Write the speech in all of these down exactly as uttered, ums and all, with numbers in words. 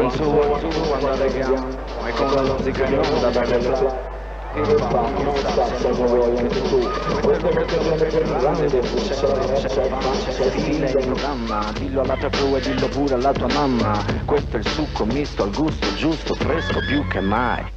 one two one two andate che ma con la musica in onda da bella che fa non sta se voglio tu questo è il grande c'è stile in programma dillo alla tua crew e dillo pure alla tua mamma questo è il succo misto al gusto giusto fresco più che mai.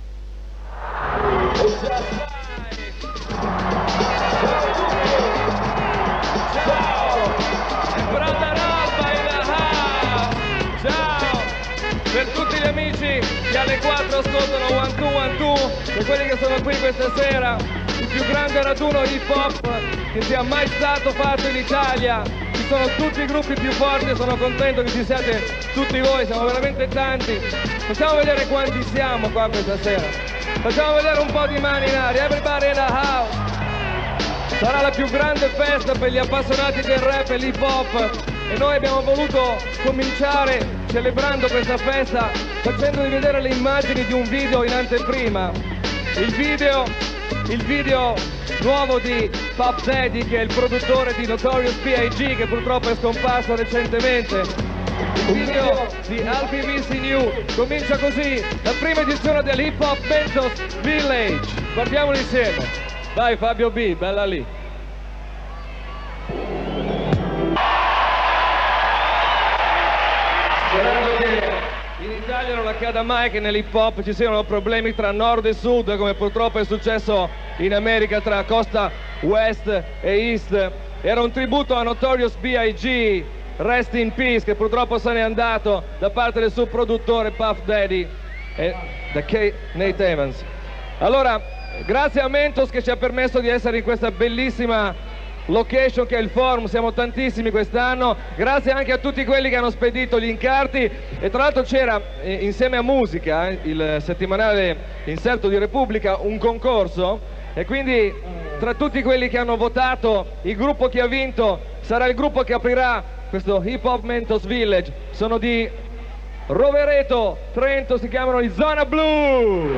Per tutti gli amici che alle quattro ascoltano one two one two, per quelli che sono qui questa sera, il più grande raduno hip hop che sia mai stato fatto in Italia. Ci sono tutti i gruppi più forti e sono contento che ci siate tutti voi, siamo veramente tanti. Facciamo vedere quanti siamo qua questa sera. Facciamo vedere un po' di mani in aria, everybody in the house. Sarà la più grande festa per gli appassionati del rap e l'hip hop e noi abbiamo voluto cominciare celebrando questa festa facendovi vedere le immagini di un video in anteprima. Il video, il video nuovo di Puff Daddy, che è il produttore di Notorious B I G, che purtroppo è scomparso recentemente. Il video di I'll Be Missing You comincia così, la prima edizione dell'Hip Hop Mentos Village. Guardiamolo insieme. Vai Fabio B, bella lì. Sperando che in Italia non accada mai che nell'hip hop ci siano problemi tra nord e sud, come purtroppo è successo in America tra costa west e east. Era un tributo a Notorious B I G, Rest in Peace, che purtroppo se n'è andato da parte del suo produttore Puff Daddy e da K. Nate Evans. Allora, grazie a Mentos che ci ha permesso di essere in questa bellissima location che è il Forum, siamo tantissimi quest'anno, grazie anche a tutti quelli che hanno spedito gli incarti e tra l'altro c'era eh, insieme a Musica, eh, il settimanale inserto di Repubblica, un concorso e quindi tra tutti quelli che hanno votato il gruppo che ha vinto sarà il gruppo che aprirà questo Hip Hop Mentos Village. Sono di Rovereto, Trento, si chiamano i Zona Blu.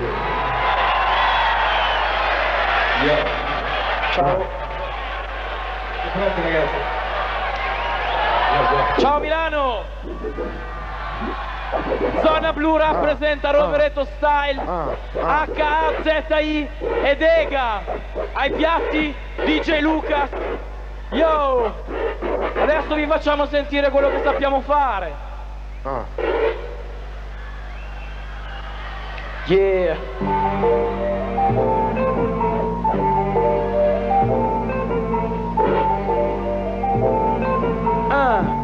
Yeah. Ciao. Pronti ragazzi? Ciao Milano! Zona Blu rappresenta Rovereto Style, H A Z I ed Ega. Ai piatti D J Lucas. Yo! Adesso vi facciamo sentire quello che sappiamo fare. Yeah! Ah.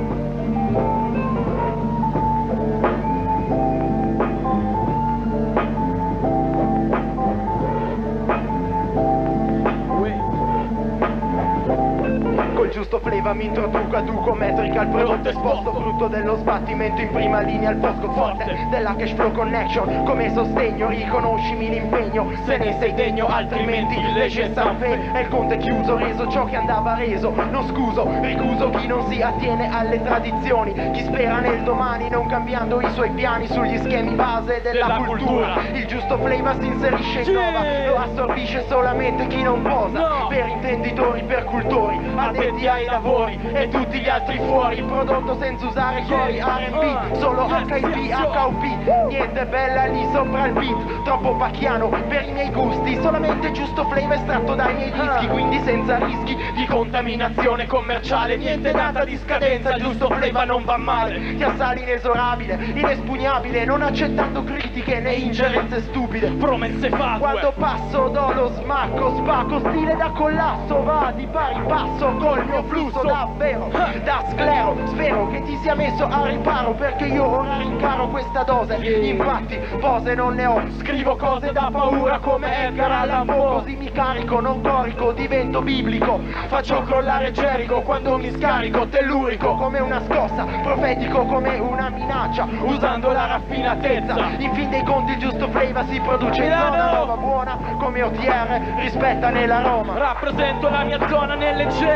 Col giusto flavor mi introduco, adduco metrica, il prodotto esposto, frutto dello sbattimento in prima linea, il fosco forte della cash flow connection, come sostegno, riconoscimi l'impegno, se ne sei degno, altrimenti legge sanfe, e il conto è chiuso, reso ciò che andava reso, non scuso, ricuso chi non si attiene alle tradizioni, chi spera nel domani non cambiando i suoi piani sugli schemi base della, della cultura. cultura, il giusto flavor si inserisce in nova, lo assorbisce solamente chi non posa, no. Per intenditori, per cultori, addetti ai lavori e tutti gli altri fuori, il prodotto senza usare cori R and B, solo H I P, H O P, niente bella lì sopra il beat, troppo pacchiano per i miei gusti, solamente giusto flavor estratto dai miei dischi, quindi senza rischi di contaminazione commerciale, niente data di scadenza, il giusto flavor non va male, ti assali inesorabile, inespugnabile, non accettando critiche né ingerenze stupide, promesse fatue, quando passo do lo smacco, spacco, stile da collasso, va di pari passo col mio flusso davvero, da sclero, spero che ti sia messo a riparo, perché io ora rincaro questa dose, infatti pose non ne ho, scrivo cose da paura come Edgar Allan Poe, così mi carico, non corico, divento biblico, faccio crollare Gerico quando mi scarico, tellurico come una scossa, profetico come una minaccia, usando la raffinatezza, in fin dei conti il giusto flavor si produce in zona, roba buona come O T R, rispetta nella Roma, rappresento la mia zona nelle cene,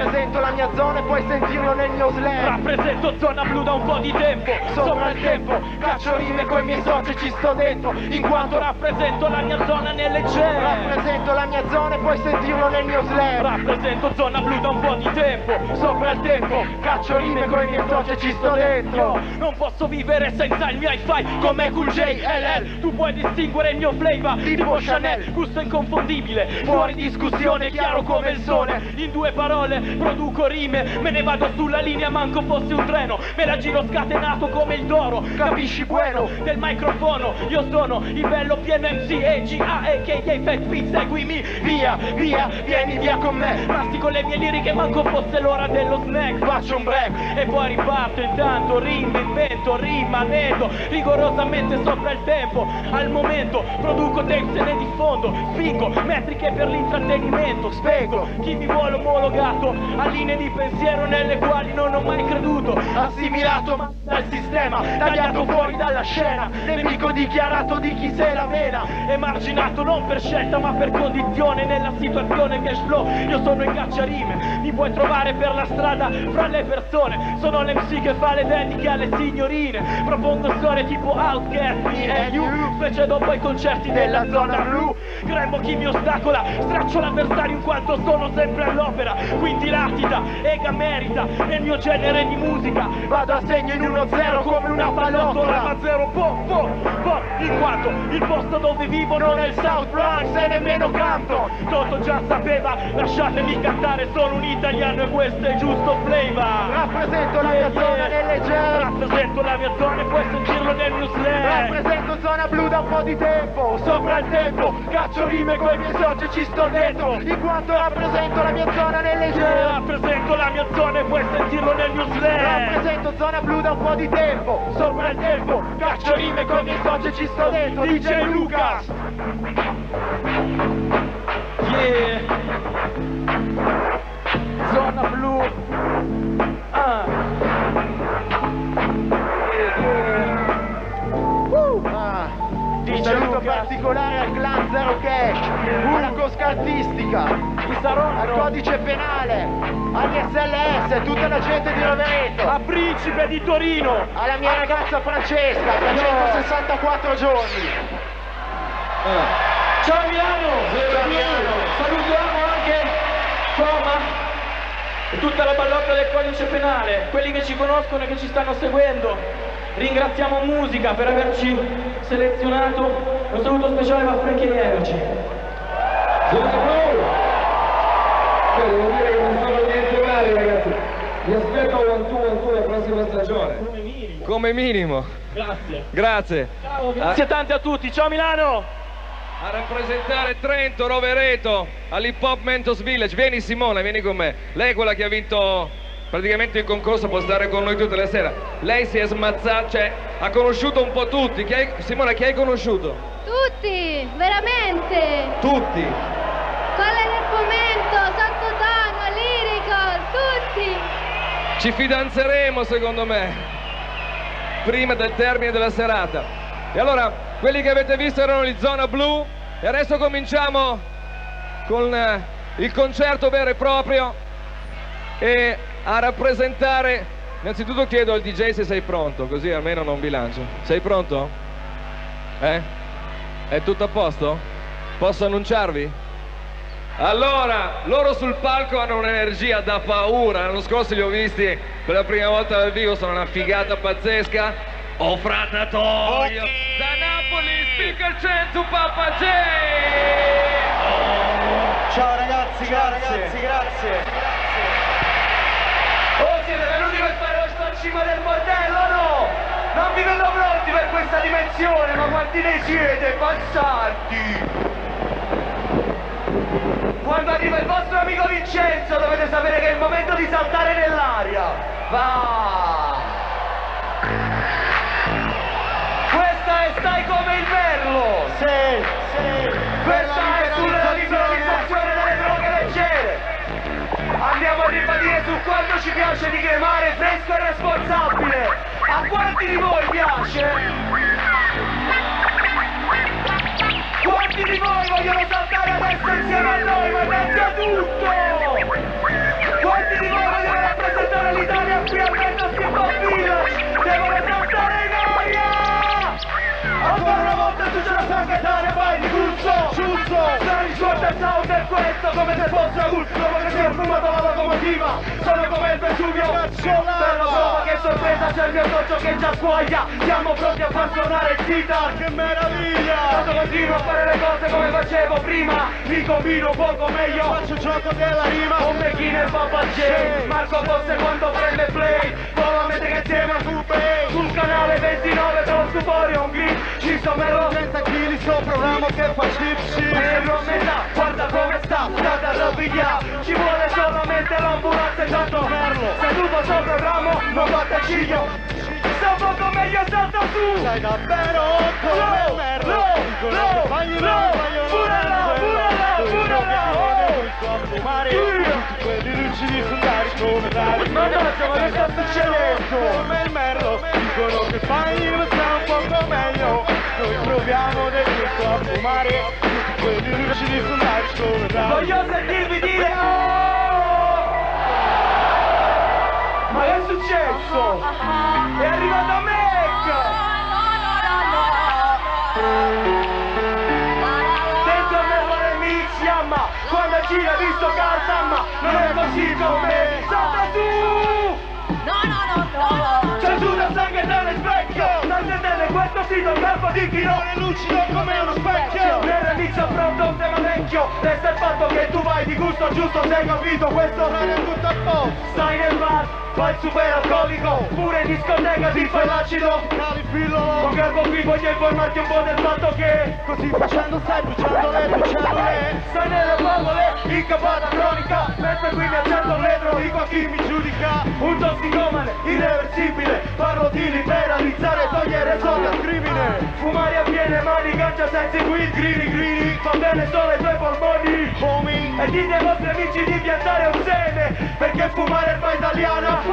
Rappresento la mia zona e puoi sentirlo nel mio slang. Rappresento zona blu da un po' di tempo, sopra il tempo, caccio rime coi miei soci, ci sto dentro, in quanto rappresento la mia zona nelle gemme. Rappresento la mia zona e puoi sentirlo nel mio slam. Rappresento zona blu da un po' di tempo, sopra il tempo, caccio rime coi miei soci, ci sto dentro. Non posso vivere senza il mio hi-fi come Cool J L L. Tu puoi distinguere il mio flavor tipo Chanel, gusto inconfondibile, fuori discussione, chiaro come il sole. In due parole produco rime, me ne vado sulla linea manco fossi un treno, me la giro scatenato come il Doro, capisci bueno del microfono. Io sono il bello P N M C E G A a k a Fat Beat, seguimi via, via, vieni via con me. Mastico le mie liriche manco fosse l'ora dello snack, faccio un break e poi riparto. Intanto rima, invento, rimanendo rigorosamente sopra il tempo. Al momento produco dance e ne diffondo, spingo metriche per l'intrattenimento, spiego chi mi vuole omologato a linee di pensiero nelle quali non ho mai creduto, assimilato ma dal sistema, tagliato fuori dalla scena, nemico dichiarato di chi se la mena, emarginato non per scelta ma per condizione nella situazione cash flow. Io sono il cacciarime, mi puoi trovare per la strada fra le persone, sono l'M C che fa le dediche alle signorine, propongo storie tipo Outcast, me and you, specie dopo i concerti della zona blu, gremmo chi mi ostacola, straccio l'avversario in quanto sono sempre all'opera, quindi latita, ega merita, nel mio genere di musica, vado a segno in uno zero come una pallottola, ma zero po, po, po, in quanto il posto dove vivo non è il South Bronx e nemmeno Campton, Toto già sapeva, lasciatemi cantare, sono un italiano e questo è giusto flavor. Rappresento la mia zona nelle gemme. Rappresento la mia zona e puoi sentirlo nel mio slang. Rappresento zona blu da un po' di tempo, sopra il tempo, caccio rime coi miei soci, ci sto dentro, in quanto rappresento la mia zona nelle gemme. Rappresento la mia zona e puoi sentirlo nel mio slang. Rappresento zona blu da un po' di tempo, sopra il tempo, caccio rime coi miei soci, ci sto dentro, D J Lucas. Yeah. Zona blu. Ah. Yeah, yeah. Uh. Ah. Un saluto particolare al clan Zero Cash, alla Cosca Artistica, al codice penale, agli S L S, tutta la gente di Rovereto, a Principe di Torino, alla mia ragazza Francesca che ha centosessantaquattro giorni. Ciao Milano! Ciao Milano! Salutiamo anche Toma e tutta la ballocca del codice penale, quelli che ci conoscono e che ci stanno seguendo. Ringraziamo Musica per averci selezionato. Un saluto speciale a Frankie Energy. Zona blu! Beh, devo dire che non sono niente male, ragazzi. Vi aspetto a uno due uno due la prossima stagione. Come minimo. Come minimo. Grazie. Grazie. Ciao, grazie a... tante a tutti. Ciao Milano! A rappresentare Trento, Rovereto, all'Hip Hop Mentos Village. Vieni Simona, vieni con me. Lei è quella che ha vinto praticamente il concorso, può stare con noi tutte le sere. Lei si è smazzata, cioè ha conosciuto un po' tutti. Chi hai... Simona, chi hai conosciuto? Tutti, veramente. Tutti. Colle del Fomento, Sottotono, Lirico, tutti. Ci fidanzeremo secondo me prima del termine della serata. E allora, quelli che avete visto erano gli Zona Blu e adesso cominciamo con eh, il concerto vero e proprio. E a rappresentare, innanzitutto chiedo al D J se sei pronto, così almeno non bilancio. Sei pronto? Eh? È tutto a posto? Posso annunciarvi? Allora, loro sul palco hanno un'energia da paura. L'anno scorso li ho visti per la prima volta dal vivo, sono una figata pazzesca. Oh fratatoio! Okay. Da Napoli, Speaker cento, Papa J! Oh. Ciao ragazzi, Ciao grazie, ragazzi, grazie, grazie. Oh, siete venuti per fare lo stancima del bordello, no? Non vi vedo pronti per questa dimensione, ma quanti ne siete, bastardi! Quando arriva il vostro amico Vincenzo dovete sapere che è il momento di saltare nell'aria. Va! Questa è Stai come il merlo! Sì, sì! Questa è sulla liberalizzazione delle droghe leggere! Andiamo a ribadire su quanto ci piace di cremare fresco e responsabile! A quanti di voi piace? Quanti di voi vogliono saltare adesso insieme a noi? Ma innanzitutto! Quanti di del sound è questo, come se fosse un dopo che si è fumato la locomotiva. Sono come il Vesuvio, per la prova che sorpresa c'è il mio socio che già squaglia. Siamo pronti a far suonare il sitar, che meraviglia! Tanto continuo a fare le cose come facevo prima, mi combino poco meglio, faccio il gioco della rima. Con Mechino e Papa J, Marco Fosse quando prende play, solamente che insieme a Fubei, sul canale ventinove con stupore un green, ci sono senza chili sopra un ramo che fa chip chip. E non metà, guarda come sta, state a rappigliare, ci vuole solamente l'ambulanza e tanto merlo, seduto sopra il ramo, non batte ciglio, sta poco meglio salta su, sai davvero come merlo, dicono che fagli non vogliono purela, purela, purela, a fumare tutti quelli lucidi sul carico metali. Mannaggia, ma che sta succedendo? Come il merlo, dicono che fagli lo sta un poco meglio, noi proviamo del tutto a fumare tutti quelli lucidi sul carico metali. Voglio sentirvi dire oh! Ma che è successo? È arrivata Mac! Dentro a me fare mix Yamma, quando gira visto Kazama, non è così come salta su! No, no, no, no! C'è giù da sangue nel specchio, non si intende questo sito, un campo di chi non è lucido come uno specchio. Nel remix affronta un tema vecchio, resta il fatto che tu vai di gusto giusto, sei capito, questo non è tutto a posto. Stai nel bar, fai il super alcolico, pure in discoteca ti fai l'acido, cali fillo. Con Garbo qui voglio informarti un po' del fatto che così facendo stai bruciando le tue cellule. Stai nelle bambole, incappata cronica, mentre qui mi accendo l'edro, dico a chi mi giudica. Un tossicomane, irreversibile, parlo di liberalizzare, togliere soldi al crimine. Fumare a piene mani, gancia senza weed, grini grini, fa bene solo ai tuoi polmoni, homie. E dite ai vostri amici di piantare un seme, perché fumare erba italiana fa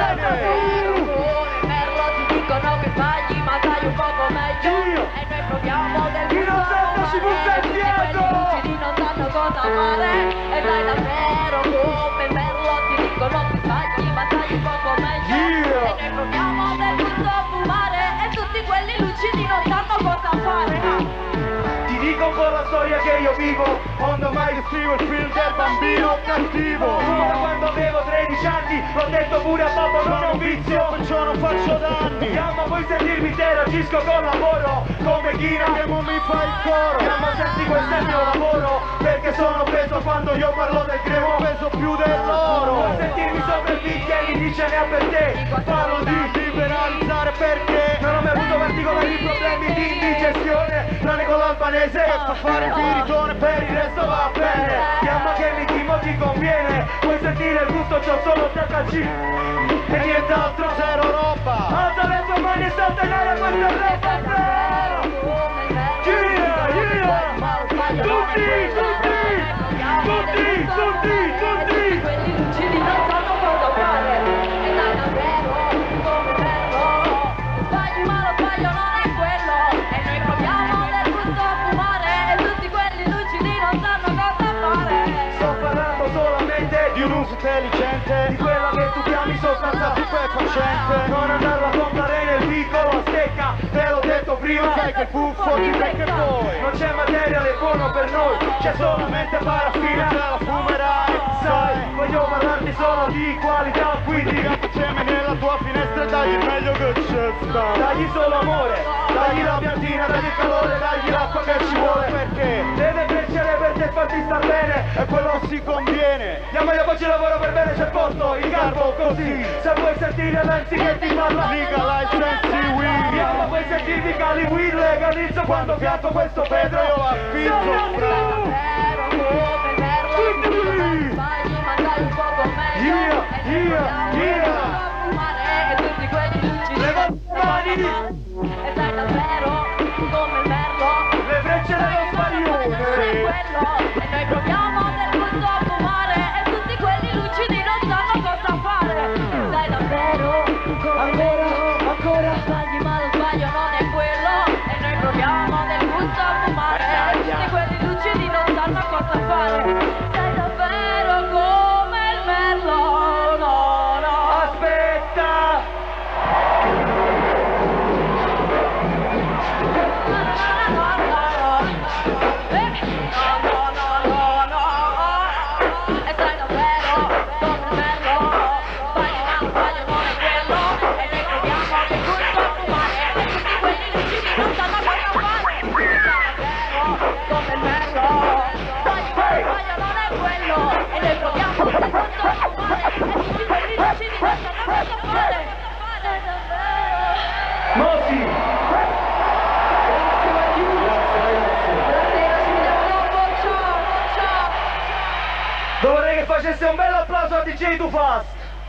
bene. Merlo ti dicono che sbagli, ma sai un poco meglio. E noi proviamo del chi non sa si butta indietro. Quelli non sanno cosa fare. E dai davvero come Merlo ti dicono che sbagli, ma sai un poco meglio. E noi proviamo del tutto a fumare. E tutti quelli lucidi non sanno cosa fare. Ti dico un po' la storia che io vivo, quando mai scrivo il film del bambino cattivo. Fumo da quando avevo tredici anni, l'ho detto pure a papà, non è un vizio, perciò non faccio danni. Yamma, vuoi sentirmi te, agisco con lavoro, come Ghina che non mi fa il coro. Yamma, senti questo è il mio lavoro, perché sono peso quando io parlo del grevo, peso più dell'oro. Vuoi sentirmi sopra il bicchiere, dice ne ha per te, parlo di liberalizzare perché non ho mai avuto particolari problemi di indigestione, tranne con l'albanese che fa fare il piritone, per il resto va bene. Chiama che mi timo ti conviene, vuoi sentire il gusto c'ho solo T H C e nient'altro, zero roba. Alza le tue mani e salta in aria, questa è roba vera. Gira, gira, tutti, tutti, tutti, tutti, tutti. Quelli lucidi non sanno cosa fare. E dai davvero come Merlo, sbagli ma lo sbaglio non è quello. E noi proviamo del tutto a fumare. E tutti quelli lucidi non sanno cosa fare. Sto parlando solamente di un uso intelligente, di quella che tu chiami sostanza stupefacente. Non andarlo a comprare nel piccolo a stecca, te l'ho detto prima, sai che il puffo ci becca e poi non c'è materiale buono per noi, c'è solamente paraffina, te la fumerai. Sai, voglio parlarti solo di qualità, quindi capaceme nella tua finestra e dagli il meglio che c'è sta. Dagli solo amore, dagli la piantina, dagli il calore, dagli l'acqua che ci vuole, perché deve crescere per te e farti star bene, e quello si conviene. Diamo io faccio lavoro per bene, c'è posto, il garbo così. Se vuoi sentire Lenzi che ti parla, legalize sensi weed. Diamo vuoi sentirmi cali weed, legalizzo quando fianco questo Pedro, io la affitto fra. Yeah, yeah, yeah. E tutti quelli lucidi Levate le mani. E dai davvero come Merlo, Le frecce dello sparione. e noi proviamo del tutto a fumare. E tutti quelli lucidi non sanno cosa fare. Dai davvero come Merlo, ancora. sbagli ma lo sbaglio non è quello. E noi proviamo del tutto a fumare. E tutti quelli lucidi non quello e noi proviamo del tutto a fumare e tutti quelli nemici diventano a fare fare davvero. Mossi! Grazie Magliù! Grazie ragazzi! Buonasera, ci vediamo dopo, ciao, ciao! Dovrei che facesse un bel applauso a D J Too Fast!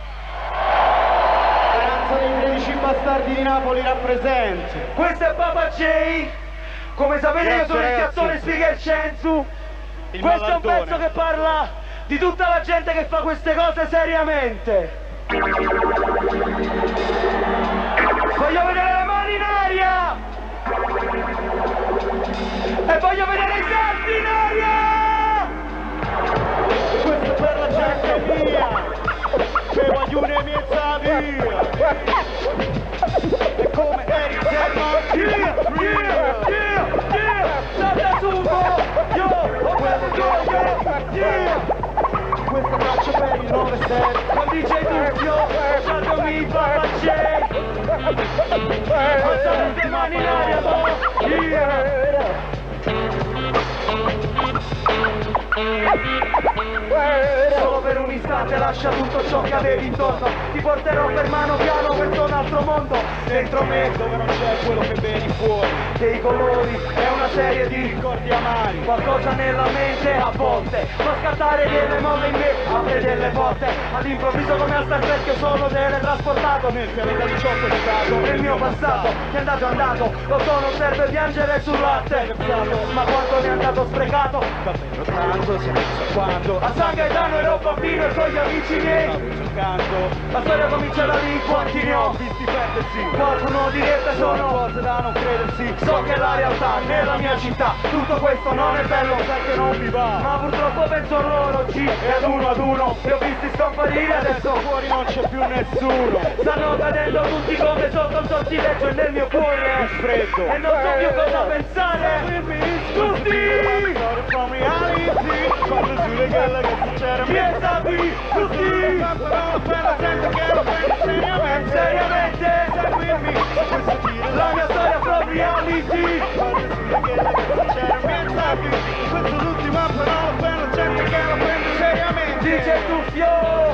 La razza dei tredici bastardi di Napoli rappresenta! Questo è Papa J! Come sapete io sono il cazzone spiega il Censu! Questo è un pezzo che parla di tutta la gente che fa queste cose seriamente! Voglio vedere le mani in aria! E voglio vedere i salti in aria! Questo è per la gente mia! Che voglio una mezza via! E come eri Zerman! Yeah! Yeah! Yeah! Yeah! Salta sumo! Yo! Oh, quello che eri! Yeah! Questa traccia per il nove sette con D J Dubbio, lasciatemi Papa J. Alzate le mani in aria, boh! Yeah! Solo per un istante lascia tutto ciò che avevi intorno. Ti porterò per mano piano verso un altro mondo. Dentro me dove non c'è quello che vedi fuori. Dei colori è una serie di ricordi amari. Qualcosa nella mente a volte fa scattare delle molle in me. Apre delle porte all'improvviso come a Star Trek. Sono teletrasportato nel pianeta diciotto di caso. Nel mio passato che è andato è andato. Lo so non serve piangere sul latte. Ma quanto mi è andato sprecato. Davvero tanto si è messo quando a San Gaetano ero bambino e con gli amici miei stavo giocando. La storia comincia da lì, quanti ne ho visti perdersi. Qualcuno dirette sono cose da non credersi. So che la realtà nella mia città tutto questo non è bello, sai che non mi va. Ma purtroppo penso loro G e ad uno ad uno li ho visti scomparire, adesso fuori non c'è più nessuno. Stanno cadendo tutti come sotto un sortileggio e nel mio cuore freddo e non so più cosa pensare. Tutti from reality, quando sulle galla che succede piezza qui, tutti appena sento che lo prendo seriamente, seriamente, seguimi, questo giro la mia storia from reality, quando sulle galla che succede piezza qui, questo è l'ultima parola per la gente che lo prende seriamente, dice Tuffio,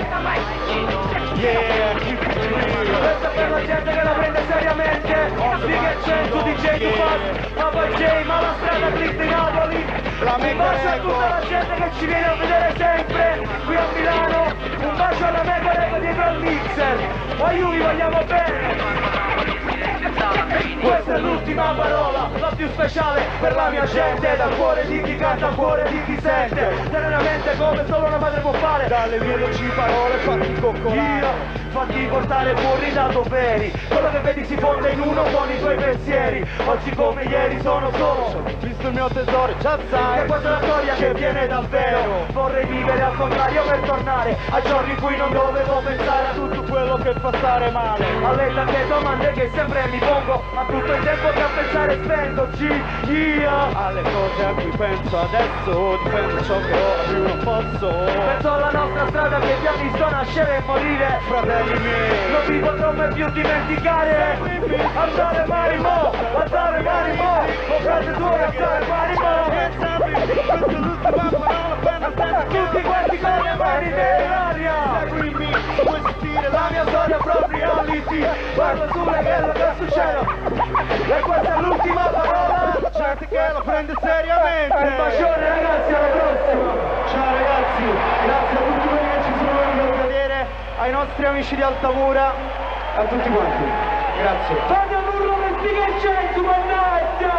yeah, keep it real, questo è per la gente che la prende seriamente, Figa e Censu, D J Too Fast, Papa J, ma la strada clip di Napoli. Un bacio a tutta la gente che ci viene a vedere sempre qui a Milano, un bacio alla Mega Record dietro al mixer, a Yu vi vogliamo bene. Questa è l'ultima parola, la più speciale per la mia gente, dal cuore di chi canta al cuore di chi sente, serenamente come solo una madre può fare, dalle mie dolci parole fatti coccolare, fatti portare fuori da doveri, quello che vedi si fonde in uno con i tuoi pensieri, oggi come ieri sono solo, visto il mio tesoro, già sai, che questa è la storia che viene dal vero, vorrei vivere al contrario per tornare ai giorni in cui non dovevo pensare a tutto quello che fa stare male, alle tante domande che sempre mi pongo, a tutto il tempo che a pensare spendo, G, io, alle cose a cui penso adesso, difendo ciò che ora più non posso, penso alla nostra strada che vi ha visto nascere e morire, fratelli miei, non vi potrò mai più dimenticare, alzare mani mo, alzare mani mo, o frate tue, alzare mani mo, questa è l'ultima parola appena sento tutti quanti con le mani nell'aria, seguimi, puoi sentire la mia storia proprio reality, guarda sulle quello che succede, e questa è l'ultima parola, gente che lo prende seriamente, un bacione ragazzi, alla prossima, ciao ragazzi, grazie a tutti quelli che ci sono venuti a vedere, ai nostri amici di Altamura, a tutti quanti, grazie. Fate un urlo per Figa e Censu, mannaggia!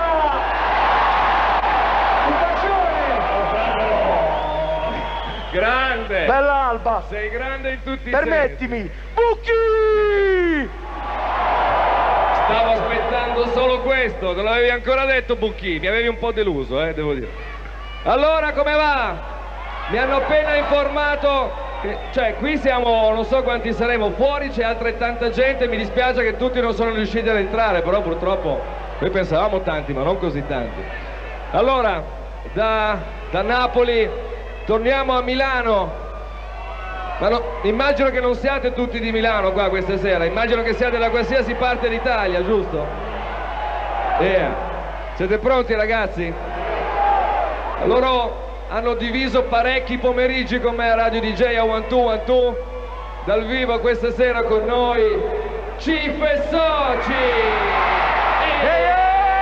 Un bacione! Grande! Bella Alba! Sei grande in tutti i Permettimi! sensi. Bucchi! Stavo aspettando solo questo, non l'avevi ancora detto Bucchi, mi avevi un po' deluso, eh, devo dire. Allora, come va? Mi hanno appena informato che, cioè, qui siamo, non so quanti saremo, fuori c'è altrettanta gente, mi dispiace che tutti non sono riusciti ad entrare, però purtroppo noi pensavamo tanti, ma non così tanti. Allora, da, da Napoli torniamo a Milano. Ma no, immagino che non siate tutti di Milano qua questa sera, immagino che siate da qualsiasi parte d'Italia, giusto? Yeah. Siete pronti ragazzi? Allora hanno diviso parecchi pomeriggi con me a Radio D J a uno due uno due. Dal vivo questa sera con noi Chief e Soci. Ehi, ehi!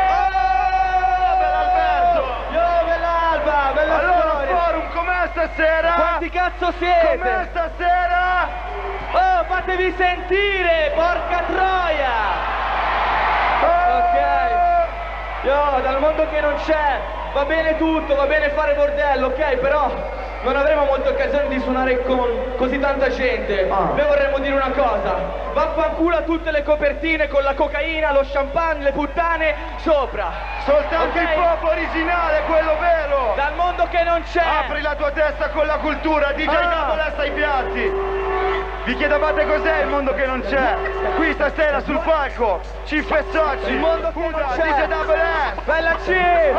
Allora, forum, com'è stasera? Quanti cazzo siete? Com'è stasera? Oh, fatevi sentire, porca troia! Oh! Ok. Yo, dal mondo che non c'è, va bene tutto, va bene fare bordello, ok? Però non avremo molte occasioni di suonare con così tanta gente. Ah. Noi vorremmo dire una cosa. Vaffanculo a tutte le copertine con la cocaina, lo champagne, le puttane sopra. Soltanto Ok? il pop originale, quello vero! Dal mondo che non c'è. Apri la tua testa con la cultura, D J Ah. Double S ai piatti! Vi chiedevate cos'è il mondo che non c'è? Qui stasera sul palco, Chief e Soci, Il mondo che Uda, non c'è. D J Double S! Bella Chief!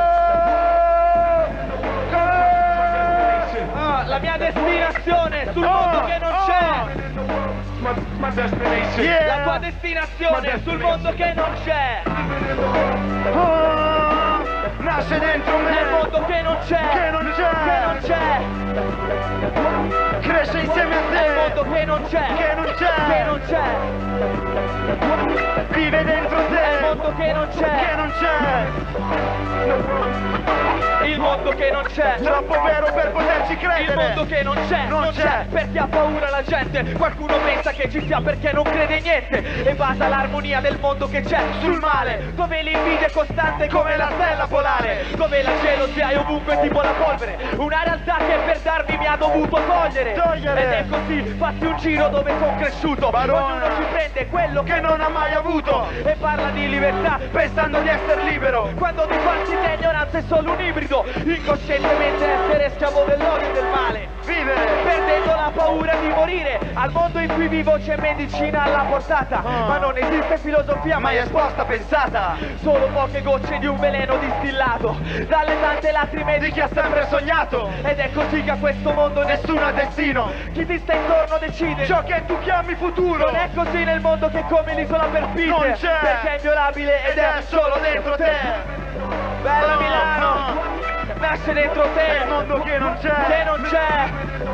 Oh! Ah, la mia destinazione sul Oh, mondo che non oh. c'è. Yeah. La tua destinazione sul mondo che non c'è. Oh, nasce dentro me, Nel mondo che non c'è. che non Che non c'è, c'è. cresce insieme a Nel mondo te, che non c'è. che non c'è, Che non c'è. vive dentro Nel te, mondo che non che c'è. non c'è, Il mondo che non c'è. troppo vero per poterci Il credere. mondo che non c'è, Non non c'è. c'è, perché ha paura la gente. Qualcuno pensa che ci sia perché non crede in niente e basa l'armonia del mondo che c'è sul male, dove l'invidia è costante come la stella polare, dove la gelosia è ovunque tipo la polvere, una realtà che per darvi mi ha dovuto togliere. Togliere. Ed è così, fatti un giro dove sono cresciuto, Barona. ognuno ci prende quello Che non ha mai avuto, e parla di libertà pensando di essere libero. quando di farsi di ignoranza è solo un ibrido, incoscientemente essere schiavo dell'odio e del male, Vivere, perdendo la paura di morire. Al mondo in cui vivo c'è medicina alla portata, Ah. ma non esiste filosofia mai mai esposta, pensata, solo poche gocce di un veleno distillato dalle tante lacrime di chi ha sempre sognato. ed è così che a questo mondo Nessuno ha destino, chi ti sta intorno decide. ciò che tu chiami futuro. Non è così nel mondo che è come l'isola per Peter, Non c'è. perché è inviolabile Ed è solo dentro te. Bella Ah. Milano, nasce dentro È te, il mondo che non c'è, che non c'è,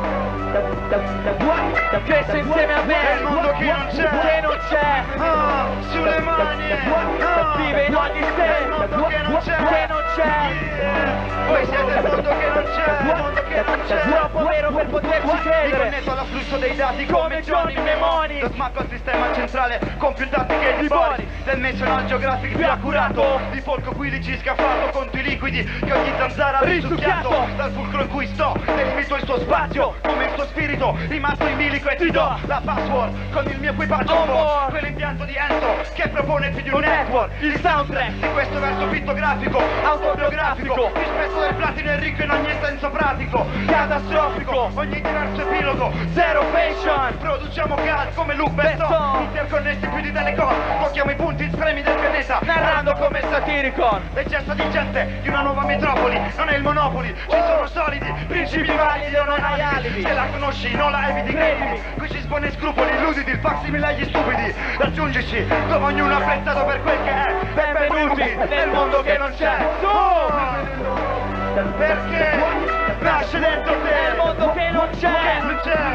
cresce insieme a me, È il mondo che non c'è. che non c'è, Ah, sulle mani, ah, vive in ogni è il sé, mondo che non c'è, che non c'è. Yeah. Voi siete il mondo che non c'è, il mondo che non c'è. Troppo vero per poterci Mi credere. connetto all'afflusso dei dati Come come Johnny Johnny Mnemoni. Mnemoni. Lo smacco al sistema centrale con più dati che Di di bori. bori. Del National Geographic più accurato. Di folco quindici scafato conto i liquidi che ogni zanzara ha Risucchiato. risucchiato. Dal fulcro in cui sto delimito il suo spazio come il suo spirito rimasto in bilico e ti do la password con il mio equipaggio On on board. board. Quell'impianto di Enzo che propone più di un Un network. network, il soundtrack Di questo verso pittografico, autobiografico, rispetto del platino e ricco in ogni senso pratico, catastrofico, ogni diverso epilogo, zero fashion, produciamo cult come Luke Besson, Besson. interconnessi più di telecom, tocchiamo i punti estremi del pianeta, narrando come Satiricon. l'eccesso di gente di una nuova metropoli, non è il Monopoli, ci sono solidi, principi validi o non hai alibi, se la conosci non la eviti, credimi, qui ci spone scrupoli, illuditi, il facsimile agli stupidi, raggiungici dove ognuno è apprezzato per quel che è, benvenuti nel mondo che non c'è, oh! Perché nasce dentro te, Nel mondo che non c'è. che non c'è,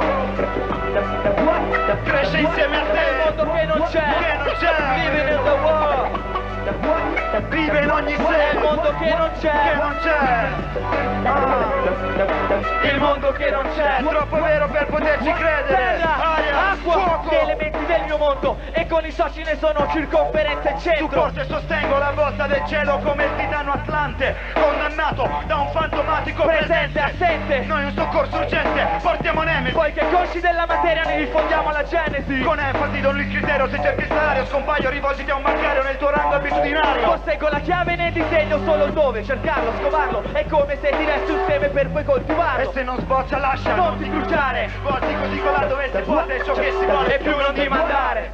cresce insieme a Nel te, mondo che non c'è, che non c'è, living in the world, vive in ogni sé, nel mondo che non che c'è, non c'è, ah, il mondo che non c'è. è troppo vero per poterci credere, Terra, aria, acqua, fuoco, gli elementi del mio mondo e con i soci ne sono circonferenza e centro. supporto e sostengo la volta del cielo come il titano Atlante, condannato da un fantomatico Presente, presente, assente, noi un soccorso urgente, portiamo Nemesi, poi che consci della materia ne diffondiamo la genesi. con enfasi don il criterio, se cerchi il salario scompaio, rivolgiti a un bancario nel tuo rango abitudinario, Posseggo la chiave nel disegno solo dove cercarlo, scovarlo, è come se ti resti un seme per poi e coltivarlo. se non sboccia lascia, Non ti cruciare, volti così con la dove si può e ciò che si vuole e più non ti mandare.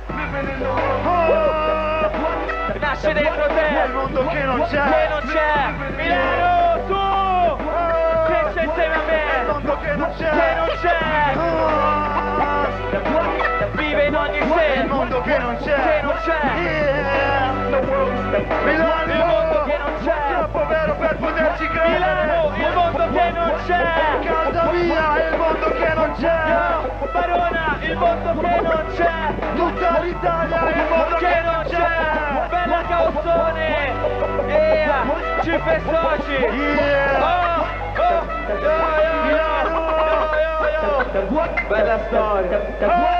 Oh, Nasce dentro nel te, mondo che non c'è, che non c'è. Milano, tu, cresce insieme a nel me, mondo che non c'è, che non c'è. Oh, Vive in ogni nel sé, mondo che non c'è, che non c'è. Yeah. Nel mondo Milano, che non c'è. troppo vero per poterci Facci credere! Il mondo che non c'è! Casa mia, il mondo che non c'è! Barona, il mondo che non c'è! Tutta l'Italia, il mondo che non c'è! Bella Caussone! Yeah! Ci soci! Yeah! Oh! Oh! Yo, yo, yo! Yo, yo, yo! Bella storia! Oh!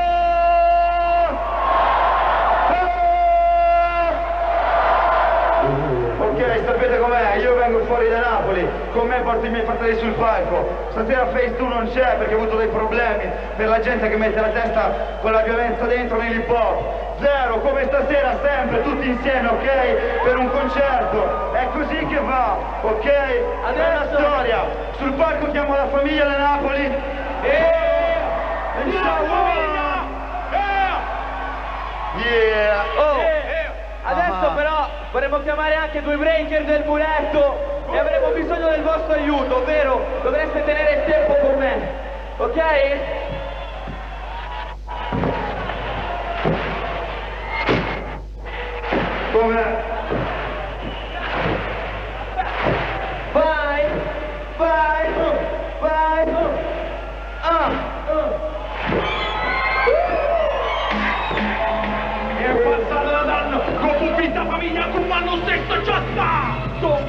Ok, sapete com'è? Io vengo fuori da Napoli, con me porto i miei fratelli sul palco. Stasera Face due non c'è perché ho avuto dei problemi per la gente che mette la testa con la violenza dentro nell'hip hop. Zero, come stasera sempre, tutti insieme, ok? Per un concerto. È così che va, ok? Bella storia. Sul palco chiamo la famiglia da Napoli. E... Yeah! Oh! Adesso però vorremmo chiamare anche due breaker del muletto e avremo bisogno del vostro aiuto, ovvero dovreste tenere il tempo con me, ok? Come? Vai! Vai! Vai! Ah! È passato da danno, con finta famiglia, come lo stesso già sta!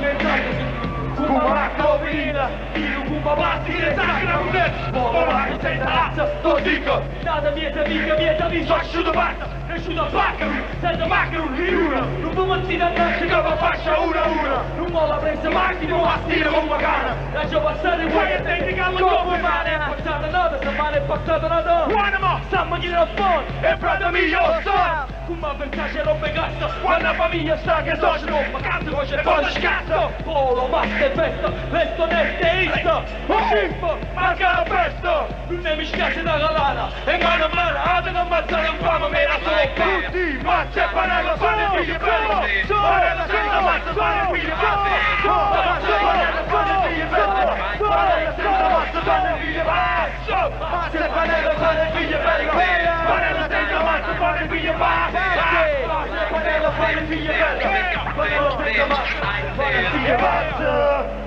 Kuma rovina, io kuma basti le sacra un ex, ora mi sei razza, sto dico, nada mieta mica mieta mi so asciuto basta, asciuto baccaru, senza maccaru in una, non può mazzina nasce che va faccia una una, non molla presa macchina, ma stile con bacana, lascia passare guai e tecnica lo come male, è passata nota, sta male è passata nota, buona mo, stiamo chiedendo a fond, e frate mio son, kuma vantaggio robe cazzo, quando la famiglia sta che so, non vacanze, poi c'è cosa scazzo, polo, basta e festa, resto nesteista, un scifo, manca la festa, non ne mi schiaccia da galana, e mano a mano, ate non ammazzare un fama, me la solo pa, tutti, mazza e panello, fanno figli bello, panello senza mazza, fanno figli bello, mazza e panello, fanno figli bello, panello senza mazza, fanno figli bello, mazza e panello, fanno figli bello, panello senza mazza, fanno figli bello, mazza e panello, fanno figli bello, panello senza mazza, fanno figli bello.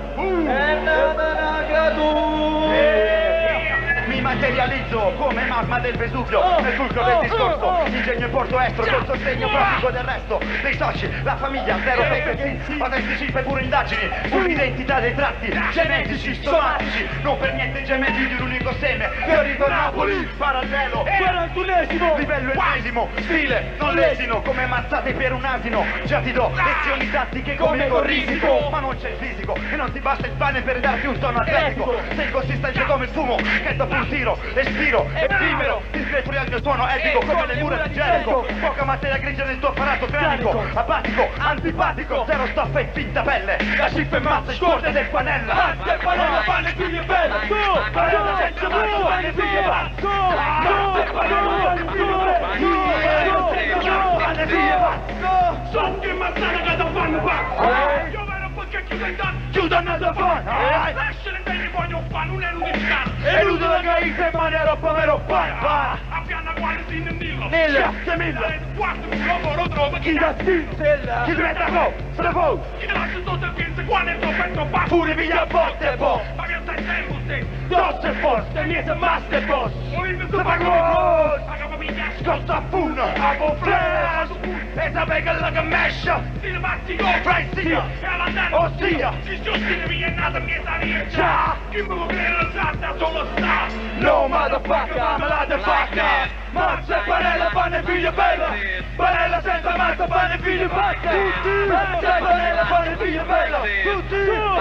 Mi materializzo come magma del Vesuvio oh, nel fulcro oh, del discorso oh, oh. Ingegno in porto estero col sostegno pratico del resto dei soci, la famiglia, zero fake patentici per pure indagini sull'identità dei tratti genetici, somatici, non per niente gementi di un unico seme, fiorito Napoli, parallelo, quarantunesimo, livello ennesimo, stile, non lesino, come mazzate per un asino, già ti do lezioni tattiche come con risico, ma non c'è il fisico e non ti basta il pane per darti un tono atletico, sei consistente come il fumo che dopo un tiro, respiro, effimero, discreto al mio suono etico come le mura di Gerico, poca materia grigia nel tuo apparato cranico, apatico, antipatico, zero stoffa e finta pelle, la cifra e mazza, scorte del panella, mazza e panella, pane figli e bella, tu, panella senza mazza, pane figli e bella, tu, mazza e panella, pane figli e bella, tu, panella senza mazza, pane figli e bella, so che mazzata che da fanno fa, io vero perché chiudo chiudono da fan, lasciare in bene voglio un fan, un erudiziano, erudo la gaita in maniera povero fan, a piana quale si ne dillo, grazie mille, quattro un lavoro trova, chi da stilla, chi diventa go, strafo, chi te lascia sotto il piede, quando è troppo è troppo, pure via botte bo, ma che stai tempo se, dosse forse, miese maste boss, o il mio pago, paga famiglia, scosta funa, abo flash, e sape che la gamescia, si ne batti go, frai sia, e alla terra, ossia, si giustine mi è nata mieta rieccia, chi mi vuole vedere la santa solo sta, no motherfucker, I'm a motherfucker, mazza e panella, pane figlio bella, panella senza mazza, pane figlio bella, mazza e panella, pane figlio bella, tutti,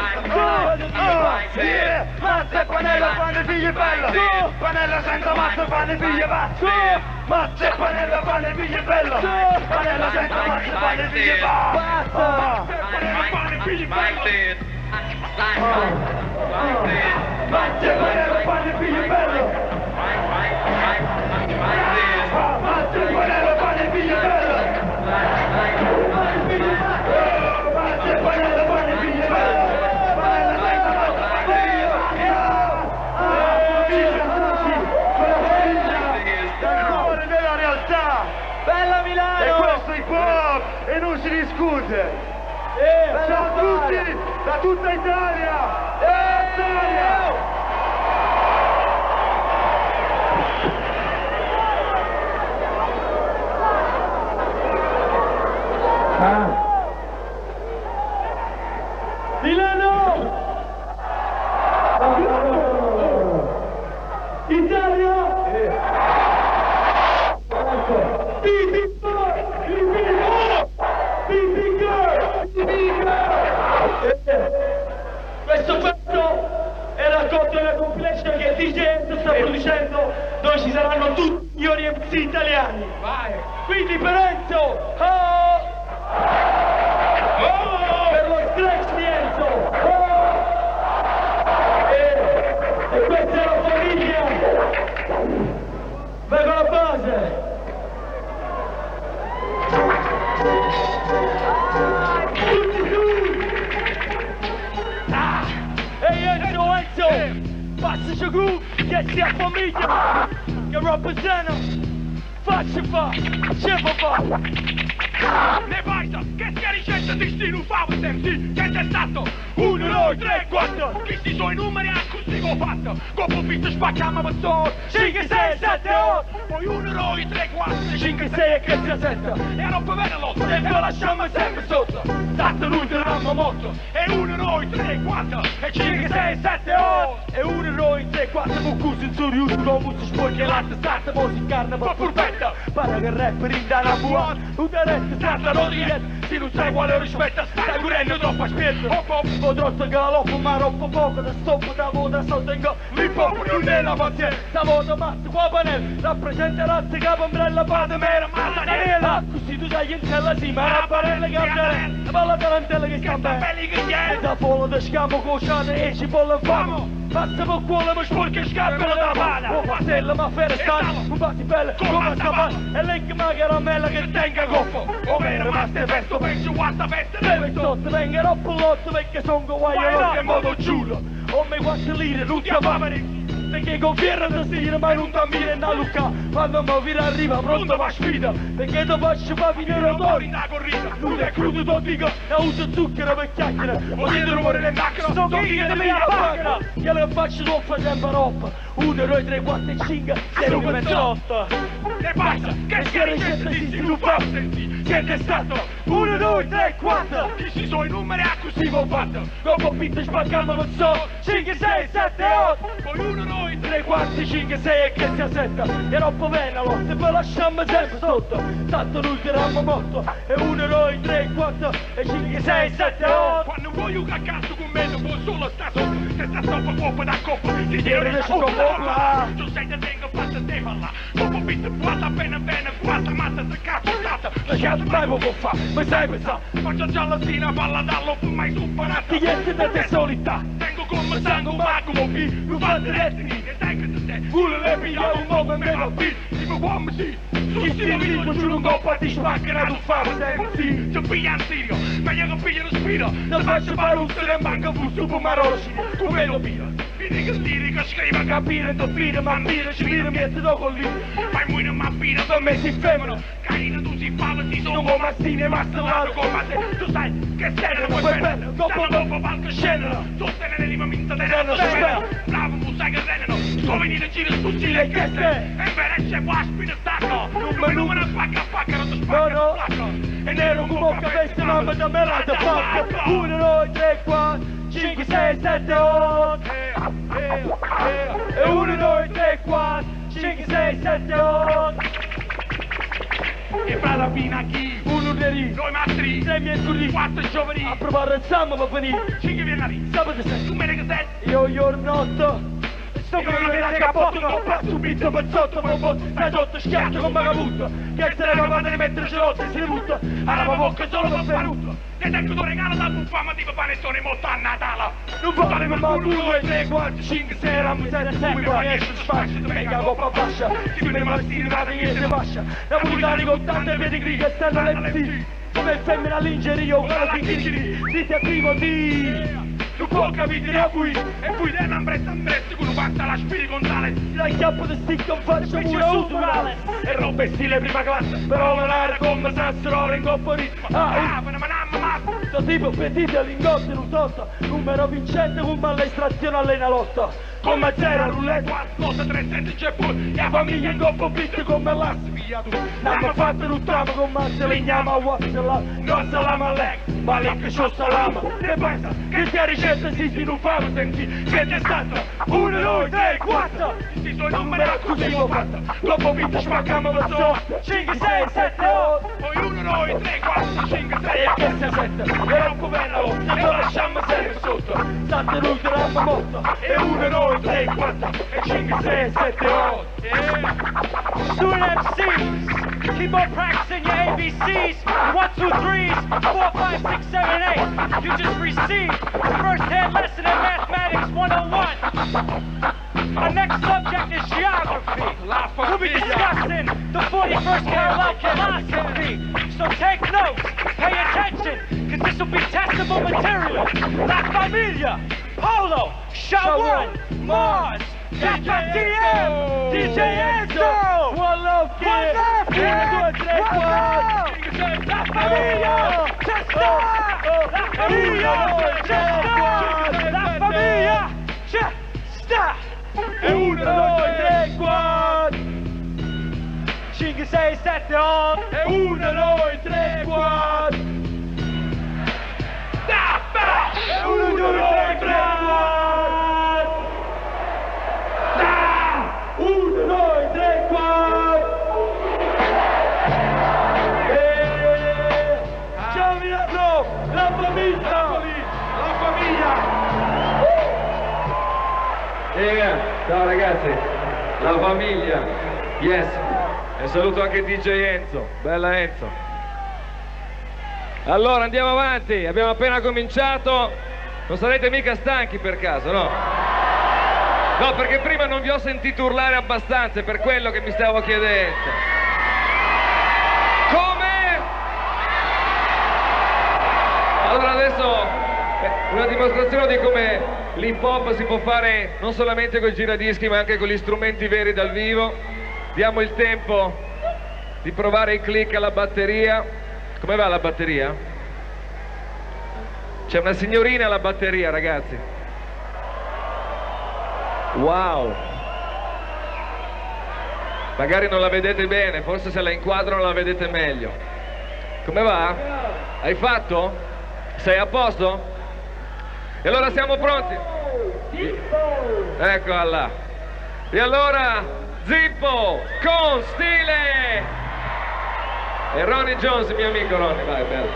mazza e panella, pane figlio bella, panella senza mazza, pane figlio bella, mazza e panella, pane figlio bella, panella senza mazza, pane figlio bella, panella, pane figlio bella, mazza e panella, pane figlio bella, mazza e panella, pane figlio bella, mazza e panella, pane figlio bella, panella senza mazza, pane figlio bella, cuore della realtà, Bella Milano! e questo è hip hop e non si discute. Ciao a tutti Da tutta Italia! Italia! Milano! Italia! Questo pezzo è raccolto nella compilation che D J sta producendo, dove ci saranno tutti i migliori M C italiani. Vai! Quindi per Enzo! Oh! Oh! Per lo stretch di Enzo! Oh! E, e questa è la famiglia! Vai con la base! Ah! Ehi Enzo, Enzo! Passaci a groove, che sia famiglia! Che rappresenta! Faccia fa! Ce fa! Ne basta, che sia ricetta di stile favo M C, che è stato uno, due, tre, quattro, chi si sono i numeri a così ho fatto, dopo visto spacchiamo a zone, cinque, sei, sette, otto, poi uno, due, tre, quattro, cinque, sei e che sia sette, e non può vedere l'otto, e ve lasciamo sempre sotto, tanto noi teniamo molto, e uno, due, tre, quattro, e cinque, sei, sette, otto, e uno, due, tre, quattro, bucus in surius, non si sporca la testata, musicarna, ma furbetta, parla che rapper in dana buon, uderette, Santa Rodriguez, si non sai quale rispetta, stai curando troppo spirito. Hop hop, ho troppo galoppo, ma troppo poco da stoppo, da voda sotto in go, l'hip hop non è la pazienza, da voda mazzo qua panel, rappresenta razze capo ombrella, fate mera, ma Daniela, così tu sai in cella si, ma la barella cambiare, la balla tarantella che sta bene, e da polo da scampo cosciate e cipolla famo. Passa per cuore ma sporca scappano da pala. Un pastello ma fere stanno, un battipelle come stavano. E lei che ma caramella che tenga goffo. Ovvero ma ste festo penso guarda feste. Deve sotto vengono pullotto perché sono guagliolo che modo giuro. O me quattro lire non ti affamano. Perché conferma da stile ma non t'ammira in Luca. Quando mi vira arriva pronto per sfida. Perché ti faccio fa finire fuori da corrida. Non è crudo t'ho dico, ne uso zucchero per chiacchiere. O sento rumore del macchina, sto che ti mi appagano. Che le faccio sopra sempre roba. Uno, due, tre, quattro e cinque, sei un mezz'otto. E basta, che sia ricetta di sviluppo. Siete stato uno, due, tre, quattro. Chi si sono i numeri a così ho fatto. Dopo pitto spaccando non so. cinque, sei, sette, otto. Poi uno, due, tre, quattro, cinque, sei e che sia sette. E troppo bene la lotta e poi lasciamo sempre sotto. Tanto noi tiriamo molto. E uno, due, tre, quattro e cinque, sei, sette, otto. Quando vuoi un cazzo con me non vuoi solo sta sotto. Se sta sopra coppa da coppa. Ti tiri le sopra. Tu sei da tengo fatta te falla. Dopo pitto guarda bene bene. Guarda matta se cazzo stata. Lasciate mai poco fa. Ma sai pensare. Faccio già la stina palla dallo mai superato. Ti chiedi da te solita. Tengo come sangue ma come qui. Non fate retini. E dai che te. Vuole le piglia un modo e me la beat. Si mi uomo sì. Su stile ritmo giù un coppa ti spaccherà tu fare sì. Ti piglia in serio. Meglio che piglia lo spiro. Ti faccio fare un sere in banca fu su pomaroci. Come lo pira. Mi dico lirico scriva capire. Ti pira ma pira ci pira miette dopo lì. Fai muoio ma pira. Per me si femino. Carina tu si fava si sono come mastine ma stellato come te. Tu sai che sei non puoi bene. Dopo dopo palco scendono. Sostenere l'ima minta tenendo spera. Bravo mu sai che renano. Sto venire giro su stile che sei. E per c'è qua spina stacco. Numero numero spacca spacca non ti spacca spacca. E nero come capeste mamma da me la da spacca. Uno, due, tre, quattro, cinque, sei, sette, otto. E uno, due, tre, quattro, cinque, sei, sette, otto. E fra la fina chi? Uno lunedì, noi mastri, tre mercoledì, quattro giovedì. A provare il samba per venire. Cinque venerdì, sabato sei, tu me ne che sei? Io giorno otto. Sto con una vera capotto, non fa subito per sotto, ma un stai sotto schiaccio con vagabundo. Che se ne va di mettere celotte e si butta. Alla bocca solo per feruto. E tengo tuo regalo da buffa, ma dico panettone molto a Natale. Non fare ma uno, due, tre, quattro, cinque, sei, rammo, sette, sette, poi esce spazio, ti venga a coppa fascia. Si vede malastini, vada in niente fascia. La pubblicità con tante pedigrí che stanno alle M C. Come femmina all'ingeria, con la pinchini, dite attivo di... Tu puoi capire a cui e poi te non presta un prezzo con un pasta alla Spiri Gonzales. La chiappa di stick non faccio pure usurale. E roba stile prima classe, però non era come sassero in coppa ritmo. Ah, ma mamma Sto tipo petiti all'ingotti rutotta, numero vincente come all'estrazione all'enalotto. Come zero roulette, quattro, tre, sette, c'è pure, la famiglia in coppo bitte come l'asse via tu. N'hanno fatto l'uttamo come se le chiama a WhatsApp, non salama a lei, ma lei che c'ho salama. Che pensa che sia ricetta si sviluppava, senti, siete stato, uno, due, tre, quattro, si sono numeri a così ho fatto, dopo bitte spaccamo la so, cinque, sei, sette, otto, poi uno, due, tre, quattro, cinque, sei e che sei sette, e rompo bene la lotta, e lo lasciamo sempre sotto, state lui che l'hanno morto, e uno, due, tre, quattro, e cinque, sei, sette, otto, Student M Cs, keep on practicing your A B Cs, one, two, threes, four, five, six, seven, eight, you just received a first-hand lesson in Mathematics one oh one. Our next subject is geography. We'll be discussing the forty-first parallel philosophy. So take notes, pay attention, cause this will be testable material. La Familia, Polo, Shawan, Mars, D J M, D J Enzo, One Love Kid, La Familia, Chester, La Familia, Chester, La Familia, Chester. e uno, due, tre, quattro, cinque, sei, sette, otto, e uno, due, tre, quattro, e uno, due, tre, quattro, uno, due, tre, quattro, e ciao Milano, la famiglia, la famiglia. Yeah, ciao ragazzi, la famiglia, yes, e saluto anche D J Enzo, bella Enzo. Allora andiamo avanti, abbiamo appena cominciato, non sarete mica stanchi per caso, no? No, perché prima non vi ho sentito urlare abbastanza, è per quello che mi stavo chiedendo. Come? Allora adesso una dimostrazione di come l'hip hop si può fare non solamente con i giradischi ma anche con gli strumenti veri dal vivo. Diamo il tempo di provare i click alla batteria. Come va la batteria? C'è una signorina alla batteria, ragazzi. Wow! Magari non la vedete bene, forse se la inquadrano la vedete meglio. Come va? Hai fatto? Sei a posto? E allora siamo pronti? Eccola là. E allora Zippo con stile. E Ronnie Jones, mio amico Ronnie, vai, bello.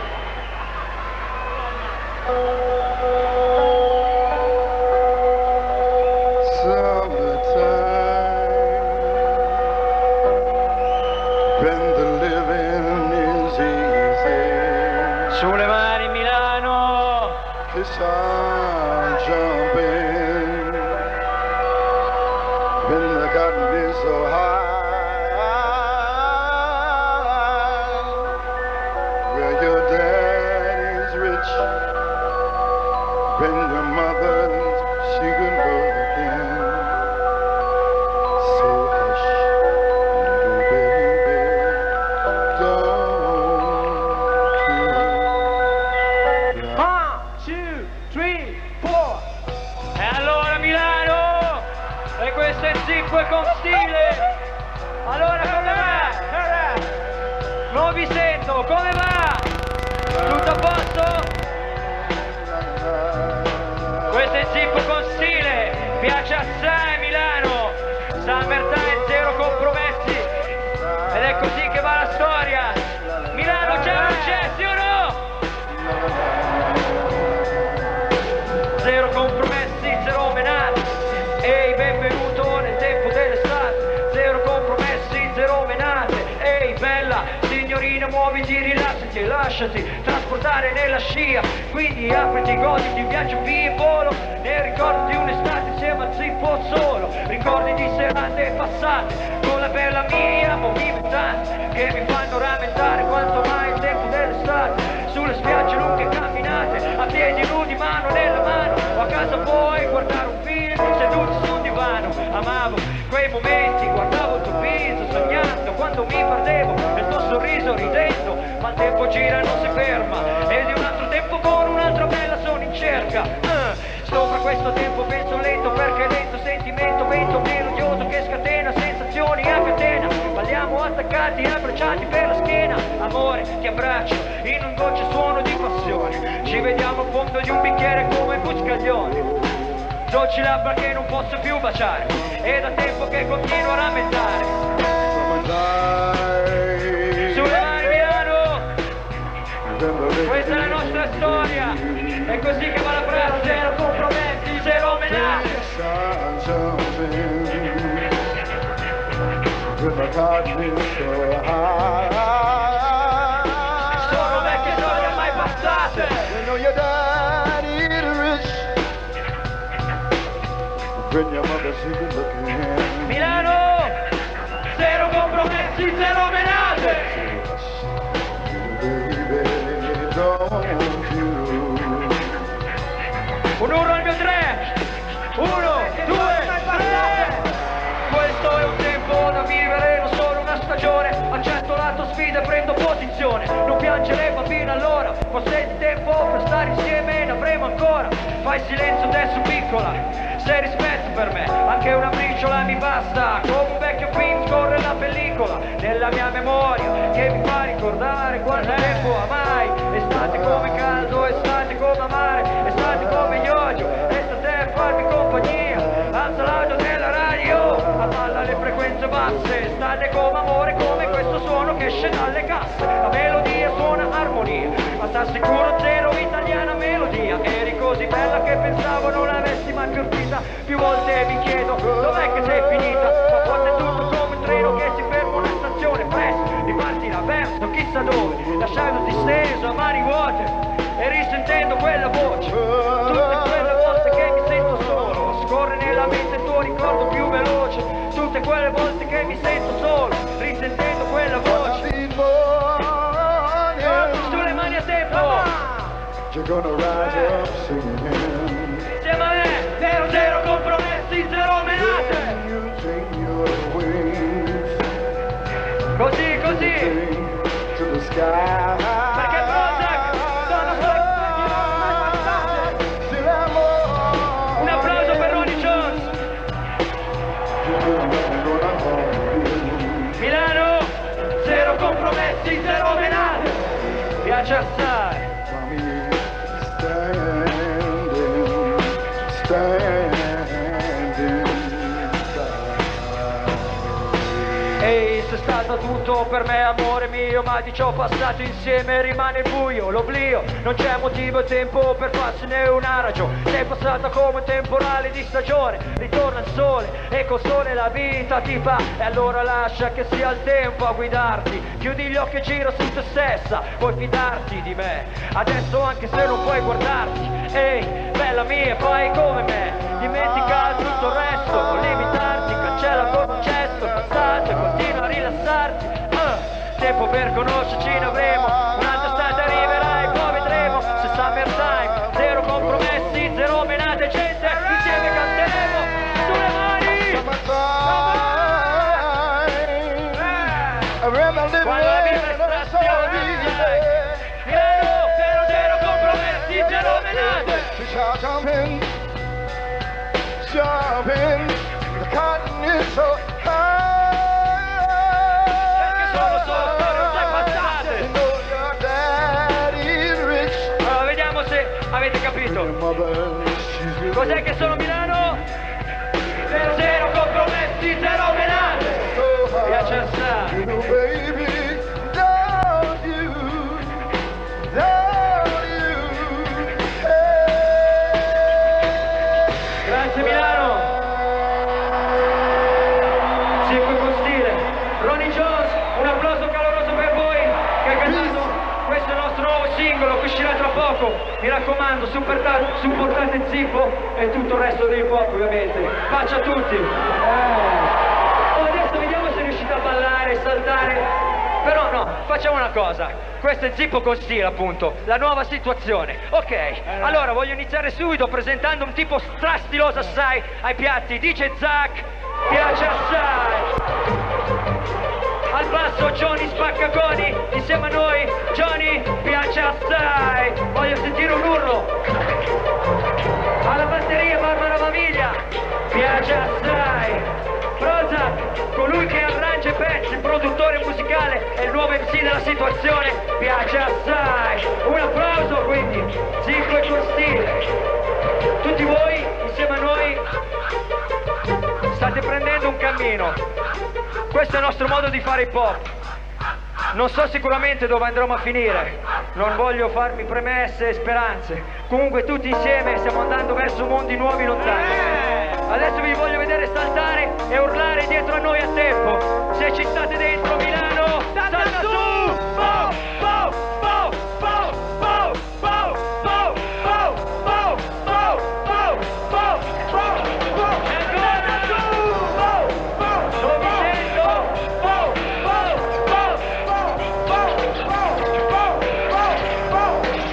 Sulle mani Milano. Sun jumping when the cotton is so high, where your daddy's rich, when your mother's she good working. So hush, little baby, don't you? One, two, three, four. E allora Milano, e questo è Zippo e con stile. Allora come va? Non vi sento, come va? Tutto a posto? Questo è Zippo con stile, piace assai Milano. Summertime, zero compromessi. Ed è così che va la storia. Milano c'è o non c'è, sì o no? Zero compromessi, zero menate. Ehi, benvenuto nel tempo dell'estate. Zero compromessi, zero menate. Ehi, bella signorina, muoviti, rilassati e lasciati trasportare nella scia. Quindi apriti, goditi, viaggio via in volo. Nel ricordo di un'estate insieme a Zippo solo. Ricordi di serate passate con la bella mia, movimentanti che mi fanno rammentare quanto mai il tempo dell'estate. Sulle spiagge lunghe camminate, a piedi nudi, mano nella mano, o a casa puoi guardare un film seduti su un divano. Amavo quei momenti, guardavo il tuo viso sognando quando mi perdevo nel tuo sorriso ridendo, ma il tempo gira e non si ferma, ed è un altro tempo ricerca. uh, Sopra questo tempo penso lento, perché lento sentimento, vento melodioso che scatena sensazioni a catena. Balliamo attaccati, abbracciati per la schiena. Amore, ti abbraccio in un dolce suono di passione. Ci vediamo al fondo di un bicchiere come Buscaglione. Dolci labbra che non posso più baciare, è da tempo che continuo a rammentare. Sulle mani Milano, questa è la nostra storia, è così che va la frase. Zero compromessi, zero menate. Sono vecchie storie mai passate. Milano, zero compromessi, zero menate. Un urlo al mio tre. Uno, due, tre. Questo è un tempo da vivere, non solo una stagione. Accetto la tua sfida e prendo posizione. Non piangere bambina allora, forse è tempo per stare insieme, ne avremo ancora. Fai silenzio adesso piccola, sei rispetto per me, anche una briciola mi basta. Come un vecchio film scorre la pellicola nella mia memoria che mi fa ricordare quanto tempo amai. Estate come caldo, estate come amare, estate come io odio, estate a farmi compagnia. Alza l'audio della radio, abballa le frequenze basse. Estate come amore, come questo suono che esce dalle casse. La melodia suona armonia, ma sta sicuro zero italiana melodia. Eri così bella che pensavo non avessi mai più vita. Più volte mi chiedo dov'è che sei finita, ma forse è tutto come un treno che si ferma una stazione presto, ripartirà verso chissà dove, lasciandoti steso a mani vuote e risentendo quella voce. Tutte quelle volte che mi sento solo, scorre nella mente il tuo ricordo più veloce. Tutte quelle volte che mi sento solo, risentendo quella voce. Sulle mani a tempo. You're gonna rise up singing. Insieme a me, zero, zero compromessi, zero menate. You take your wings Così, così. to the sky. Perché Prozac sono solo un applauso per Ronnie Jones. Milano, zero compromessi, zero menate. Piace assai. Ehi, sei stato tutto per me amore mio, ma di ciò passato insieme rimane il buio, l'oblio. Non c'è motivo e tempo per farsene una ragione. Sei passata come un temporale di stagione, ritorna il sole e col sole la vita ti fa. E allora lascia che sia il tempo a guidarti. Chiudi gli occhi e gira su te stessa, puoi fidarti di me adesso anche se non puoi guardarti. Ehi, bella mia, fai come me, dimentica tutto il resto, non limitarti, cancella con un gesto il passato e continua a rilassarti. uh, Tempo per conoscerci ne avremo, un'altra estate arriverà e poi vedremo. Se summertime, zero compromessi, zero menate, gente, insieme canteremo. Sulle mani! Quando la vita è strazione, Milano, zero, zero compromessi, zero menate. Jumping, jumping, the cotton is so high. Perché sono solo storie passate. You know your daddy's rich. Allora, vediamo se avete capito. Cos'è che sono Milano? Zero, zero compromessi, zero menate. Piace assai. You know, baby, don't you, don't you, hey. Grazie Milano. Cinque con stile. Ronnie Jones, un applauso caloroso per voi che ha cantato questo nostro nuovo singolo che uscirà tra poco. Mi raccomando, supportate, supportate Zippo e tutto il resto del hip hop ovviamente. Pace a tutti. Oh, adesso vediamo se riuscite a ballare e saltare. Però no, facciamo una cosa. Questo è Zippo con stile appunto, la nuova situazione. Ok, allora voglio iniziare subito presentando un tipo strastiloso assai ai piatti, D J Zack, piace assai. Al basso Johnny Spaccaconi, insieme a noi Johnny piace assai. Voglio sentire un urlo. alla batteria Barbara Famiglia, piace assai. Prozac, colui che arrangia i pezzi, produttore musicale e il nuovo M C della situazione, piace assai. Un applauso quindi, Zippo e con stile. Tutti voi insieme a noi state prendendo un cammino. Questo è il nostro modo di fare hip hop. Non so sicuramente dove andremo a finire, non voglio farmi premesse e speranze. Comunque tutti insieme stiamo andando verso mondi nuovi lontani. Adesso vi voglio vedere saltare e urlare dietro a noi a tempo. Se ci state dentro Milano, salta su! Bow, bow, bow, bow, bow, bow, bow, bow, bow, bow, bow, bow, bow, bow. E ancora su! Bow, bow, non mi sento! Bow, bow, bow, bow, bow, bow, bow, bow,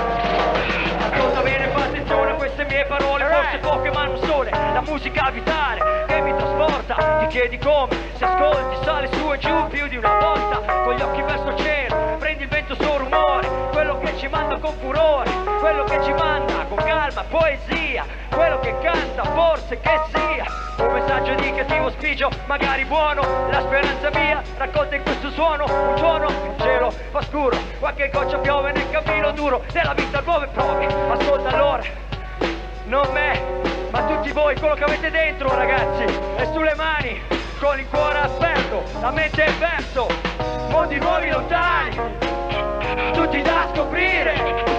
bow. Ascolta bene, fa attenzione a queste mie parole, forse poche ma non sole. La musica vitale che mi trasporta, ti chiedi come, se ascolti sale su e giù più di una volta, con gli occhi verso il cielo, prendi il vento suo rumore, quello che ci manda con furore, quello che ci manda con calma, poesia, quello che canta forse che sia un messaggio di cattivo spigio, magari buono, la speranza mia raccolta in questo suono, un giorno il cielo fa scuro, qualche goccia piove nel cammino duro della vita, nuove prove, ascolta allora, non me, ma tutti voi, quello che avete dentro ragazzi, e sulle mani, con il cuore aperto, la mente è verso, mondi nuovi lontani, tutti da scoprire,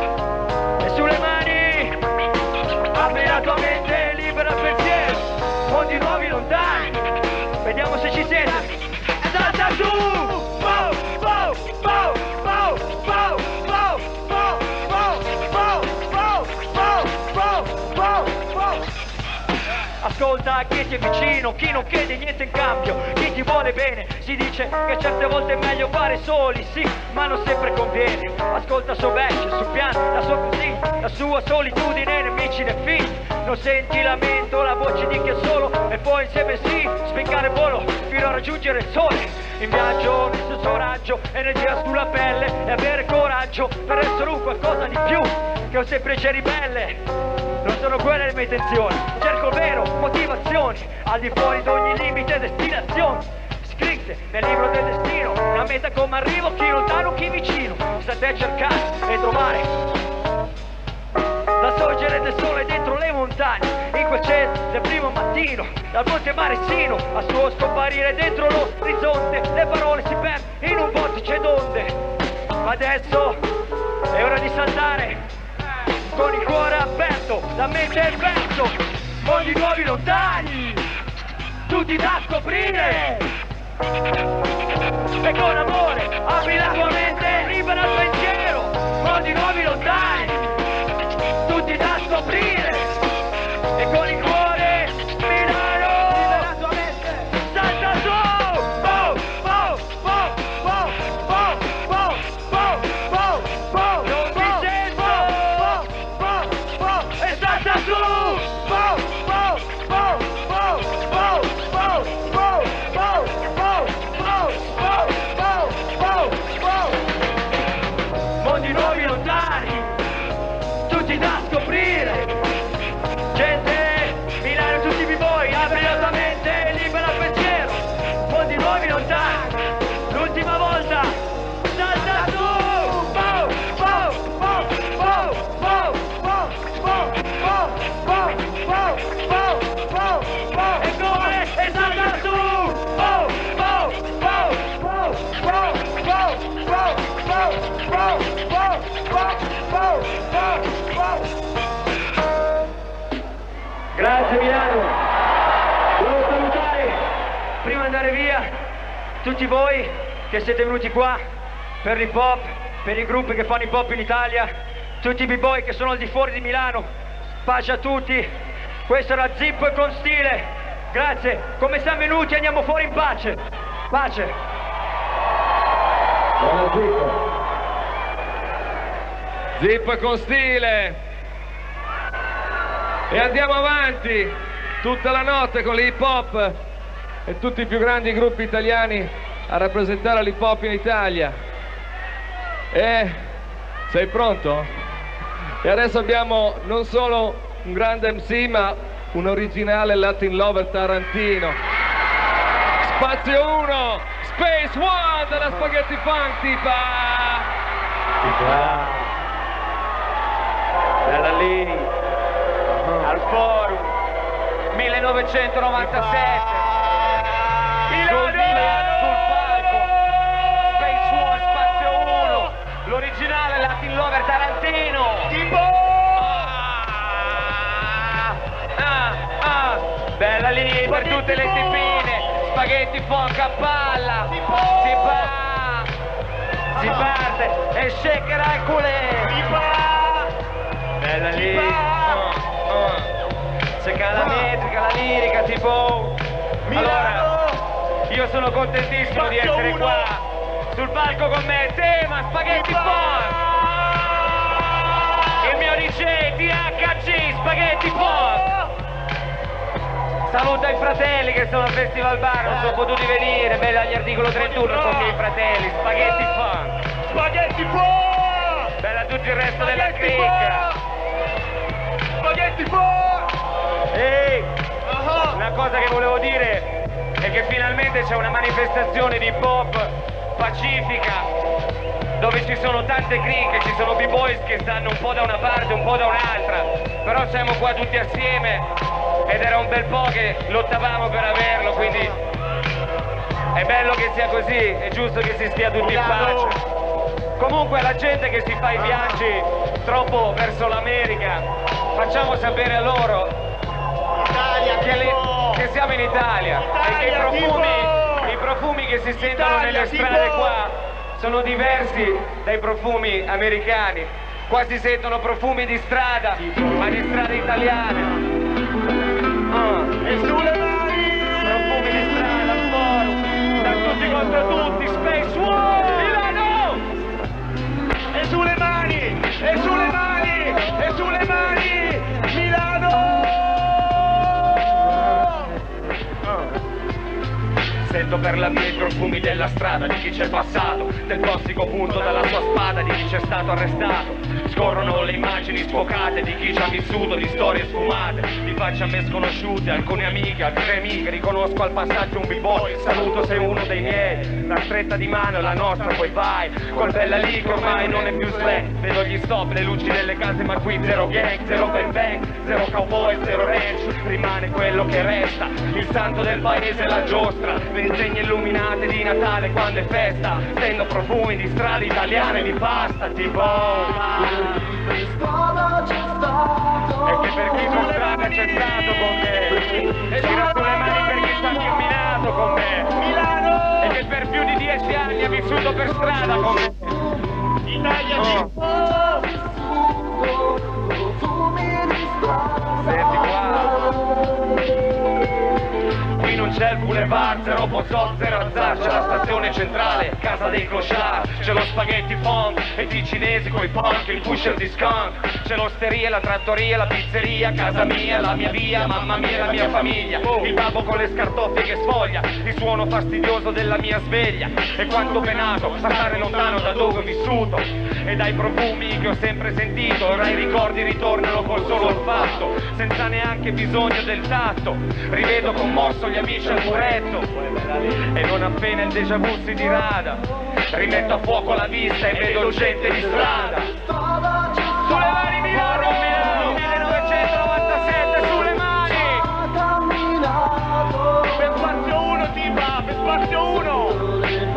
e sulle mani, apri la tua mente, libera il pensiero, mondi nuovi lontani, vediamo se ci siete, salta su, bow, bow, bow, bow, bow, bow, bow, bow, bow, bow, bow, bow, bow, bow. Ascolta chi ti è vicino, chi non chiede niente in cambio, chi ti vuole bene, si dice che certe volte è meglio fare soli, sì, ma non sempre conviene. Ascolta sovesce, su piano, la sua così, la sua solitudine, nemici né figli, non senti lamento, la voce di chi è solo, e poi insieme sì, spiccare il volo, fino a raggiungere il sole, in viaggio nel senso raggio, energia sulla pelle, e avere coraggio, per essere un qualcosa di più, che un semplice ribelle. Non sono quelle le mie intenzioni, cerco il vero, motivazioni, al di fuori di ogni limite, destinazioni, scritte nel libro del destino, la meta come arrivo, chi lontano, chi vicino, state a cercare e trovare, la sorgere del sole dentro le montagne, in quel cielo del primo mattino, dal monte Maresino, a suo scomparire dentro l'orizzonte, le parole si perdono in un vortice d'onde, ma adesso è ora di saltare, con il cuore aperto, la mente è verso, mondi nuovi lontani, tutti da scoprire, e con amore apri la tua mente, libera il pensiero, mondi nuovi lontani, tutti da scoprire, e con il cuore Milano, libera la tua mente, salta su, bow, bow, bow, bow, bow, bow, bow, bow, bow, non mi sento, e salta su, bow, bow, bow, bow, bow, bow, bow, bow, bow, bow, bow, bow, bow, bow. Mondi nuovi lontani, tutti da scoprire, gente, Milano, tutti vi voi, apri la tua mente, libera il pensiero, mondi nuovi lontani, l'ultima volta, salta su, bow, bow, bow, bow, bow, bow, bow, bow, bow, bow, bow, bow, bow, e come, e salta su, bow, bow, bow, bow, bow, bow, bow, bow, bow, bow, bow, bow, bow, bow. Grazie Milano. Volevo salutare, prima di andare via, tutti voi che siete venuti qua per l'hip hop, per i gruppi che fanno hip hop in Italia, tutti i b-boy che sono al di fuori di Milano, pace a tutti, questo era Zippo e con stile, grazie, come siamo venuti andiamo fuori in pace, pace. Buona Zippo. Zippo e con stile. E andiamo avanti tutta la notte con l'hip hop e tutti i più grandi gruppi italiani a rappresentare l'hip hop in Italia. E sei pronto? E adesso abbiamo non solo un grande M C ma un originale Latin lover tarantino. Spazio uno, Space One della Spaghetti Funk, tipa! Tipa! Dalla lì, al forum, millenovecentonovantasette. Milano! Sul palco, Space One, Spazio uno, l'originale Latin lover tarantino. Tipo! Ah, ah, bella lì per tutte le tipine, Spaghetti Funk a palla, si va, si parte e shakerà il culé, bella lì, uh, uh. Cerca la metrica, la lirica, tipo, allora, io sono contentissimo di essere qua, sul palco con me, tema Spaghetti Funk, il mio D J T H C Spaghetti Funk. Saluta i fratelli che sono al Festival Bar, non sono potuti venire, bella agli articolo trentuno con i miei fratelli, Spaghetti Funk. Spaghetti Funk! Bella a tutto il resto della cricca. Spaghetti Funk! Ehi, una cosa che volevo dire è che finalmente c'è una manifestazione di hip hop pacifica, dove ci sono tante cricche, ci sono b-boys che stanno un po' da una parte, un po' da un'altra, però siamo qua tutti assieme ed era un bel po' che lottavamo per averlo, quindi è bello che sia così, è giusto che si stia tutti in pace. Comunque alla gente che si fa i viaggi troppo verso l'America, facciamo sapere a loro che, le, che siamo in Italia e che i profumi, i profumi che si sentono nelle strade qua sono diversi dai profumi americani. Qua si sentono profumi di strada, ma di strade italiane. Uh. E sulle mani! Profumi di strada, al forum, da tutti contro tutti, Space One! Milano! E sulle mani! E sulle mani! E sulle mani! Milano! Sento per la via i profumi della strada di chi c'è passato, del tossico punto dalla sua spada di chi c'è stato arrestato. Scorrono le immagini sfocate di chi ci ha vissuto di storie sfumate, di facce a me sconosciute, alcune amiche, altre amiche. Riconosco al passaggio un b-boy, saluto sei uno dei miei. La stretta di mano è la nostra, poi vai col bella lì che ormai non è più slang. Vedo gli stop, le luci delle case, ma qui zero gang, zero bang bang, zero cowboy, zero ranch. Rimane quello che resta, il santo del paese, la giostra, le insegne illuminate di Natale quando è festa. Stendo profumi di strade italiane di pasta, tipo e che per chi per strada c'è stato con me, e tira sulle mani per chi sta camminato con me, Milano, e che per più di dieci anni ha vissuto per strada con me, Italia di oh. Senti qua, qui non c'è il boulevard, zero Bozot, zero Azzar, c'è la stazione centrale, casa dei clochard, c'è lo Spaghetti Funk e i cinesi coi punk, il pusher di skunk, c'è l'osteria, la trattoria, la pizzeria, casa mia, la mia via, mamma mia, la mia famiglia, il babbo con le scartoffie che sfoglia, il suono fastidioso della mia sveglia, e quanto penato a stare lontano da dove ho vissuto, e dai profumi che ho sempre sentito, ora i ricordi ritornano col solo olfatto, senza neanche bisogno del tatto, rivedo commosso gli amici al muretto, e non appena il déjà vu si dirada, rimetto a fuoco la vista e vedo gente di strada. Sulle mani Milano, Milano, millenovecentonovantasette, sulle mani! Per spazio uno tipa, per spazio uno!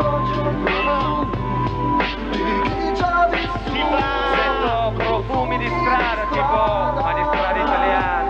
Sento profumi di strada, tipo, ma di strade italiane.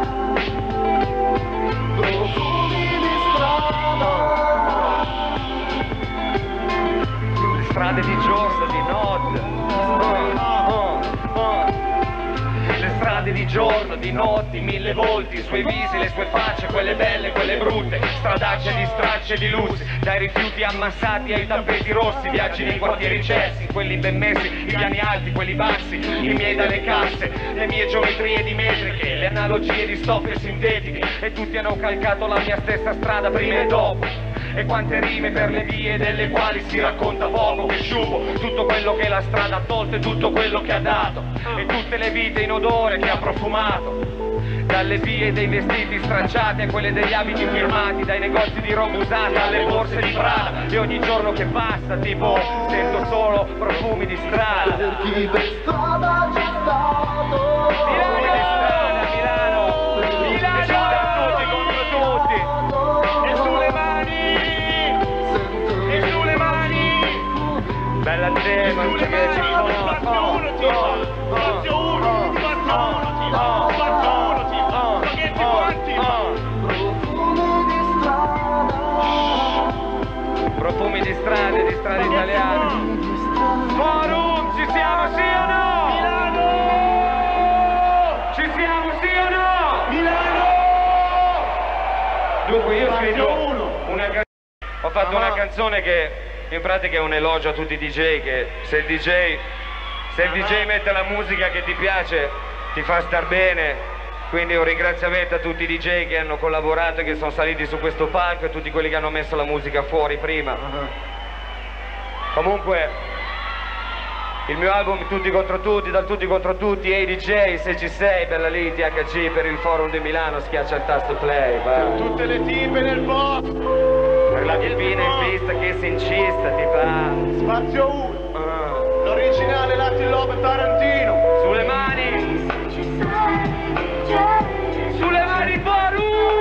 Strade di giorno, di notte, oh, oh, oh. Le strade di giorno, di notte, mille volti, i suoi visi, le sue facce, quelle belle, quelle brutte, stradacce di stracce di luci, dai rifiuti ammassati ai tappeti rossi, viaggi nei quartieri cessi, quelli ben messi, i piani alti, quelli bassi, i miei dalle casse, le mie geometrie di metriche, le analogie di stoffe sintetiche, e tutti hanno calcato la mia stessa strada prima e dopo. E quante rime per le vie delle quali si racconta poco, che sciupo tutto quello che la strada ha tolto e tutto quello che ha dato, e tutte le vite in odore che ha profumato, dalle vie dei vestiti stracciati a quelle degli abiti firmati, dai negozi di roba usata alle borse di Prada, e ogni giorno che passa tipo sento solo profumi di strada. Per chi per strada c'è stato, Milano di strada, Milano, Milano, e tutti contro tutti, e sulle mani, e sulle mani, bella tema, non c'è che ci fa, Spazio uno ti fa, spazio uno, spazio uno ti fa, spazio uno ti fa, spaghetti quanti fa. profumi di strade, di strade italiane. Forum, ci siamo sì o no? Milano! Ci siamo sì o no? Milano! Dunque io ho Spazio scritto uno. una canzone, ho fatto una canzone che in pratica è un elogio a tutti i D J, che se il D J, se il D J mette la musica che ti piace, ti fa star bene. Quindi un ringraziamento a tutti i D J che hanno collaborato e che sono saliti su questo palco, e tutti quelli che hanno messo la musica fuori prima. Comunque il mio album Tutti contro tutti, dal Tutti contro tutti, ehi D J, se ci sei, bella lì, T H G per il forum di Milano, schiaccia il tasto play, vai. Tutte le tipe nel box. Per la tipina in pista che si incista, ti fa. Spazio uno. Ah. L'originale Latin Love Tarantino. Sulle mani, sulle mani forum!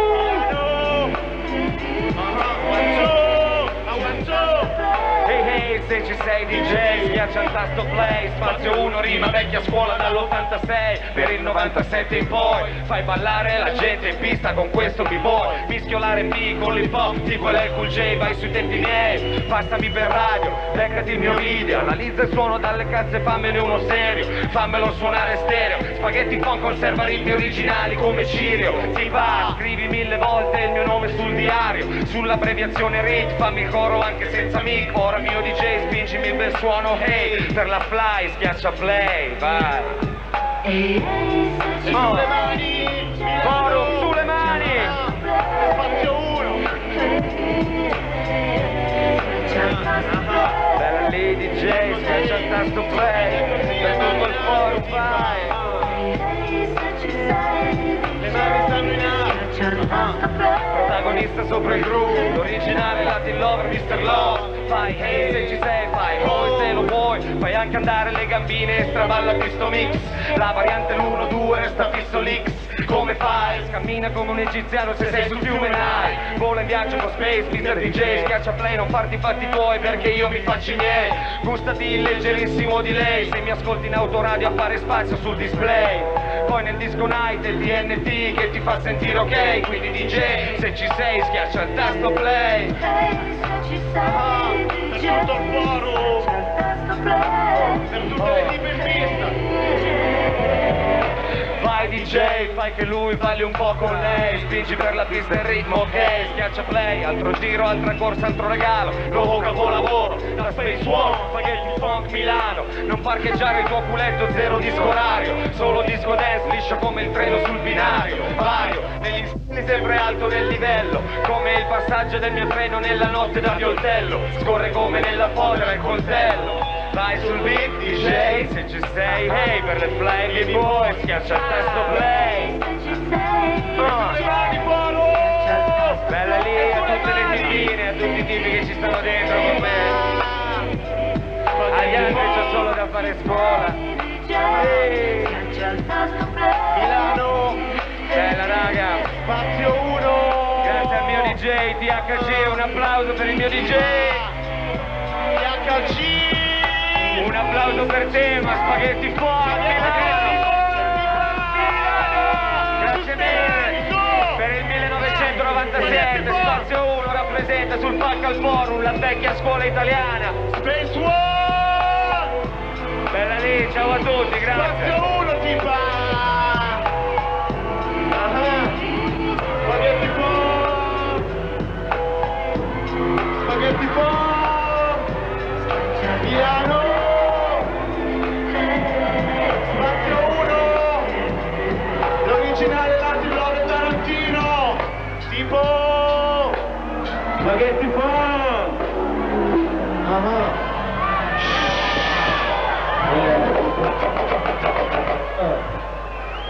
Hey hey, se ci sei D J, schiaccia il tasto play, spazio uno rima vecchia scuola dall'ottantasei, per il novantasette in poi, fai ballare la gente in pista con questo b-boy, mischio l'R and B con l'hip hop, tipo l'L Cool J, vai sui tempi miei, passami per radio, beccati il mio video, analizza il suono dalle cazze, fammene uno serio, fammelo suonare stereo, spaghetti fon conserva ritmi originali come Cirio, ti va, scrivi mille volte il mio nome sul diario, sull'abbreviazione R I T, fammi il coro anche senza mic, ora mio D J spingimi il bel suono, hey, per la fly schiaccia play, vai. Sulle mani. Forum, sulle mani. Spazio uno. Bella lì D J, schiaccia il tasto play, per tutto il forum, vai. Le mani stanno in aria. Protagonista sopra il groove, l'originale Latin Lover, mister Love. Fai hey se ci sei, fai poi se lo vuoi, fai anche andare le gambine e stravallati sto mix. La variante l'uno due resta fisso l'X. Come fai? Cammina come un egiziano se sei sul fiume Nile. Vola in viaggio con Space, mister D J, schiaccia play, non farti i fatti tuoi perché io mi faccio i miei. Gustati il leggerissimo di lei, se mi ascolti in autoradio a fare spazio sul display. Poi nel disco night è il D N T che ti fa sentire ok, quindi D J, se ci sei schiaccia il tasto play. Ah, per tutto il forum. Per tutte le tipe in pista. Vai D J, fai che lui balli un po' con lei, spingi per la pista in ritmo, ok, schiaccia play, altro giro, altra corsa, altro regalo, logo capolavoro, da Space One, spaghetti funk Milano, non parcheggiare il tuo culetto, zero disco orario, solo disco dance, liscio come il treno sul binario, vario, negli insigni sempre alto nel livello, come il passaggio del mio treno nella notte da Violtello, scorre come nella fodera il coltello. Vai sul beat D J, se ci sei, hey, per le flying boy, schiaccia il tasto play. Oh. Bella lì a tutte le tipine, a tutti i tipi che ci stanno dentro con me. Agli altri c'ho solo da fare scuola. Hey. Milano. Bella raga. Spazio uno. Grazie al mio D J T H G, un applauso per il mio D J. T H G. Un applauso per te, ma spaghetti fuori, Milano! Grazie mille! Per il millenovecentonovantasette, Spazio uno rappresenta sul palco al forum la vecchia scuola italiana. Space One! Bella lì, ciao a tutti, grazie! Spazio uno ti fa! Ah, spaghetti fuori! Spaghetti fuori! Milano! L'originale Latin Love Tarantino, tipo spaghetti fan.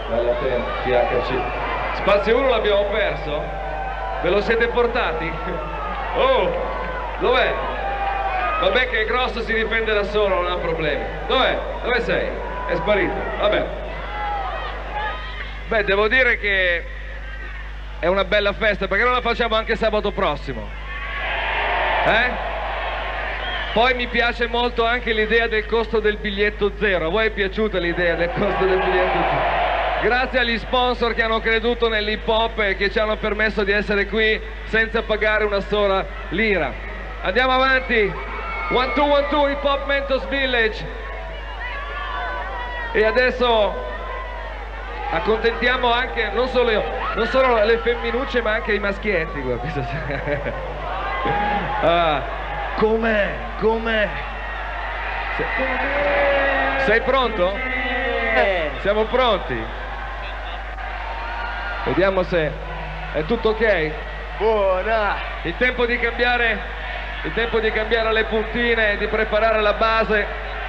Vale la pena, T H C. Spazio uno l'abbiamo perso? Ve lo siete portati? Oh, dov'è? Vabbè che è grosso, si difende da solo, non ha problemi. Dov'è? Dove sei? È sparito, vabbè. Beh, devo dire che è una bella festa, perché non la facciamo anche sabato prossimo? Eh? Poi mi piace molto anche l'idea del costo del biglietto zero. A voi è piaciuta l'idea del costo del biglietto zero? Grazie agli sponsor che hanno creduto nell'hip hop e che ci hanno permesso di essere qui senza pagare una sola lira. Andiamo avanti. One two one two Hip Hop Mentos Village. E adesso accontentiamo anche non solo, io, non solo le femminucce ma anche i maschietti. Ah, com'è? Com'è? Sei pronto? Siamo pronti? Vediamo se è tutto ok. Buona! Il tempo di cambiare, il tempo di cambiare le puntine e di preparare la base.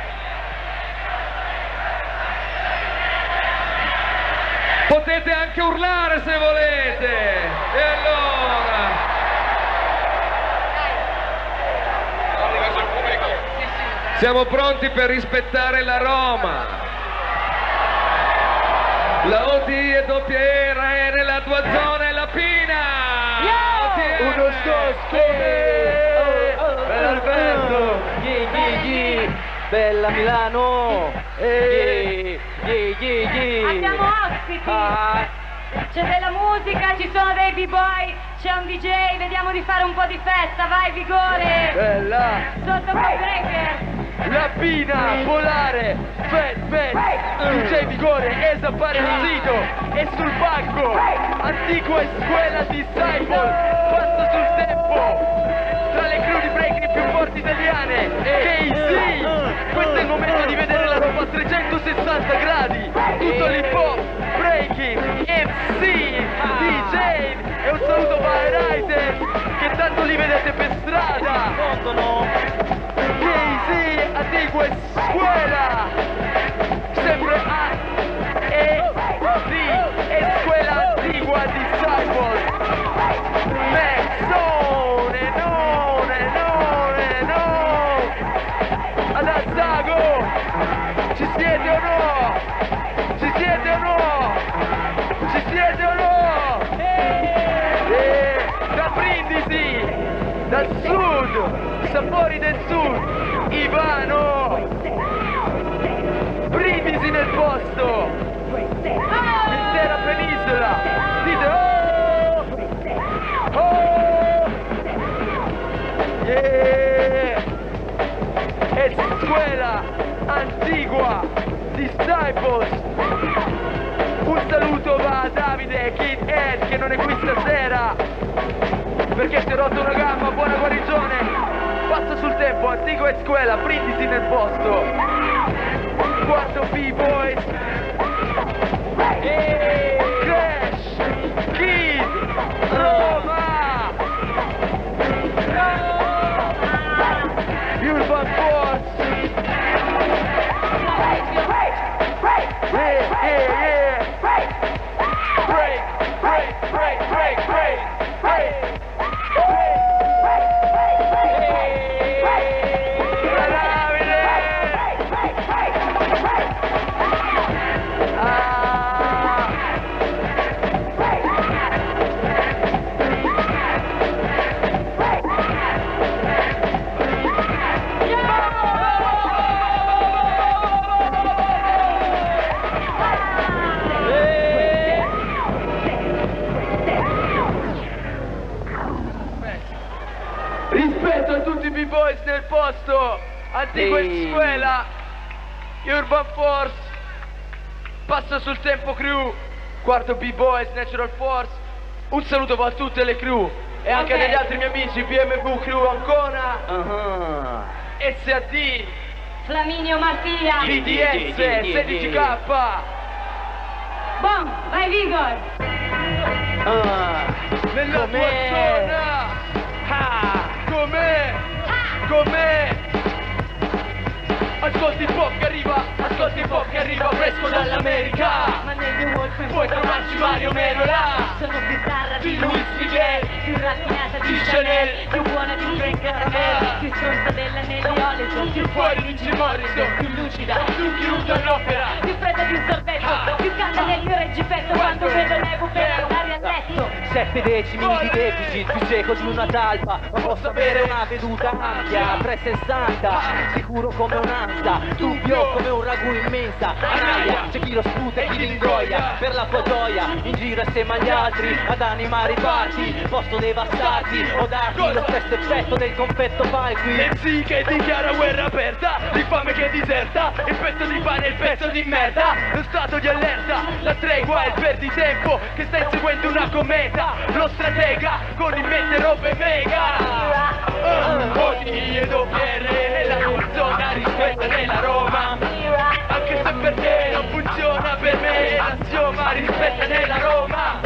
Potete anche urlare se volete. E allora? Siamo pronti per rispettare la Roma. La O D è doppia era è nella tua zona e la Pina! Uno scosco! Bella Alberto! Ghi, ghi, ghi. Bella Milano! Ghi, ghi, ghi, ghi. Abbiamo ospiti! Ah. C'è della musica, ci sono dei b-boy, c'è un D J, vediamo di fare un po' di festa, vai vigore! Bella! Sotto quei breaker! La Pina, Polare, Fat Fat, D J Vigore, Esa Parentito e sul banco, Antigua e Scuela Disciple, passa sul tempo, tra le crew di breaking più forti italiane, K Z, questo è il momento di vedere la roba a trecentosessanta gradi, tutto l'hip hop, breaking, M C, D J e un saluto a Rider, che tanto li vedete per strada. K Z, Antigua e Scuela, sempre A e D e Scuela Antigua Disciples. Mezzone, none, none, no. Ad Azzago, ci siete o no? Ci siete o no? Ci siete o no? E da Brindisi, dal sud, sapori del sud, Ivano, Brindisi nel posto, l'intera penisola, dite oh, oh, yeah, e Scuela Antigua Disciples. Un saluto va a Davide Kid Ed che non è qui stasera perché si è rotto una gamba, buona guarigione. Passa sul tempo, Antigua e Scuela, Brindisi nel posto. Quarto B-Boys e Crash, Kid, Roma, Urban Force. Yeah, yeah, yeah. Break, break, break, break, break, break. Rispetto a tutti i B-Boys nel posto, Antigua e Scuela, Urban Force, passa sul tempo crew, quarto B-Boys, Natural Force, un saluto va a tutte le crew e anche Ok. agli altri miei amici, B M W Crew Ancona, Uh-huh. S A D, Flaminio Mattia! B D S, sedici K, Bom, vai Vigor! Ah. nella tua Com'è? zona, Ah. com'è, com'è, ascolti il pop che arriva, ascolti ascolti il pop che arriva fresco dall'America. Ma negli Wolf Puoi trovarci Mario Merola. sono più tarra Di Luis Miguel, più raffinata di di Chanel, Chanel, più buona di Frank Caramel, più stronza della Nelly Olison, più fuori di Jim Morrison, più lucida, più chiusa all'opera. più fredda di un sorbetto, più calda del mio reggipetto quando vedo l'Evo per andare a letto. Sette decimi di deficit, più cieco di una talpa, ma posso avere una veduta ampia, trecentosessanta, sicuro come un'ansa, dubbio come un ragù immensa, anaia, c'è chi lo sputa e chi li ingoia, per la tua gioia, in giro assieme agli altri, ad animare i parti, posso devastarti, o darti lo stesso effetto del confetto palqui. M C che dichiara guerra aperta, l'infame che diserta, il pezzo di pane e il pezzo di merda, lo stato di allerta, la tregua e il perditempo, che sta inseguendo una cometa, lo stratega con in mente robe mega. Uh, O D e doppia R nella tua zona, rispetta nella Roma, anche se per te non funziona, per me l'assioma, rispetta nella Roma.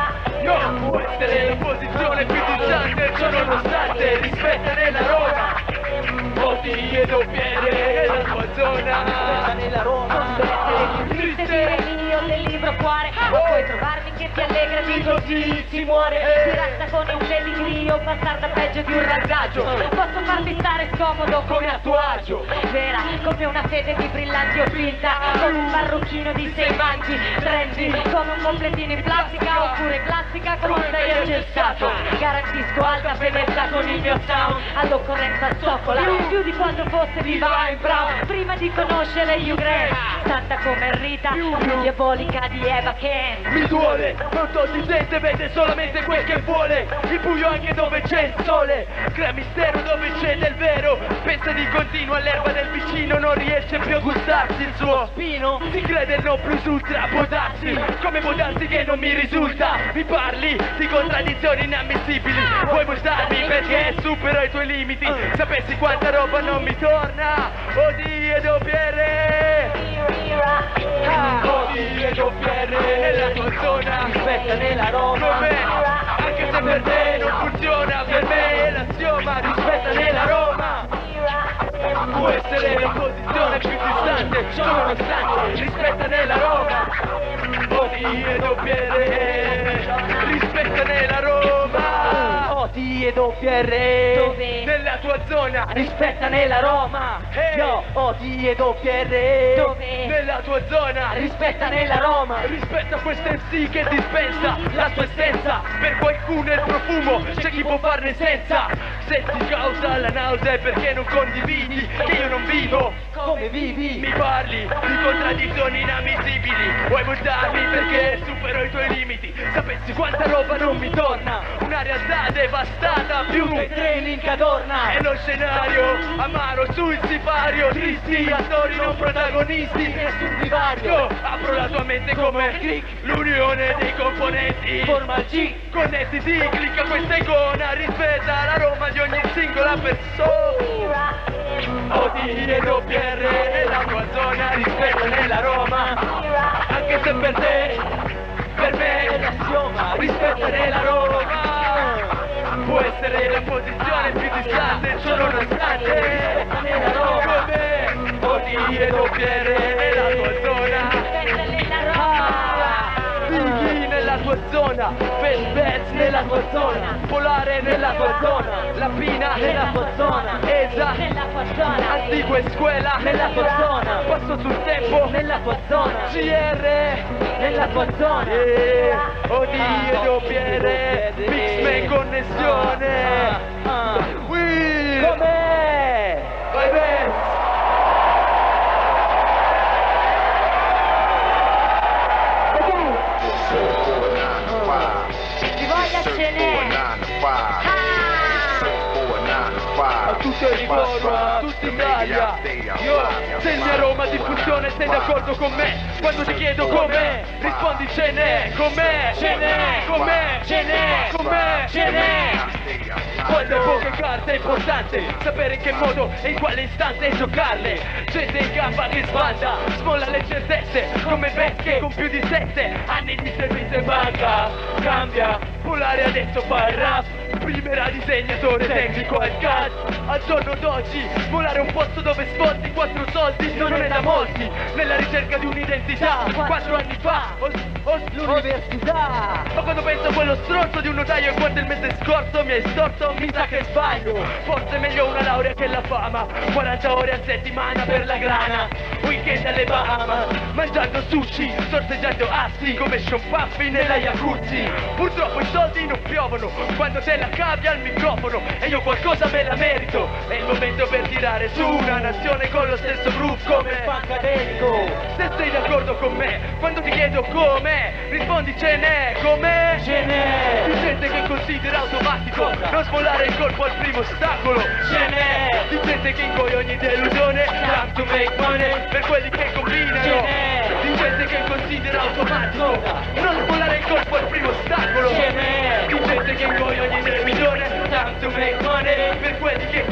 Non può essere la posizione più distante, ciò nonostante, rispetta nella Roma. O D e doppia R nella tua zona, rispetta nella Roma. Triste dire l'io del libro cuore, ma puoi trovarmi che ti allegra di così si muore. Si resta con un pedigrio, passar da peggio di un raggaggio. Posso farmi stare scomodo come a tuo agio, vera come una fede di brillanti o finta, come un parrucchino di sei manchi, trendy come un completino in plastica, oppure classica come un sei accettato. Garantisco alta fedeltà con il mio sound, all'occorrenza zoccola più di quanto fosse viva in Brown prima di conoscere Hugh Grant, santa come Rita, più diabolica di Eva Kane. Mi duole, non togli gente, vede solamente quel che vuole, il buio anche dove c'è il sole, crea mistero dove c'è del vero, pensa di continuo all'erba del vicino, non riesce più a gustarsi il suo spino, si crede il non plus ultra, può darsi, come può darsi che non mi risulta, mi parli di contraddizioni inammissibili, vuoi multarmi perché supero i tuoi limiti, sapessi quanta roba non mi torna, O D e doppia R. O D e doppia R nella tua zona, rispetta nella Roma, com'è? Anche se per te non funziona, per me è l'assioma, rispetta nella Roma. Può essere la posizione più distante, ciò nonostante, rispetta nella Roma. O D e doppia R, rispetta nella Roma. O D e doppia R, Dove? nella tua zona, rispetta nella Roma. Yo, O D e doppia R, Dove? nella tua zona, rispetta nella Roma. Rispetta questa M C che dispensa la sua essenza, per qualcuno è il profumo, c'è chi può farne senza. Se ti causa la nausea è perché non condividi che io non vivo come vivi. Mi parli di contraddizioni inammissibili, vuoi multarmi perché supero i tuoi limiti, sapessi quanta roba non mi torna, una realtà devastata più dei treni che adorna, e lo scenario amaro sul sipario, tristi attori non protagonisti, nessun divario. Apro la tua mente come click, l'unione dei componenti forma il G, connettiti, clicca questa icona, rispetta la Roma di ogni singola persona. O D e doppia R nella tua zona, rispetta nella Roma, anche se per te, per me è l'assioma, rispetta nella Roma. Può essere la posizione più distante, ciò nonostante, rispetta nella Roma. Com'è? O D e doppia R nella tua zona, Rispetta nella Roma. Biggie nella tua zona, Fat Bats nella tua zona, Polare nella tua zona, La Pina nella tua zona, Esa Nella tua zona. Antigua e Scuela nella tua zona, Passo sul tempo nella tua zona, C R nella tua zona, eh, O D e doppia R, Mixman connessione. Qui com'è? Vai Vance! Chi voglia ce n'è. A tutto il ritorno, a tutta Italia. Io, senti a Roma diffusione, sei d'accordo con me? Quando ti chiedo com'è, rispondi ce n'è, com'è, ce n'è, com'è, ce n'è, com'è, ce n'è. Quando hai poche carte è importante sapere in che modo e in quale istante giocarle. Gente in gamba che sbanda, smolla le certezze come vecchie con più di sette anni di servizio in banca. Cambia, Polare adesso fa il rap, prima era disegnatore tecnico al C A D, al giorno d'oggi. Volare un posto dove sfondi quattro soldi non è da molti. Nella ricerca di un'identità, quattro anni fa ho, ho l'università. Ma quando penso a quello stronzo di un notaio e quando il mese scorso mi hai storto, mi sa che sbaglio. Forse è meglio una laurea che la fama. quaranta ore a settimana per la grana, weekend alle Bahama, mangiando sushi, sorseggiando assi come Sean Puffy nella jacuzzi. Purtroppo i soldi non piovono quando te la cavi al microfono e io qualcosa me la merito. È il momento per tirare su una nazione con lo stesso groove come il funk accademico. Se sei d'accordo con me quando ti chiedo com'è, rispondi ce n'è. Com'è? Ce n'è. Di gente che considera automatico non smollare il colpo al primo ostacolo. Ce n'è. Di gente che ingoia ogni delusione, time to make money, per quelli che combinano. Ce n'è. Di gente che considera automatico non smollare il colpo al primo ostacolo. Ce n'è. Di gente che ingoia ogni delusione, time to make money, per quelli che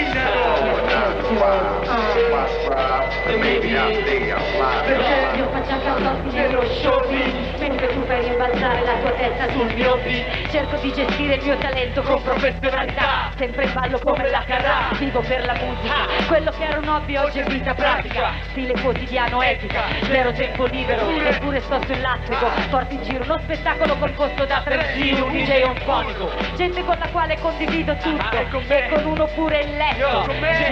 Perché io faccio account nello shopping mentre tu fai rimbalzare la tua testa sul mio beat. Cerco di gestire il mio talento con professionalità, sempre in ballo come la Carrà. Vivo per la musica, quello che era un hobby oggi è vita pratica. Stile quotidiano, etica, zero tempo libero, eppure sto sul lastrico. Porto in giro uno spettacolo composto da tre G, un D J onfonico, gente con la quale condivido tutto e con uno pure il letto.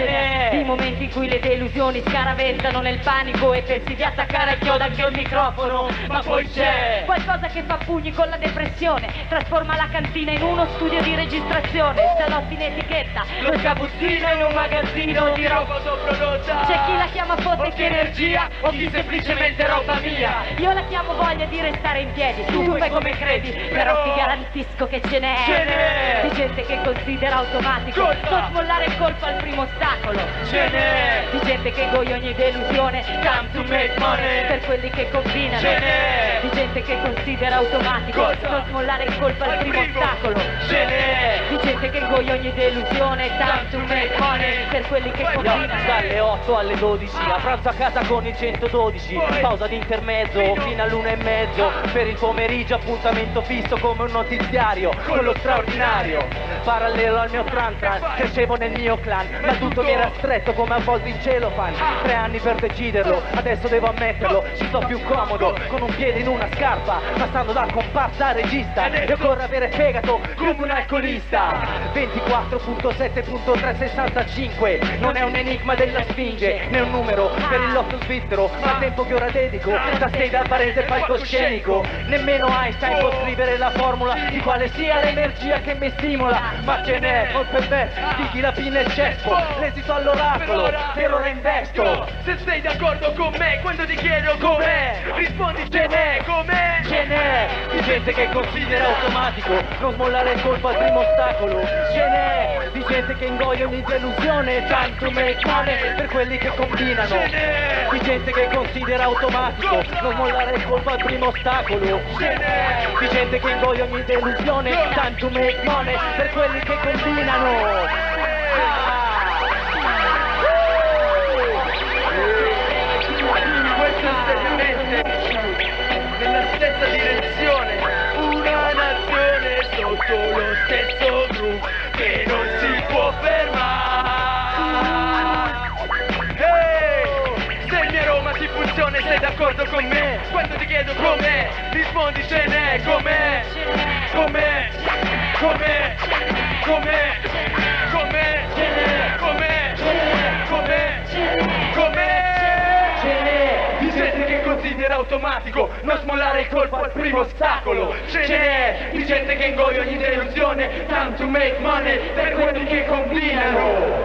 I momenti in cui le delusioni scaraventano nel panico e pensi di attaccare al chiodo anche il microfono, ma poi c'è qualcosa che fa pugni con la depressione, trasforma la cantina in uno studio di registrazione, salotti in etichetta, lo sgabuzzino in un magazzino di roba autoprodotta. C'è chi la chiama fotte che energia o chi semplicemente roba mia. Io la chiamo voglia di restare in piedi, tu fai come credi, però ti garantisco che ce n'è. Ce n'è di gente che considera automatico non smollare il colpo al primo ostacolo. Ce n'è di gente che ingoia ogni delusione, time to make money, per quelli che combinano. Ce n'è di gente che considera automatico non smollare il colpo al primo ostacolo. Ce n'è di gente che ingoia ogni delusione, time to make money, per quelli che combinano. Dalle otto alle dodici, a pranzo a casa con il centododici, pausa di intermezzo fino all'una e mezzo, per il pomeriggio appuntamento fisso come un notiziario con lo straordinario. Parallelo al mio tran tran, crescevo nel mio clan, ma tutto mi era stretto come avvolto in cellophane. Tre anni per deciderlo, adesso devo ammetterlo, ci sto più comodo con un piede in una scarpa, passando da comparsa a regista, e occorre avere fegato come un alcolista. Ventiquattro virgola sette virgola trecentosessantacinque non è un enigma della Sfinge, né un numero per il lotto svizzero, ma tempo che ora dedico da sei dal parente palcoscenico. Nemmeno Einstein può scrivere la formula di quale sia l'energia che mi stimola, ma ce n'è, col pepe, di chi la pinna e il cespo, l'esito all'oracolo, per ora investo. Se sei d'accordo con me quando ti chiedo com'è, rispondi ce n'è. Com'è? Ce n'è di gente che considera automatico non smollare il colpo al primo ostacolo. Ce n'è di gente che ingoia ogni delusione, time to make money, per quelli che combinano. Ce n'è di gente che considera automatico non smollare il colpo al primo ostacolo. Ce n'è di gente che ingoia ogni delusione, time to make money, per quelli che combinano. Questo è seriamente nella stessa direzione, una nazione sotto lo stesso groove che non si può fermare. Hey, se mia Roma ti funziona e sei d'accordo con me quando ti chiedo com'è, rispondi ce n'è. Com'è? Com'è? Com'è? Com'è? Com'è? Com'è? Com'è? Com'è? Di gente che considera automatico non smollare il colpo al primo ostacolo. Ce n'è di gente che ingoia ogni delusione, time to make money, per quelli che combinano.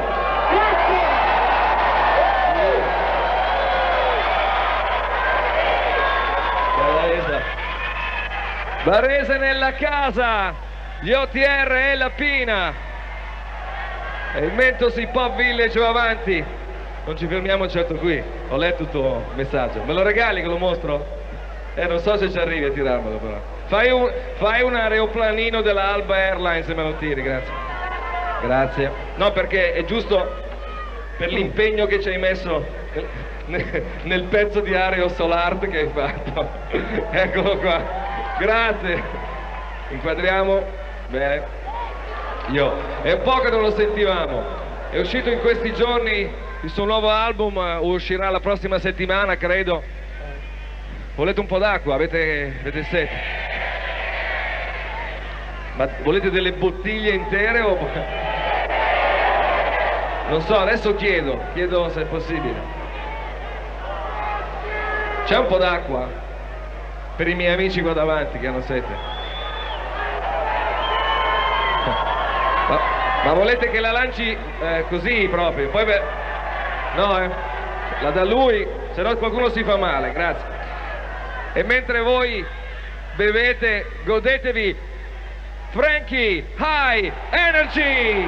Barese. Barese nella casa, gli O T R e la Pina e il Mentos Hip Hop Village va avanti. Non ci fermiamo certo qui, ho letto il tuo messaggio. Me lo regali che lo mostro? Eh, non so se ci arrivi a tirarmelo però. Fai un, fai un aeroplanino della Alba Airlines e me lo tiri, grazie. Grazie. No, perché è giusto per l'impegno che ci hai messo nel, nel pezzo di Aerosol Art che hai fatto. Eccolo qua. Grazie. Inquadriamo. Bene. Io. È un po' che non lo sentivamo. È uscito in questi giorni il suo nuovo album, uscirà la prossima settimana, credo. Volete un po' d'acqua? Avete, avete sete? Ma volete delle bottiglie intere o... Non so, adesso chiedo, chiedo se è possibile. C'è un po' d'acqua? Per i miei amici qua davanti che hanno sete. Ma, ma volete che la lanci eh, così proprio? Poi beh, no, eh? La da lui, se no qualcuno si fa male, grazie. E mentre voi bevete, godetevi Frankie High Energy!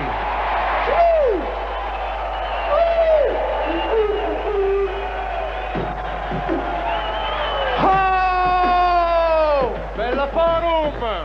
Oh! Bella forum!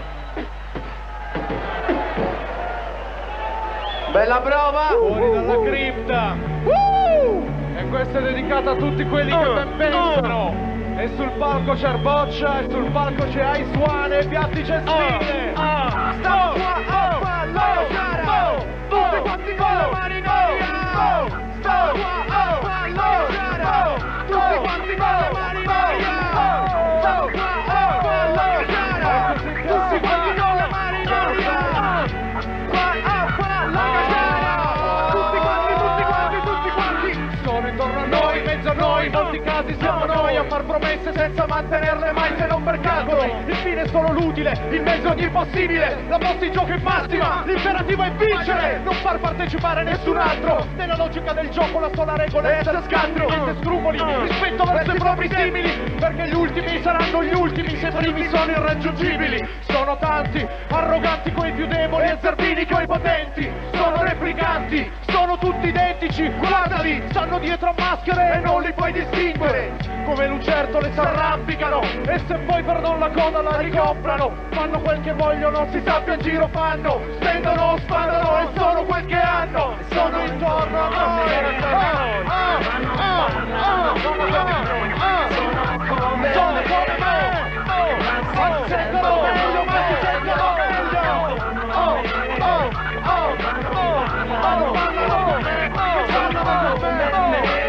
Bella prova! Fuori dalla cripta! Uh! E questa è dedicata a tutti quelli che uh, ben pensano! Uh. E sul palco c'è Arboccia, e sul palco c'è Ice One e Piatti Gestile! Uh. Uh. Sta qua a ballo! Tutti quanti con le mani in aria! Sta qua a ballo! Tutti quanti con le mani in aria! Sta qua a ballo! Tutti quanti con le mani in aria! Noi, in molti casi siamo noi a far promesse senza mantenerle mai se non per calcolo. Il fine è solo l'utile, il mezzo ogni possibile. La posta in gioco è massima, l'imperativo è vincere, non far partecipare nessun altro. Nella logica del gioco la sola regola è essere scandro, niente scrupoli, rispetto verso i propri simili, perché gli ultimi saranno gli ultimi se i primi sono irraggiungibili. Sono tanti, arroganti coi più deboli e zerbini coi potenti. Sono replicanti, sono tutti identici, guardali, stanno dietro a maschere e non li puoi distinguere. Come lucertole s'arrampicano e se poi per non la coda la ricomprano. Fanno quel che vogliono, si sa che in giro fanno. Spendono, sparano e sono quel che hanno. Sono intorno a me. Sono come me. Ma si sentono meglio, ma si sentono meglio. Oh, oh, oh, oh. Fanno, fanno come me. Fanno come me.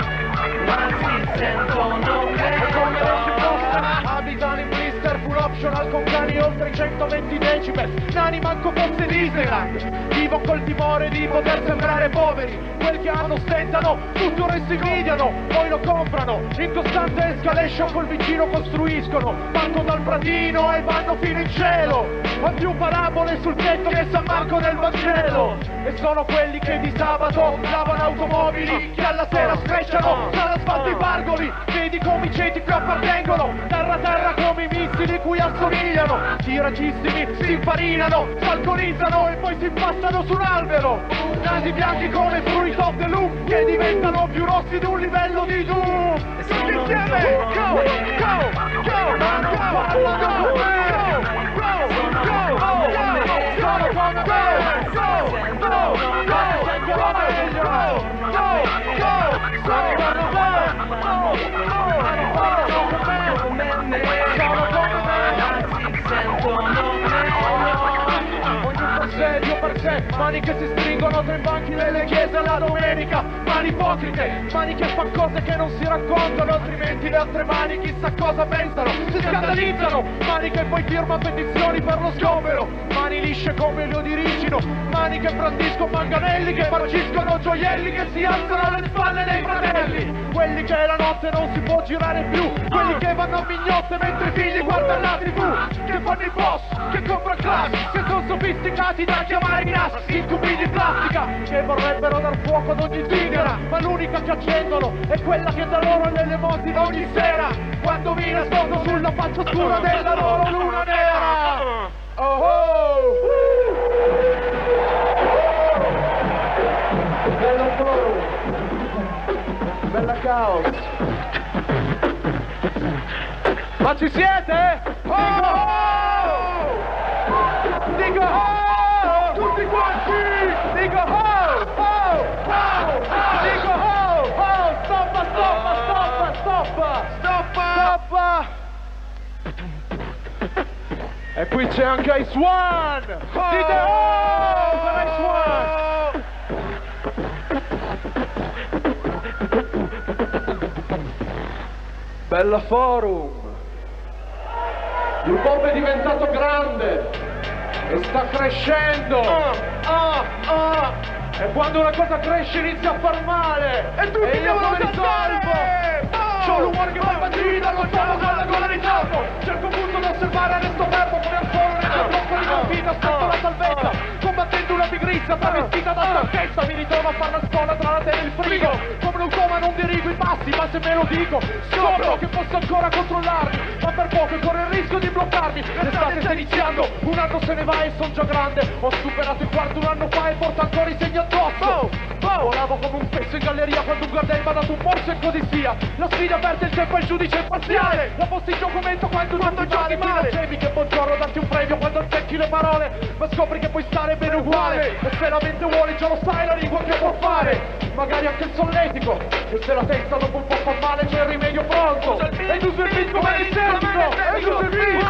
Abitano in blister full optional con cani oltre i centoventi decibel. Nani manco fosse Disneyland. Vivo col timore di poter sembrare poveri. Quel che hanno stentano, tutto il resto invidiano. Poi lo comprano, in costante escalation col vicino costruiscono. Partono dal pratino e vanno fino in cielo. Ha più parabole sul tetto che San Marco del Vangelo. E sono quelli che di sabato lavano automobili, che alla sera sfrecciano dall'asfalto i pargoli. Vedi come i ceti più appartengono, terra terra come i missili cui assomigliano. Tiracissimi si infarinano, si alcolizzano e poi si impastano su un albero. Nasi bianchi come Fruit of the Loom, che diventano più rossi di un livello di Doom. E tutti insieme, go, go, go, go, ma non parlano con me. Go, go, go, go, sono come me. Go, go, go, sento meglio. Go, go, sono come me. Go, go, parlano con me. Sono come me. Sentono meglio. Ognuno per sé, Dio per sé. Mani che si stringono tra i banchi delle chiese la domenica. Mani ipocrite, mani che fanno cose che non si raccontano, altrimenti le altre mani chissà cosa pensano, si scandalizzano. Mani che poi firmano petizioni per lo sgombero. Mani lisce come le dirigino. Mani che brandiscono manganelli, che marciscono gioielli, che si alzano alle spalle dei fratelli. Quelli che la notte non si può girare più. Quelli che vanno a mignotte mentre i figli guardano la tivù. Che fanno i boss, che comprano class, che sono sofisticati da chiamare i nas. Incubi di plastica, che vorrebbero dar fuoco ad ogni zingara, ma l'unica che accendono è quella che da loro nell'elemosina ogni sera, quando mi nascondo sulla faccia scura della loro luna nera. Oh oh! Bella flow, bella caos. Ma ci siete? Oh! Dico oh! Tutti quanti! Dico oh! Oh! Oh! Dico oh! Oh! Stoppa! Stoppa! Stoppa! Stoppa! Stoppa! Stoppa! E qui c'è anche Ice One! Dite oh! Per Ice One! Bella Forum. Il pop è diventato grande e sta crescendo. Ah, ah, ah. E quando una cosa cresce inizia a far male. E tutti io lo risolvo. C'ho l'umore che fa impazzire, lo trovo con la gola di capo. Cerco punto di osservare, resto fermo come al foro nel blocco di confine, aspetto la salvezza. Combattendo una pigrizia travestita da stanchezza, mi ritrovo a fare la scuola tra la tela e il frigo. Come un coma non dirigo i passi, ma se me lo dico scopro che posso ancora controllarmi, ma per poco corro il rischio di bloccarmi. L'estate sta iniziando, un anno se ne va e son già grande. Ho superato il quarto un anno fa e porto ancora i segni addosso. Volavo come un peso in galleria quando un guardiano mi ha dato un morso e così sia. La sfida aperta, il tempo è il giudice imparziale. La posta in gioco mento quando quando giochi male. Dicevi che buongiorno darti un premio quando azzecchi le parole, ma scopri che puoi stare bene uguale. E se la mente vuole già lo sai la lingua che può fare. Magari anche il solletico. E se la testa dopo un po' fa male c'è il rimedio pronto. E tu sul beat come l'estetico. E tu sul beat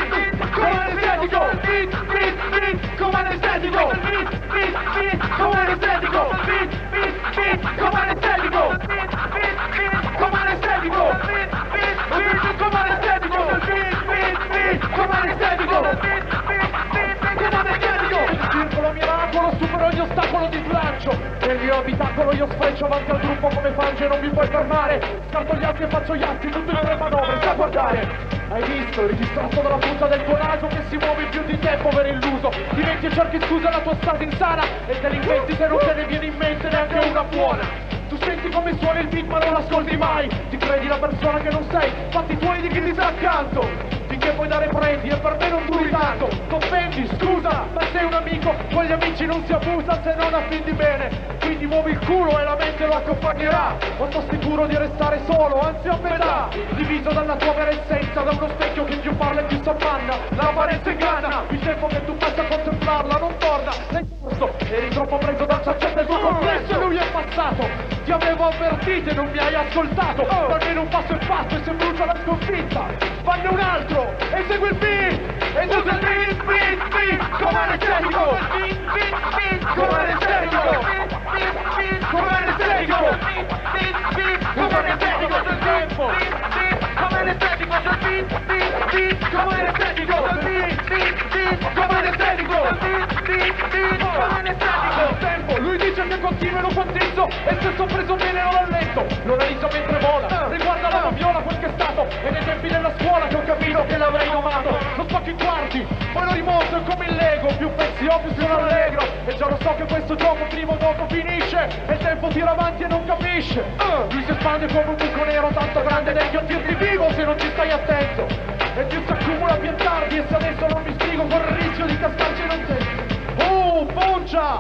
come l'estetico. Beat, beat, beat come l'estetico. Beat, beat, beat come l'estetico. Beat, beat, beat come l'estetico. Beat, beat, beat come l'estetico. Beat, beat, beat come l'estetico. Beat, beat, beat come l'estetico. Beat, beat, beat come l'estetico. Circolo miracolo, supero ogni ostacolo di slancio. Nel mio abitacolo io sfreccio avanti al gruppo come fange, non mi puoi fermare. Scarto gli atti e faccio gli atti, tutto in tre manovre, sta a guardare. Hai visto, registrato dalla punta del tuo naso che si muove più di te, povero illuso. Diventi e cerchi scusa alla tua strada insana e te l'inventi se non te ne viene in mente neanche una buona. Tu senti come suona il beat ma non l'ascolti mai. Ti credi la persona che non sei, fatti tuoi di chi ti sta accanto. Finché puoi dare prendi e per me non duri tanto. T'offendi, scusa, ma sei un amico. Con gli amici non si abusa se non affidi bene. Quindi muovi il culo e la mente lo accompagnerà. Ma sto sicuro di restare solo, anzi a metà. Diviso dalla tua vera essenza, da uno specchio che più parla e più s'affanna. L'apparenza inganna, il tempo che tu passi a contemplarla non torna. Sei corso, eri troppo preso dal saccente del tuo complesso e lui è passato. Ti avevo avvertito e non mi hai ascoltato. Almeno un passo è fatto e se brucia la sconfitta fanne un altro, esegui il beat, esegui il beat, beat, beat, come l'estetico, beat, beat, beat, come l'estetico, beat, beat, beat, come l'estetico, beat, beat, beat, come l'estetico del tempo, beat, beat, come l'estetico del beat, beat, beat, come l'estetico del beat, beat, beat, come l'estetico, beat, beat, beat, come l'estetico del tempo. Lui dice che continua e lo condizo e se sto preso bene non allento, lo analizzo mentre vola, riguarda la viola quel che è stato e nei tempi della scuola che ho capito che l'avrei domato. Lo spacco in quarti, poi lo rimonto e come il Lego, più pezzi ho più sono allegro. E già lo so che questo gioco prima o dopo finisce e il tempo tira avanti e non capisce. uh, Lui si espande come un buco nero tanto grande da inghiottirti vivo se non ci stai attento. E più si accumula più tardi e se adesso non mi sbrigo corro il rischio di cascarci non sento. Oh, Poncia!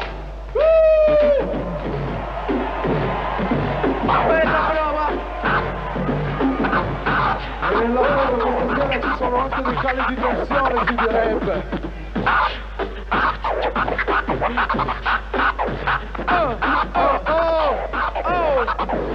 Uh! Bella prova! E nel lavoro questa sera ci sono anche dei cali di tensione, si direbbe. Oh, oh, oh, oh.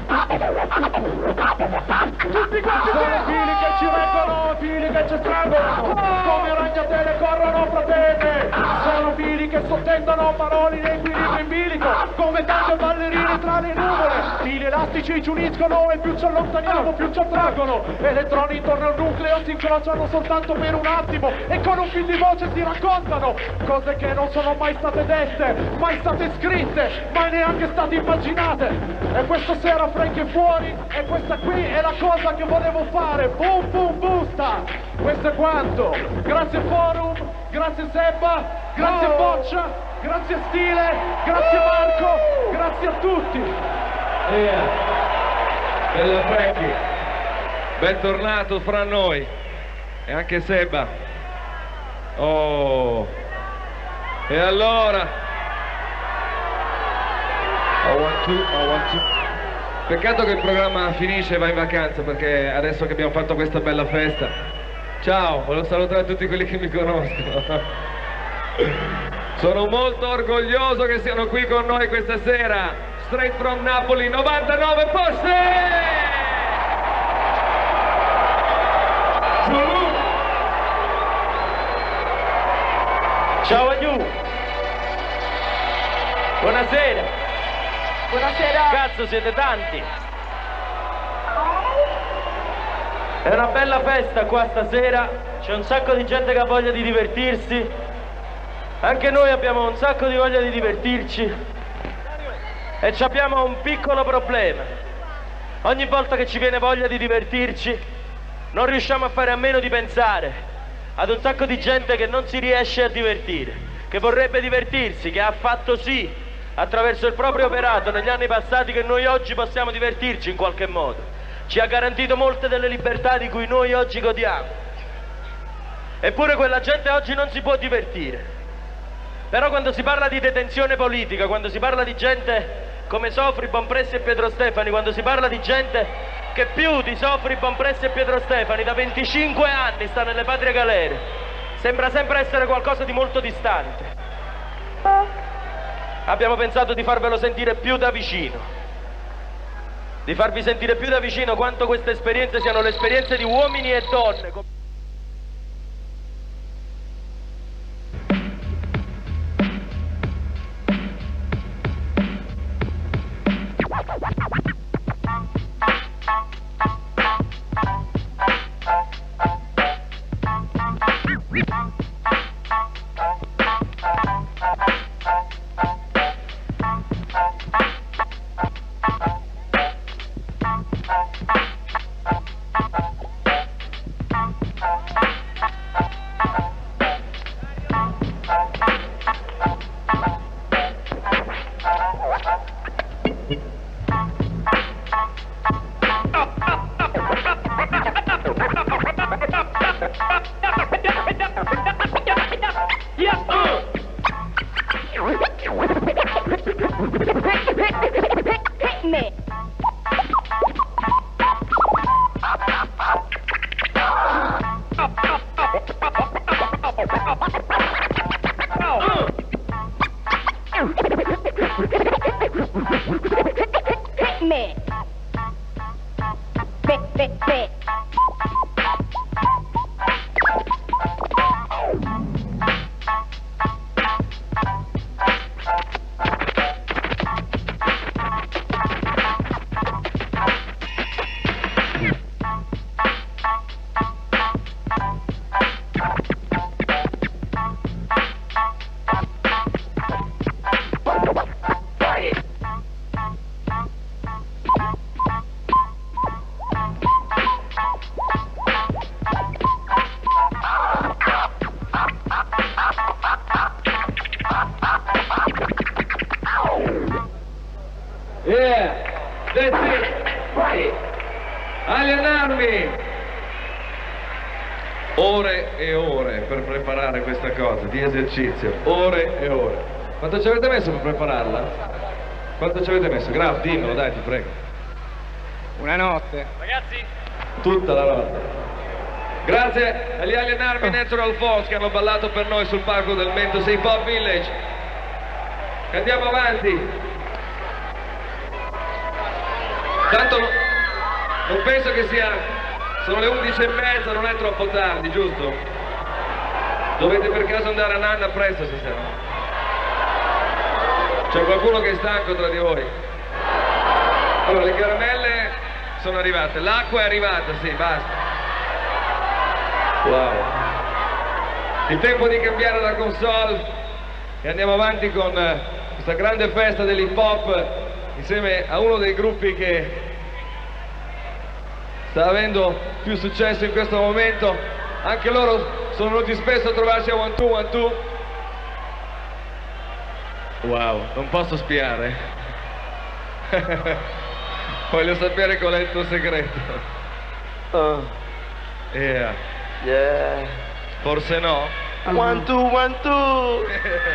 Tutti quanti sono fili che ci reggono, fili che ci strangolano, come ragnatele corrono fratelli. Sono fili che sottendono parole in equilibrio in bilico, come tante ballerine tra le nuvole. Fili elastici ci uniscono e più ci allontaniamo più ci attraggono. Elettroni intorno al nucleo si incrociano soltanto per un attimo e con un fil di voce si raccontano cose che non sono mai state dette, mai state scritte, mai neanche state immaginate. E questa sera Frank è fuori e questa qui è la cosa che volevo fare. Boom boom busta. Questo è quanto. Grazie Forum, grazie Sebba, grazie Boccia, grazie Stile, grazie Marco, grazie a tutti. Yeah. Bella Frankie, bentornato fra noi. E anche Sebba. Oh. E allora oh, one, two, oh, one, two. Peccato che il programma finisce e va in vacanza, perché adesso che abbiamo fatto questa bella festa. Ciao, volevo salutare tutti quelli che mi conoscono. Sono molto orgoglioso che siano qui con noi questa sera. Straight from Napoli, novantanove Posse! Ciao Agnu! Buonasera! Buonasera! Cazzo, siete tanti! È una bella festa qua stasera, c'è un sacco di gente che ha voglia di divertirsi, anche noi abbiamo un sacco di voglia di divertirci e ci abbiamo un piccolo problema. Ogni volta che ci viene voglia di divertirci non riusciamo a fare a meno di pensare ad un sacco di gente che non si riesce a divertire, che vorrebbe divertirsi, che ha fatto sì attraverso il proprio operato negli anni passati che noi oggi possiamo divertirci in qualche modo. Ci ha garantito molte delle libertà di cui noi oggi godiamo. Eppure quella gente oggi non si può divertire. Però quando si parla di detenzione politica, quando si parla di gente come Sofri, Bonpressi e Pietro Stefani, quando si parla di gente che più di Sofri, Bonpressi e Pietro Stefani da venticinque anni sta nelle patrie galere, sembra sempre essere qualcosa di molto distante. Abbiamo pensato di farvelo sentire più da vicino, di farvi sentire più da vicino quanto queste esperienze siano le esperienze di uomini e donne. Yeah, that's it. Alienarmi. Ore e ore per preparare questa cosa di esercizio, ore e ore. Quanto ci avete messo per prepararla? Quanto ci avete messo? Graf, dimmelo, dai, ti prego. Una notte. Ragazzi, tutta la notte. Grazie agli Alienarmi Natural Force che hanno ballato per noi sul palco del Mentos Hip Hop Village. Andiamo avanti. Tanto no, non penso che sia, sono le undici e mezza, non è troppo tardi, giusto? Dovete per caso andare a nanna presto stasera? C'è qualcuno che è stanco tra di voi? Allora, le caramelle sono arrivate, l'acqua è arrivata, sì, basta. Wow. Il tempo di cambiare la console e andiamo avanti con questa grande festa dell'hip hop insieme a uno dei gruppi che sta avendo più successo in questo momento. Anche loro sono venuti spesso a trovarci a One Two One Two. Wow, non posso spiare. Voglio sapere qual è il tuo segreto. Uh, Yeah. yeah. Forse no? One, two, one, two. uh,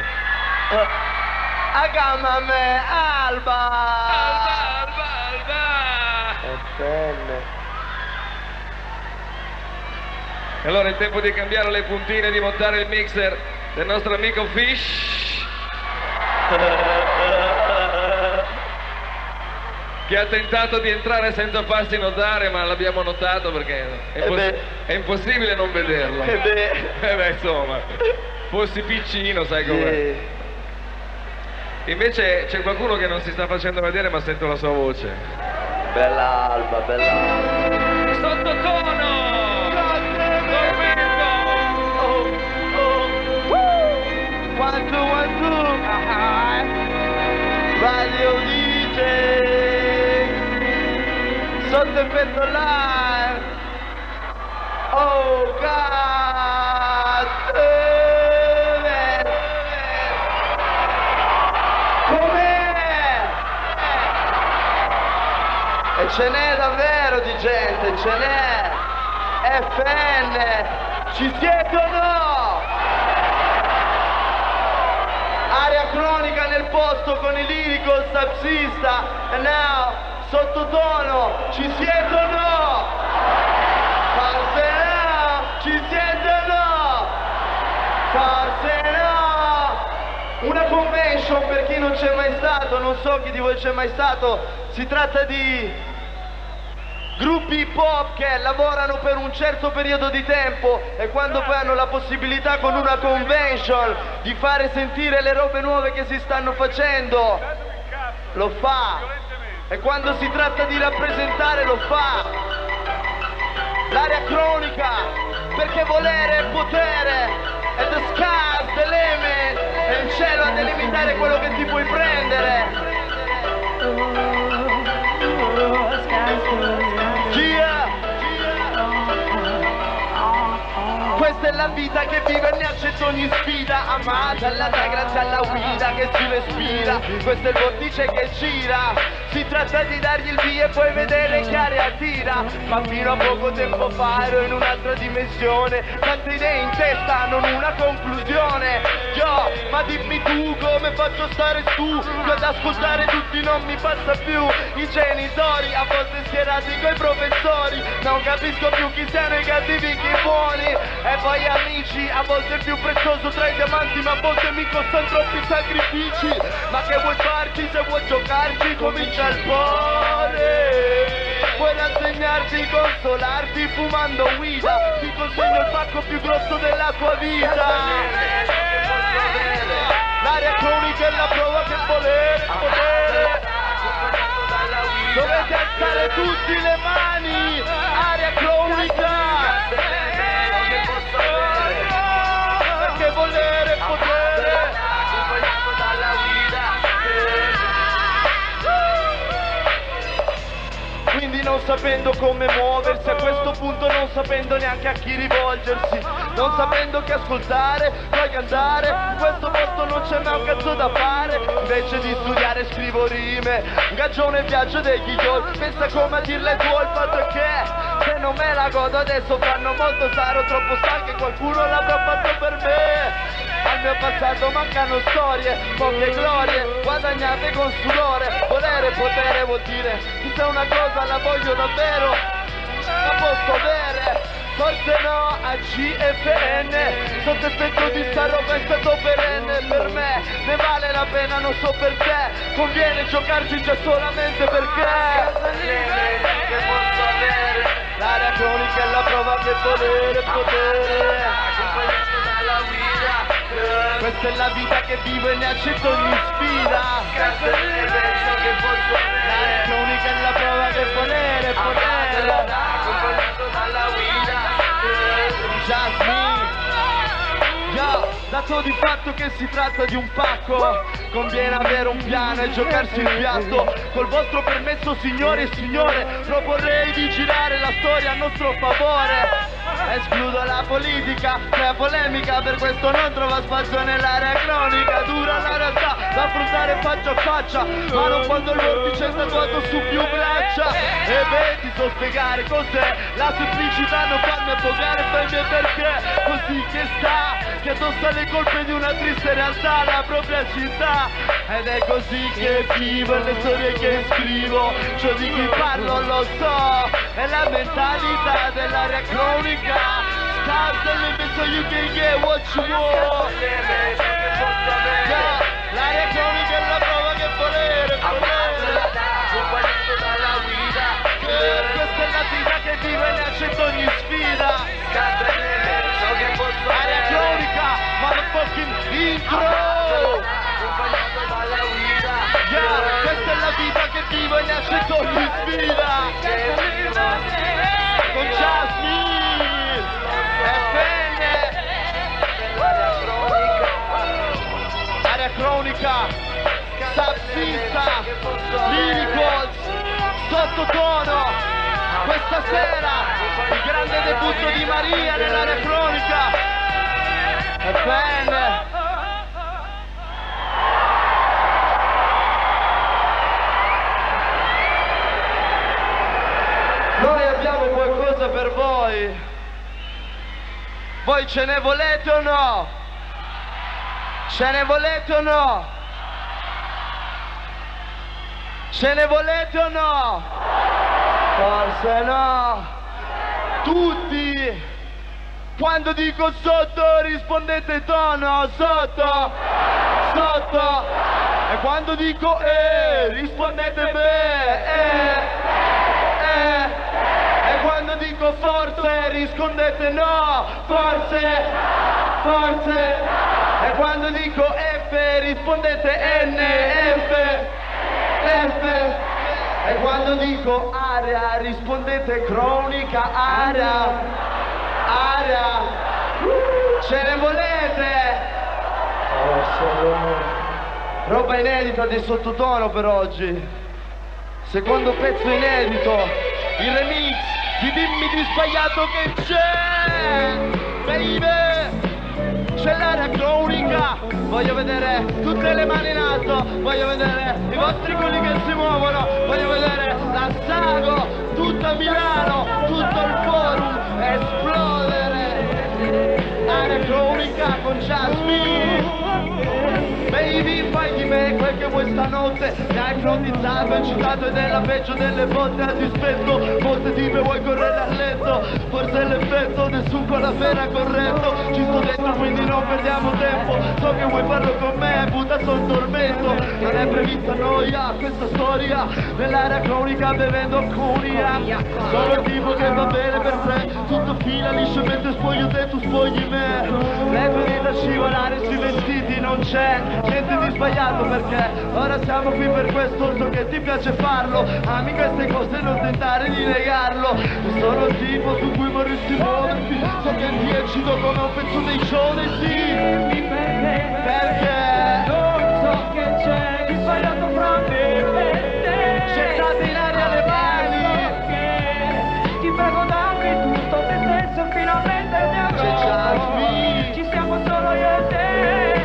Agamame Alba. Alba, Alba, Alba. È bene. E allora è il tempo di cambiare le puntine, di montare il mixer del nostro amico Fish, che ha tentato di entrare senza farsi notare, ma l'abbiamo notato perché è, imposs eh è impossibile non vederlo. Eh beh. Eh beh, insomma, fossi piccino, sai com'è. Yeah. Invece c'è qualcuno che non si sta facendo vedere, ma sento la sua voce. Bella Alba, bella Alba. Sottotono! one two one two, ah, Radio D J, sotto effetto live, oh God, eh, com'è? E ce n'è davvero di gente, ce n'è, F N, ci siete o no? Area cronica nel posto con il lirico sapsista, e now, sottotono, ci siete o no? Forse no, ci siete o no? Forse no. Una convention, per chi non c'è mai stato, non so chi di voi c'è mai stato, si tratta di gruppi hip hop che lavorano per un certo periodo di tempo e quando poi hanno la possibilità con una convention di fare sentire le robe nuove che si stanno facendo, lo fa. E quando si tratta di rappresentare, lo fa. L'area cronica, perché volere è potere, e the sky's the limit, e il cielo a delimitare quello che ti puoi prendere. Questa è la vita che vive e ne accetta ogni sfida, amata alla grazie alla guida che si respira. Questo è il vortice che gira, si tratta di dargli il via e poi vedere che aria tira. Ma fino a poco tempo fa ero in un'altra dimensione, tante idee in testa, non una conclusione. Yo, ma dimmi tu come faccio a stare su, che ad ascoltare tutti non mi passa più. I genitori a volte schierati coi professori, non capisco più chi siano i cattivi che i buoni. E poi amici, a volte è più prezioso tra i diamanti, ma a volte mi costano troppi sacrifici. Ma che vuoi farci se vuoi giocarci? Comincia il cuore. Puoi rassegnarti, consolarti fumando guida. Ti consegno il pacco più grosso della tua vita. L'area cronica è la prova che volere, potere. Dovete alzare tutti le mani. Area cronica. Perché volere, potere, accompagnato dalla guida. Quindi non sapendo come muoversi, a questo punto non sapendo neanche a chi rivolgersi, non sapendo che ascoltare, poi andare, in questo posto non c'è mai un cazzo da fare. Invece di studiare scrivo rime, un gagione viaggio degli yoi, pensa come a dirle tu, il fatto è che se non me la godo adesso fanno molto, sarò troppo stanco e qualcuno l'avrà fatto per me. Al mio passato mancano storie, poche glorie, guadagnate con sudore. Volere potere vuol dire che se una cosa la voglio davvero, la posso avere. Forse no a G F N, sotto effetto di sta roba è stato perenne. Per me ne vale la pena, non so per te, conviene giocarci già solamente perché che posso avere. L'area cronica è la prova che volere è potere, accompagnato dalla guida. Questa è la vita che vivo e ne accetto ogni sfida. Che posso avere. L'area cronica è la prova che volere è potere, accompagnato dalla guida. Just me. Yo, dato di fatto che si tratta di un pacco, conviene avere un piano e giocarsi il piatto. Col vostro permesso signore e signore, proporrei di girare la storia a nostro favore. Escludo la politica, la polemica, per questo non trova spazio nell'area cronica. Dura la realtà da affrontare faccia a faccia, ma non quando il vortice è tatuato su più braccia. E beh, ti so spiegare cos'è la semplicità, non farmi affogare per me perché così che sta, che addossa le colpe di una triste realtà, la propria città. Ed è così che vivo e le storie che scrivo, ciò di cui parlo lo so, è la mentalità dell'area cronica. Sky's the limit so you can get what you want. Yeah, l'area cronica è la prova che volere, volere, accompagnato dalla guida. Yeah, questa è la vita che vive e ne accetto ogni sfida. Area cronica, motherfucking intro. Accompagnato dalla guida. Yeah, questa è la vita che vivo e ne accetto ogni sfida. Con Jasmine F N. sottotono. Questa sera il grande debutto di Maria nell'area cronica. E bene. Noi abbiamo qualcosa per voi. Voi ce ne volete o no? Ce ne volete o no? Ce ne volete o no? Forse no. Tutti. Quando dico sotto rispondete tono. Sotto. Sotto. E quando dico eh rispondete beh. Eh. Eh. E quando dico forse rispondete no. Forse. Forse. E quando dico F rispondete N. F. F. E quando dico area rispondete cronica. Area. Area. Ce ne volete? Roba inedita di sottotono per oggi. Secondo pezzo inedito. Il remix di Dimmi di sbagliato che c'è. Baby. C'è l'area cronica. Voglio vedere tutte le mani in alto. Voglio vedere i vostri quelli che si muovono. Voglio vedere la Sago, tutta Milano, tutto il forum esplodere. Area cronica con Jasmine. Baby, fai di me quel che vuoi stanotte. Mi hai ipnotizzato, eccitato ed è la peggio delle volte. A dispetto, molte tipe vuoi correre a letto. Forse è l'effetto, nessun con la fera corretto. Ci sto dentro quindi non perdiamo tempo. So che vuoi farlo con me, butta sul tormento. Non è prevista noia, questa storia. Nell'area cronica bevendo alcunia. Sono il tipo che va bene per te. Tutto fila liscio mentre spoglio te, tu spogli me. Le tue dita scivolare sui vestiti non c'è niente di sbagliato perché ora siamo qui per questo, so che ti piace farlo. Ami queste cose, non tentare di negarlo. Io sono il tipo su cui vorresti muoverti. So che ti eccito come un pezzo dei show dei sì. Perché non so che c'è di sbagliato fra me e te. Gettate in aria le mani. Ti prego dammi tutto te stesso, finalmente ti avrò. C'è Jasmine. Ci siamo solo io e te.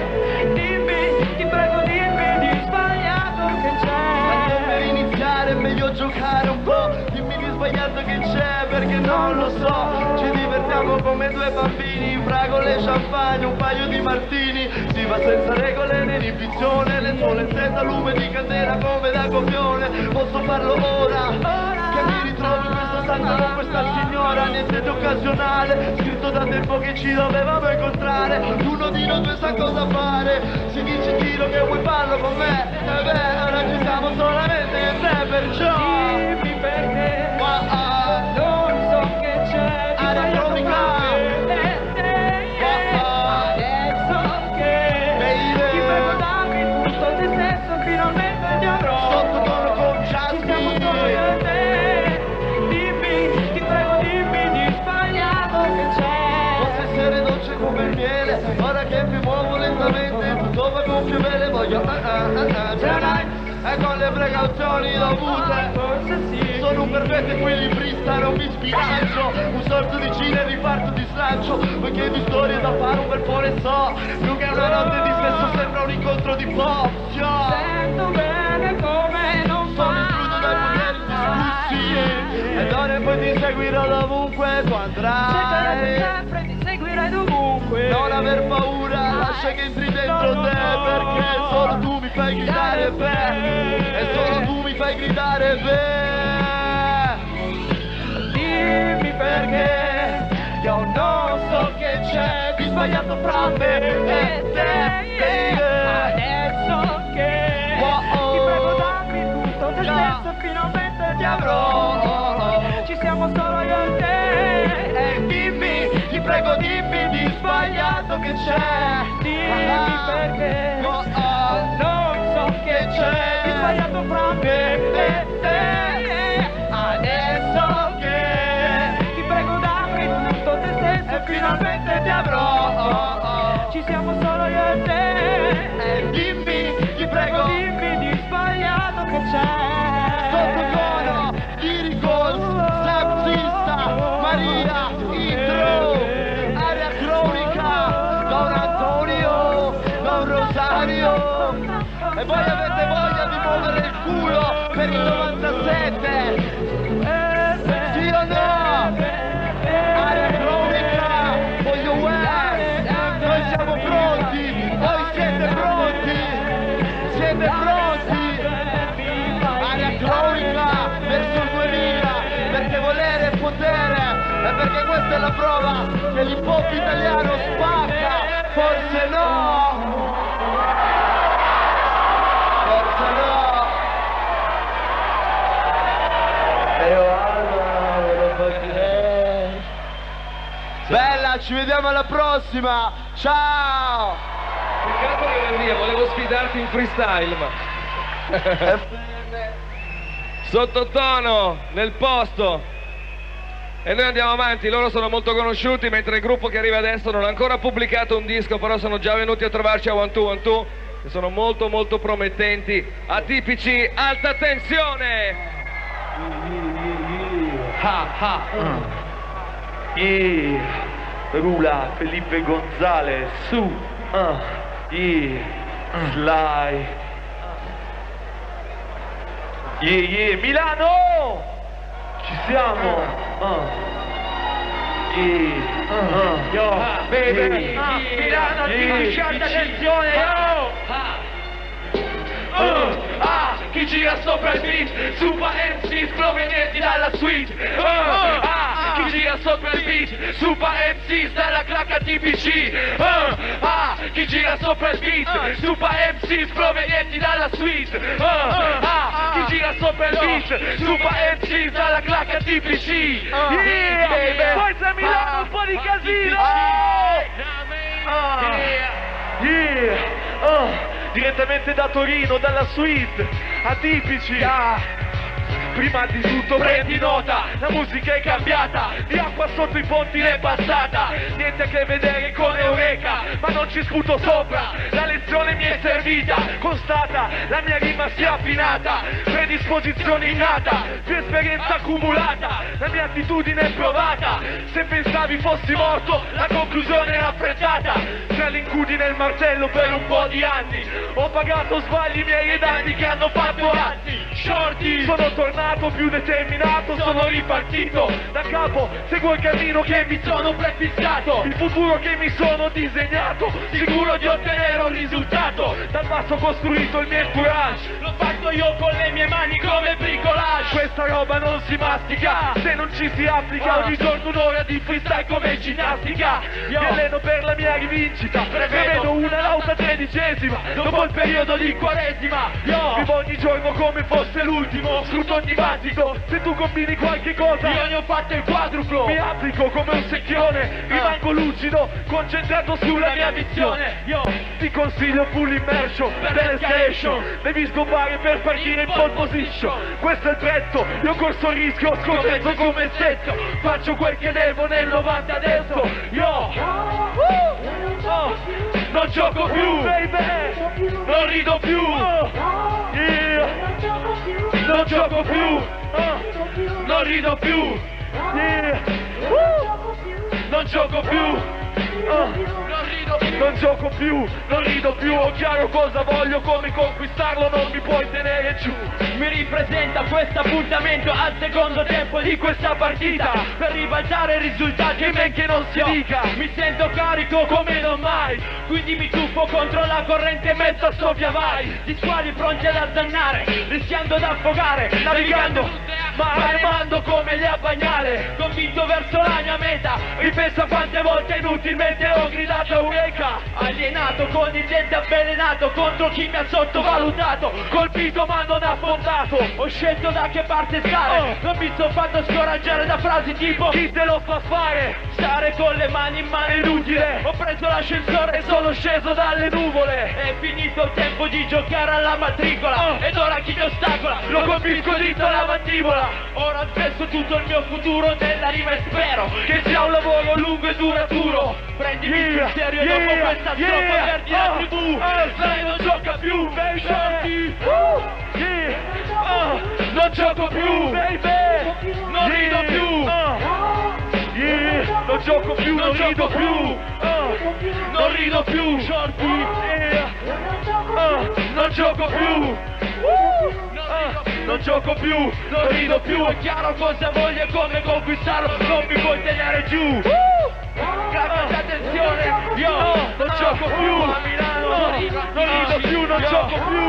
È meglio giocare un po', dimmi di sbagliato che c'è perché non lo so. Ci divertiamo come due bambini, fragole e champagne, un paio di martini. Si va senza regole né inibizione, le sole senza lume di candela come da copione. Posso farlo ora, che mi ritrovo in questa stanza con questa signora. Niente di occasionale, scritto da tempo che ci dovevamo incontrare. Uno di noi due sa cosa fare, si dice tiro che vuoi farlo con me. E beh, ora ci siamo solamente io e te. Perciò dimmi perché ma, ah, non so che c'è di area cronica e te ma, adesso che baby. Ti prego dammi tutto te stesso, finalmente ti avrò. Sottotono con Jasmine. Ci siamo solo io e te. Dimmi, ti prego dimmi di sbagliato che c'è. Posso essere dolce come il miele. Ora che mi muovo lentamente tutto va gonfio me le voglio ah ah ah ah. E con le precauzioni dovute. Forse sì. Sono un perfetto equilibrista, non mi sbilancio. Un sorto di cine riparto di slancio. Poiché di storie da fare un bel po' ne so. Più che una notte di sesso sembra un incontro di pop. Sento bene come non sono intruso dai poteri discussi. Ed ora e poi ti seguirò dovunque tu andrai. Cercherò sempre ti seguirai dovunque. Non aver paura, lascia che entri dentro no, no, te no. Perché solo tu mi fai gridare beh. E solo tu mi fai gridare beh. Dimmi perché io non so che c'è di sbagliato fra me e te. Adesso che oh, oh. Ti prego dammi tutto te stesso, finalmente ti avrò. Ci siamo solo io e te. E dimmi, ti prego dimmi di sbagliato che c'è. Dimmi ah, perché oh, oh. Non so che c'è di sbagliato fra me e te. Adesso che ti prego dammi tutto te stesso e finalmente ti avrò. Ci siamo solo io e te. E dimmi, ti prego dimmi di sbagliato che c'è. Sottotono, della prova che l'hip hop italiano spacca, forse no, forse no. E io Alma, volevo fare. Bella, ci vediamo alla prossima, ciao! Peccato che era via, volevo sfidarti in freestyle, ma... Sottotono, nel posto. E noi andiamo avanti, loro sono molto conosciuti, mentre il gruppo che arriva adesso non ha ancora pubblicato un disco, però sono già venuti a trovarci a One Two One Two, che sono molto molto promettenti, atipici, alta tensione! Ha ha! Yeah. Rula, Felipe Gonzalez, su, uh, yeah, Sly, yeah, yeah, Milano, ci siamo, uh, yeah, uh, yo, baby, yeah, Milano, atipici, alta tensione, yo, uh, ah, chi gira sopra il beat, super M Cs provenienti dalla suite, uh, ah, chi gira sopra il beat, super M Cs dalla clacca T P C, uh, ah, chi gira sopra il beat, super M Cs provenienti dalla suite, uh, ah, chi gira sopra il beat, super M Cs dalla clacca T P C, yeah, baby, forza Milano, un po' di casino, yeah, yeah, uh. Direttamente da Torino, dalla suite, atipici. Prima di tutto prendi nota, la musica è cambiata, di acqua sotto i ponti è passata, niente a che vedere con Eureka, ma non ci sputo sopra, la lezione mi è servita, constata, la mia rima si è affinata, predisposizione innata, più esperienza accumulata, la mia attitudine è provata, se pensavi fossi morto, la conclusione è affrettata, tra l'incudine e il martello per un po' di anni, ho pagato sbagli miei e danni che hanno fatto atti, shorty, sono tornato più determinato, sono ripartito da capo, seguo il cammino che mi sono prefissato, il futuro che mi sono disegnato, sicuro di ottenere un risultato, dal basso ho costruito il mio entourage, l'ho fatto io con le mie mani come bricolage, questa roba non si mastica, se non ci si applica, ogni giorno un'ora di freestyle come ginnastica, mi alleno per la mia rivincita, prevedo una lauta tredicesima, dopo il periodo di quaresima, vivo ogni giorno come fosse l'ultimo, sfrutto ogni battito, se tu combini qualche cosa io ne ho fatto il quadruplo, mi applico come un secchione, rimango lucido, concentrato sulla mia visione, io ti consiglio full immersion per l'escalation, devi sgombare per partire in pole position, questo è il prezzo, io ho corso il rischio, ho scommesso come stesso, faccio quel che devo nel novanta adesso, io oh, non gioco più, baby, non rido più, yeah, non gioco più, uh, non rido più, yeah, uh, non gioco più, uh, non gioco più, non rido più, ho chiaro cosa voglio, come conquistarlo, non mi puoi tenere giù. Mi ripresenta questo appuntamento al secondo tempo di questa partita, per ribaltare i risultati e men che non si dica, mi sento carico come non mai, quindi mi tuffo contro la corrente e mezzo a soffia vai, di squali pronti ad azzannare, rischiando d'affogare, navigando, ma remando come gli a bagnare, convinto verso la mia meta, ripenso a quante volte inutilmente ho gridato Eureka, alienato con il dente avvelenato contro chi mi ha sottovalutato, colpito ma non affondato, ho scelto da che parte stare, oh, non mi sono fatto scoraggiare da frasi tipo chi te lo fa fare, stare con le mani in mano è inutile, ho preso l'ascensore e sono sceso dalle nuvole, è finito il tempo di giocare alla matricola, oh, ed ora chi mi ostacola lo colpisco dritto alla mandibola, ora spesso tutto il mio futuro nella rima e spero che sia un lavoro lungo e duraturo, prendimi yeah, sul serio yeah, e dopo questa yeah, strofa perdi oh, la tribù, oh, sai non gioca più, baby, shorty, uh, yeah, oh, non gioco più, baby, non yeah, rido più, uh, yeah, non gioco più, non, non rido più, uh, non rido più, shorty, yeah, uh, non gioco più, uh, uh, non gioco più, non rido più, è chiaro cosa voglio e come conquistarlo, non mi puoi tenere giù. Grande attenzione, io non gioco più a Milano, non rido più, non gioco più,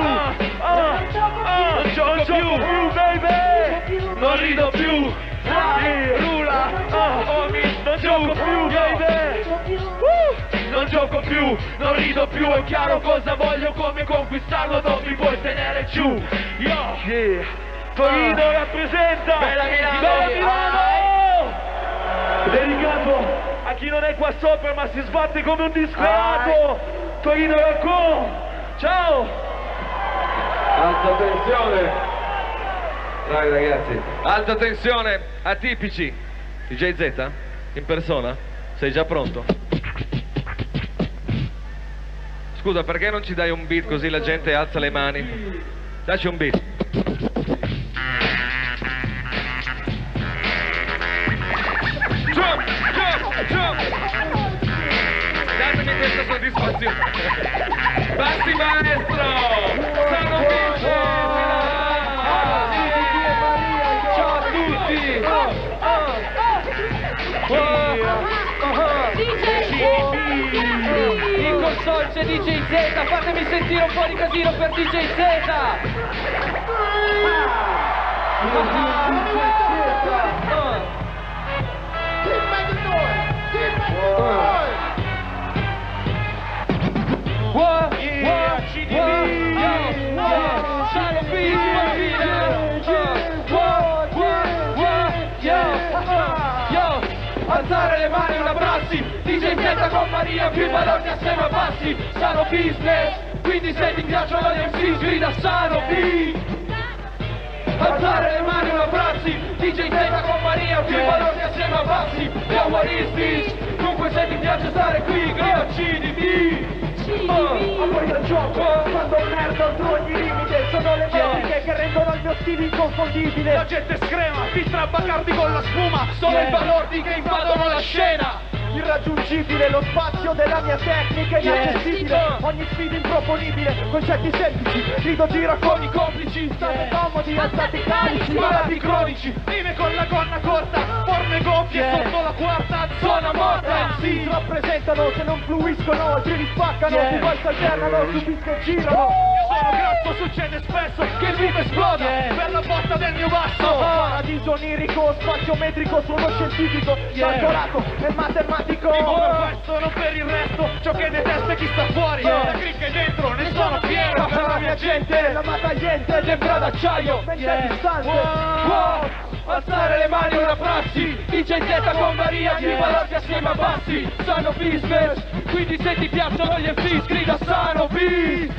non gioco più, baby, non rido più, rula, oh, non non gioco più, baby. Uh, non gioco più, non rido più, è chiaro cosa voglio, come conquistarlo, non mi puoi tenere giù. Yo, yeah. Torino uh. rappresenta Bella Milano, Bella Milano. Dedicato a chi non è qua sopra ma si sbatte come un disperato. Torino Racco, ciao. Alta tensione. Bravi ragazzi. Alta tensione, atipici. D J Z, in persona? Sei già pronto? Scusa, perché non ci dai un beat così la gente alza le mani? Dacci un beat. Jump, jump, jump. Datemi questa soddisfazione. Bassi maestro! Sono vince! Ciao a tutti! In console c'è D J Z, fatemi sentire un po' di casino per D J Z! What? What? C D B! Sono Beast Bambina! What? What? What? Yo! Alzare le mani è una prassi, D J Z con Maria, più valori assieme a bassi, sano business, quindi se ti piacciono gli M C grida sano B. Alzare le mani è una prassi, D J Z con Maria, più valori assieme a bassi, yo what is this? Dunque se ti piace stare qui, grida C D B. Ma poi al gioco, quando merda oltre ogni limite, sono le metriche che rendono il mio stile inconfondibile. La gente screma, filtra Bacardi con la spuma, sono Yeah. i balordi che invadono la scena. Irraggiungibile, lo spazio della mia tecnica è inaccessibile. Yeah. Ogni sfida improponibile, concetti semplici, grido gira con i complici. State comodi, alzate i calici, malati cronici. Rime con la gonna corta, forme gonfie Yeah. sotto la quarta zona morta. M C rappresentano, se non fluiscono, altri li spaccano. Yeah. Ti poi si alternano, subisco e girano. Io sono grasso, succede spesso che il beat esploda Yeah. per la botta del mio basso. Paradiso onirico, spazio metrico, sono scientifico, Yeah. calcolato e matematico. Vivo per questo, non per il resto. Ciò che detesta è chi sta fuori. Yeah. La cricca è dentro, ne sono fiero. Per la mia gente, la battagliente, Sembra d'acciaio, mente yeah. distante. Wow. Alzare le mani è una prassi, D J Z con Maria, più valori assieme a bassi, sano business, quindi se ti piacciono gli M C grida sano B.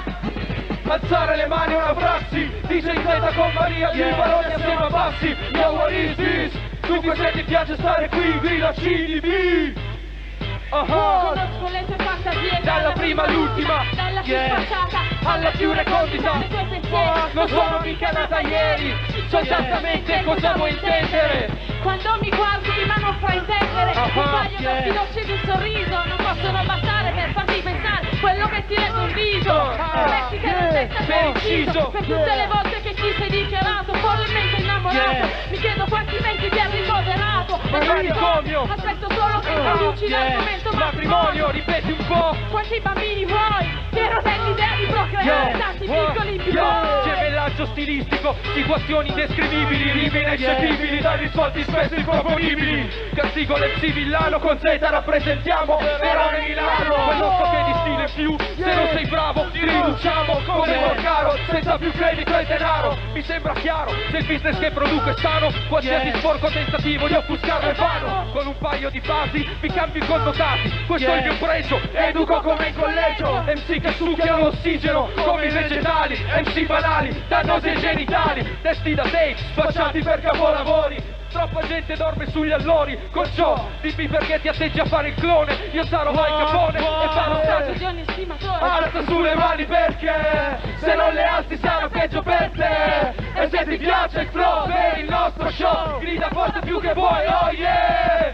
Alzare le mani è una prassi, D J Z con Maria, più valori assieme a bassi, yo what is this? Dunque se ti piace stare qui, grida C D B. Uh-huh. Conosco le tue fantasie Dalla prima all'ultima, dalla più yeah. sfacciata alla più recondita. dei tuoi pensieri. Non sono mica nata ieri, so esattamente cosa vuoi intendere. Quando mi guardi ma non fai intendere Ah, un paio yeah. d'occhi dolci ed un sorriso non possono bastare per farti pensare quello che ti rende un viso. Ah, Pensi che non sei stato per inciso inciso. per tutte le volte che ci sei dichiarato follemente innamorato. Yeah. Mi chiedo quanti menti ti ha rimproverato. Manicomio. Aspetto solo che Ah, ti luci yeah. l'argomento Matrimonio, ripeti un po'. Quanti bambini vuoi? Però dell'idea di procreare Yeah. tanti Wow. piccoli Yeah. bimbi. Gemellaggio stilistico, situazioni indescrivibili, rime ineccepibili, dai risvolti spesso improponibili. Castigo l'M C villano, con Z rappresentiamo Verona e Milano. Quell'occhio che di stile in più, se non sei bravo ti riduciamo come Morcaro, senza più credito e denaro. Mi sembra chiaro, se il business che produco è sano, qualsiasi Yeah. sporco tentativo di offuscarlo è vano. Con un paio di fasi mi cambio i connotati, questo Yeah. è il mio pregio, educo come in collegio. M C che succhiano l'ossigeno come i vegetali, M C banali, dannosi ai genitali, testi da tape, spacciati per capolavori. Troppa gente dorme sugli allori, con ciò dimmi perché ti atteggi a fare il clone. Io sarò Mike Capone e farò Stato strage. di ogni stimatore. Alza sulle mani perché se non le alzi sarà peggio per te. E se ti piace il flow per il nostro show, grida forte più che vuoi, oh yeah.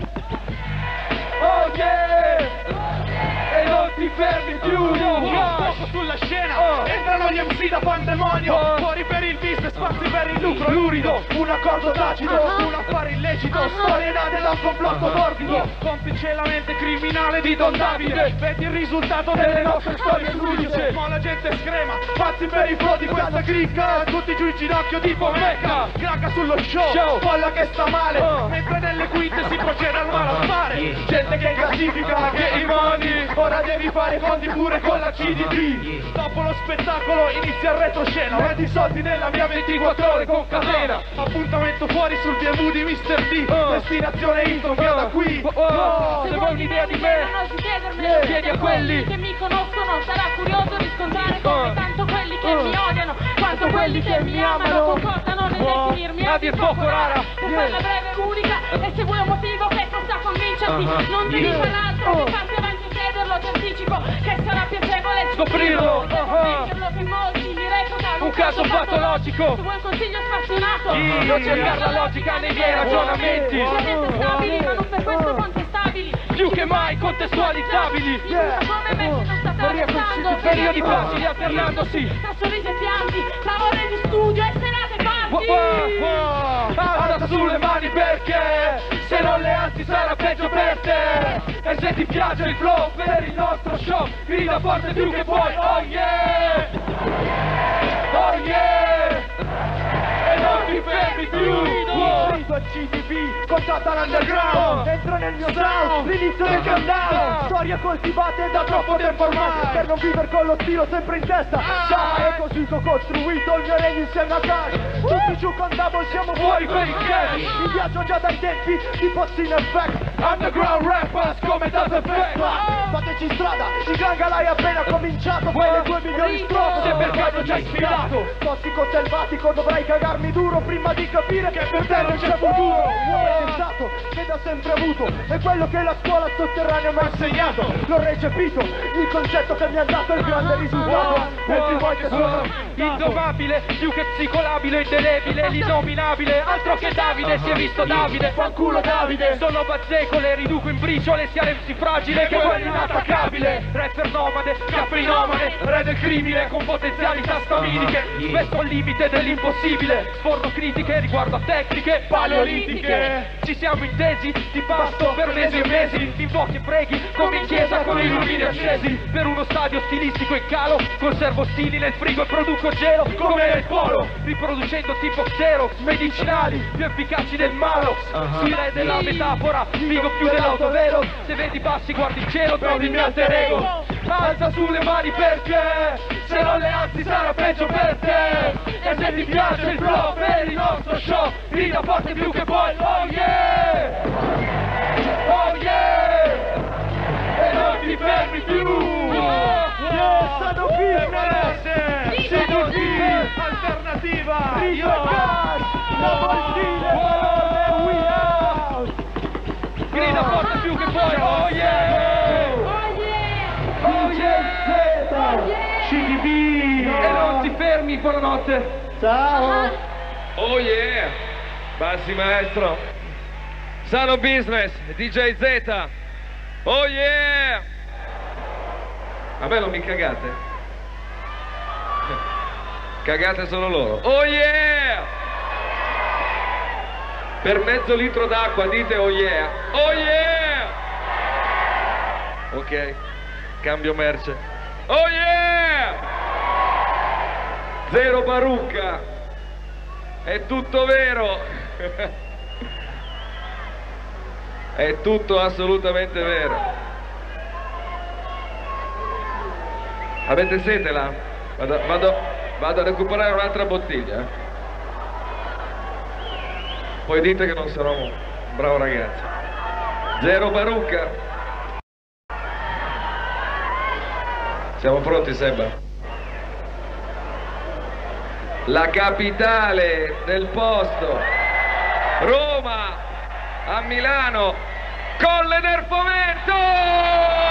Oh yeah. E non ti fermi più, yo, Uno wow. poco sulla scena, Oh. entrano gli M C da pandemonio, Oh. fuori per il beat business, spazi per il lucro lurido, un accordo tacido, un affare illecito, storie nate da un complotto morbido, complice la mente criminale di Don Davide, vedi il risultato delle nostre storie sudice, ma la gente screma, pazzi per i flow di questa cricca, tutti giù in ginocchio tipo Mecca, cracca sullo show, folla che sta male, mentre nelle quinte si procede al malaffare, gente che classifica che i money, ora devi fare conti pure con la C D T, dopo lo spettacolo inizia il retroscena, metti i soldi nella mia ventiquattro ore con catena, appuntamento fuori sul B M W di mister D, destinazione Hilton, via da qui, oh, se vuoi un'idea di me, chiedi a quelli che mi conoscono, sarà curioso riscontrare come tanto quelli che mi odiano, quanto quelli che mi amano, concordano nel definirmi a dir poco rara, per farla breve e unica, e se vuoi un motivo che possa convincerti, non devi fare altro che farti avanti e chiederlo, ti anticipo che sarà piacevole scoprirlo, metterlo che molti mi reputano un caso patologico, se vuoi un consiglio spassionato, non cercare la logica nei miei ragionamenti, siete stabili ma non per questo contestabili, più che mai contestualizzabili, come me che non state arrestando, periodi facili alternandosi tra sorrisi e pianti, tra ore di studio e serate party. Alza sulle mani perché se non le alzi sarà peggio per te, e se ti piace il flow per il nostro show grida forte più che puoi, oh yeah, oh yeah, e non ti fermi più. Grido al C D B, contatta all'underground, entro nel mio sound, l'inizio del countdown, storie coltivate da troppo tempo ormai, per non vivere con lo stilo sempre in testa, sai, è così che ho costruito il mio regno insieme a Cash, tutti giù con double siamo fuori per il cash, in viaggio già dai tempi di Pozzin Effect, underground rappers come Das Effect, fateci strada, il Gran Galai ha appena cominciato, poi le due milioni strofe, se per caso ci hai ispirato, tossico selvatico dovrai cagarmi duro prima di capire che per te non c'è futuro, ho pensato che da sempre avuto, è quello che la scuola sotterranea mi ha insegnato, l'ho recepito, il concetto che mi ha dato il grande risultato, e più volte sono indomabile, più che psicolabile, indelebile, l'innominabile, altro che Davide, si è visto Davide, fanculo Davide, sono bazzecole, riduco in briciole, sia l'M C fragile che quello inattaccabile, rapper nomade, caprinomane, re del crimine, con potenzialità staminiche, spesso al limite dell'impossibile, sforno critiche riguardo a tecniche paleolitiche, ci siamo intesi, ti pasto per mesi e mesi, invochi e preghi come in chiesa con i lumini accesi, per uno stadio stilistico in calo, conservo stili nel frigo e produco gelo come nel polo, riproducendo tipo Xerox, medicinali più efficaci del Malox, sui re della metafora, vivo più dell'autovero, se vedi bassi guardi il cielo, trovi il mio alter ego, alza sulle mani perché se non le alzi sarà peggio per te, e se ti piace il flow per il nostro show grida forte più che puoi, oh yeah, oh yeah, e non ti fermi più, oh yeah, Sano Business, C D B, alternativa, io Cash, la Voltile, we out, grida forte più che puoi, oh yeah, oh yeah, C D B, e non ti fermi, buonanotte. Ciao. Oh yeah, bassi maestro, Sano Business, D J Z, oh yeah, a me non mi cagate? Cagate solo loro, oh yeah, per mezzo litro d'acqua dite oh yeah, oh yeah, ok, cambio merce, oh yeah, zero parrucca, è tutto vero, è tutto assolutamente vero. Avete sete là? Vado, vado, vado a recuperare un'altra bottiglia, poi dite che non sono un bravo ragazzo. Zero parrucca. Siamo pronti, Seba? La capitale del posto, Roma, a Milano, Colle del Fomento!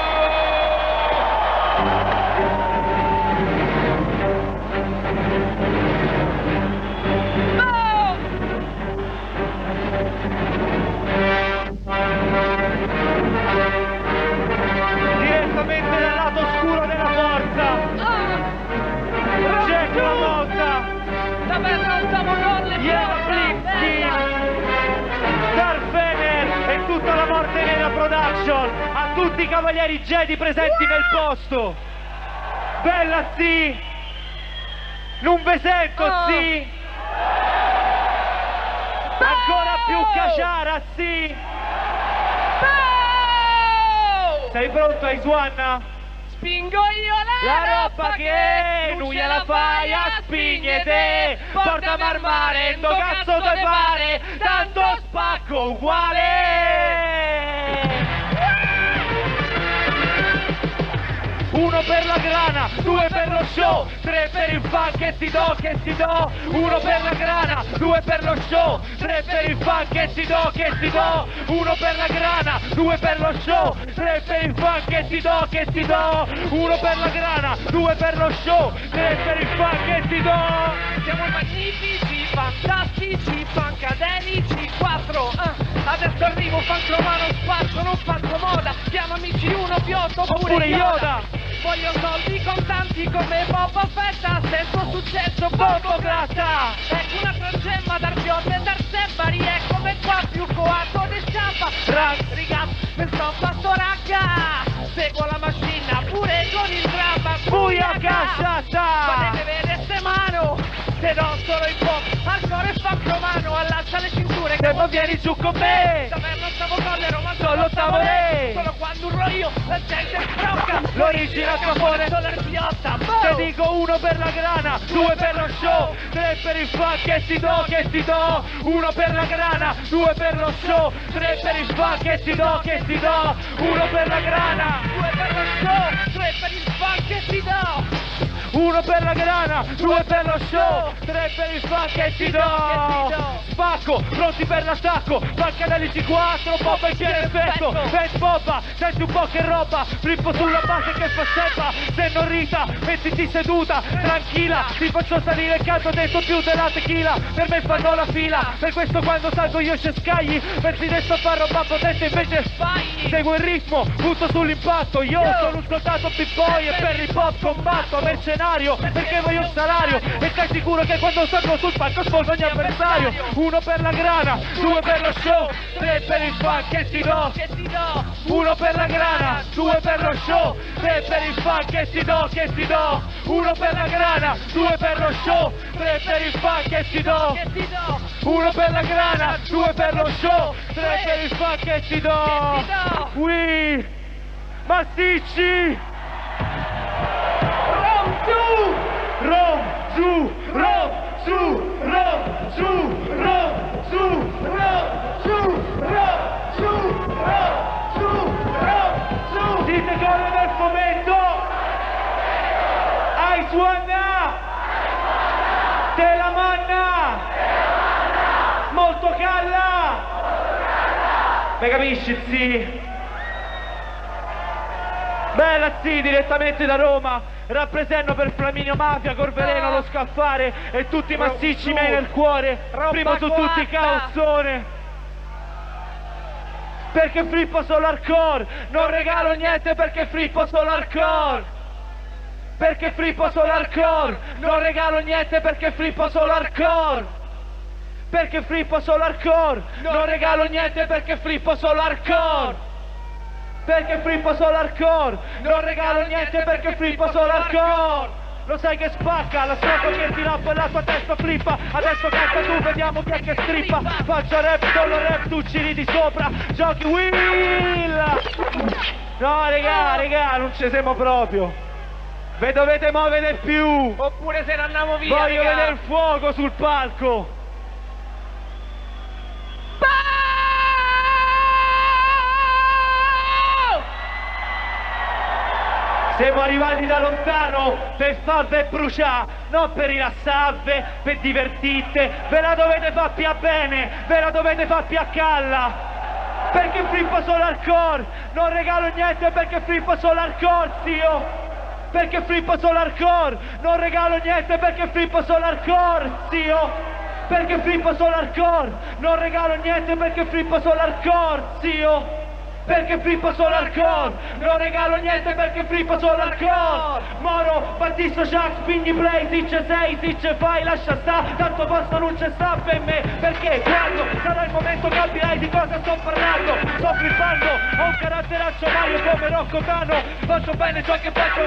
Direttamente dal lato oscuro della forza, Jack La Mossa, facciamo con le Yeah, Blipsky, Darfener e tutta la Morte Nera Production, a tutti i cavalieri Jedi presenti nel posto. Bella sì, non ve sento Oh. sì, ancora più caciara sì. Sei pronto, Isuanna? Spingo io la, La roba che non gliela fai a spignete, portami al mare, ndo cazzo te pare, tanto spacco uguale. Uno per la grana, due per lo show, tre per il fan che ti do, che ti do. Uno per la grana, due per lo show, tre per il fan che ti do, che ti do. Uno per la grana, due per lo show, tre per il fan che ti do, che ti do. Uno per la grana, due per lo show, tre per il fan che ti do. Siamo magnifici, fantastici, fancadelici, quattro, ah, adesso arrivo, fan romano, spazio, non faccio moda, chiamami C uno, Piotto oppure Yoda. Voglio soldi contanti come Boba Fett, senso successo, poco gratta. Ecco un'altra gemma, dar Piotto e dar Sembari, è come qua, più coatto di sciampa. Rag, rigas, penso fatto ragga, seguo la macchina pure con il dramma. Buia casciata! Ma deve vedere ste mano, se no solo il pop, hardcore e funk romano, allaccia le cinture Se non vieni giù con me, Taverna stavo con le Roma, solo stavo lei. solo quando urlo io, la gente scrocca. L'original capone, solo il piotta. te dico uno per la grana, due per lo show, tre per il fan che ti do, che ti do. Uno per la grana, due per lo show, tre per il fan che ti do, che ti do. Uno per la grana, Due per lo show, tre per il fan che ti do. uno per la grana, due per lo show, tre per il fan che ti do. Spacco, pronti per l'attacco, Fancadelici quattro, poppa in pieno effetto. Fast poppa, senti un po' che roba, flippo sulla base che fa sempa. Se non rita, mettiti seduta, tranquilla, ti faccio salire il canto dentro più della tequila. Per me fanno la fila, per questo quando salgo io c'è scagli. Pensi adesso a far roba potente invece Vai. seguo il ritmo, butto sull'impatto. Io sono un soldato big boy e per il pop combatto, mercenario, perché voglio il salario. E stai sicuro che quando salgo sul palco sfondo ogni avversario. Uno per la grana, due per lo show, tre per il fan che ti do. Che ti do. Uno per la grana, due per lo show, tre per il fan che ti do, che ti do. Uno per la grana, due per lo show, tre per il fan che ti do. Che ti do. Uno per la grana, due per lo show, tre per il fan che ti do. Che ti do. Ui, massicci. Rom tu. Rom, su, rom, su, rom, su, rom, su, rom, su, rom, su, rom, su, rom, su. Dite gol del fomento. Aisuanna. Te la manna. Molto calla. Me capisci, sì? Bella sì, direttamente da Roma, rappresento per Flaminio Mafia, Corveleno, lo Scaffare e tutti i massicci miei nel cuore, prima su tutti i Caossone. Perché flippo solo hardcore, non regalo niente perché flippo solo hardcore. Perché flippo solo hardcore, non regalo niente perché flippo solo hardcore. Perché flippo solo hardcore, non regalo niente perché flippo solo hardcore. Perché flippo solo hardcore, non regalo niente perché flippo solo hardcore. Lo sai che spacca, la sotto che ti rappa e la tua testa flippa. Adesso canta tu, vediamo chi è che strippa. Faccio rap, solo rap, tu ci ridi sopra. Giochi Will. No regà, regà, non ci siamo proprio. Vi dovete muovere più. Oppure se ne andiamo via. Voglio raga. vedere il fuoco sul palco. Siamo arrivati da lontano per farvi bruciare, non per rilassarvi, per divertirte, ve la dovete far più a bene, ve la dovete far più a calla. Perché flippo solo hardcore, non regalo niente perché flippo solo hardcore, zio. Perché flippo solo hardcore, non regalo niente perché flippo solo hardcore, zio. Perché flippo solo hardcore, non regalo niente perché flippo solo hardcore, zio. perché flippo solo hardcore. Non regalo niente perché flippo solo hardcore. Moro, Battisto, Jacques, Spigni Play, si c'è sei, si c'è fai, lascia sta, tanto posto non c'è sta per me, perché quando sarà il momento capirai di cosa sto parlando. Sto flippando, ho un caratteraccio Mario come Rocco Cano, faccio bene ciò che faccio,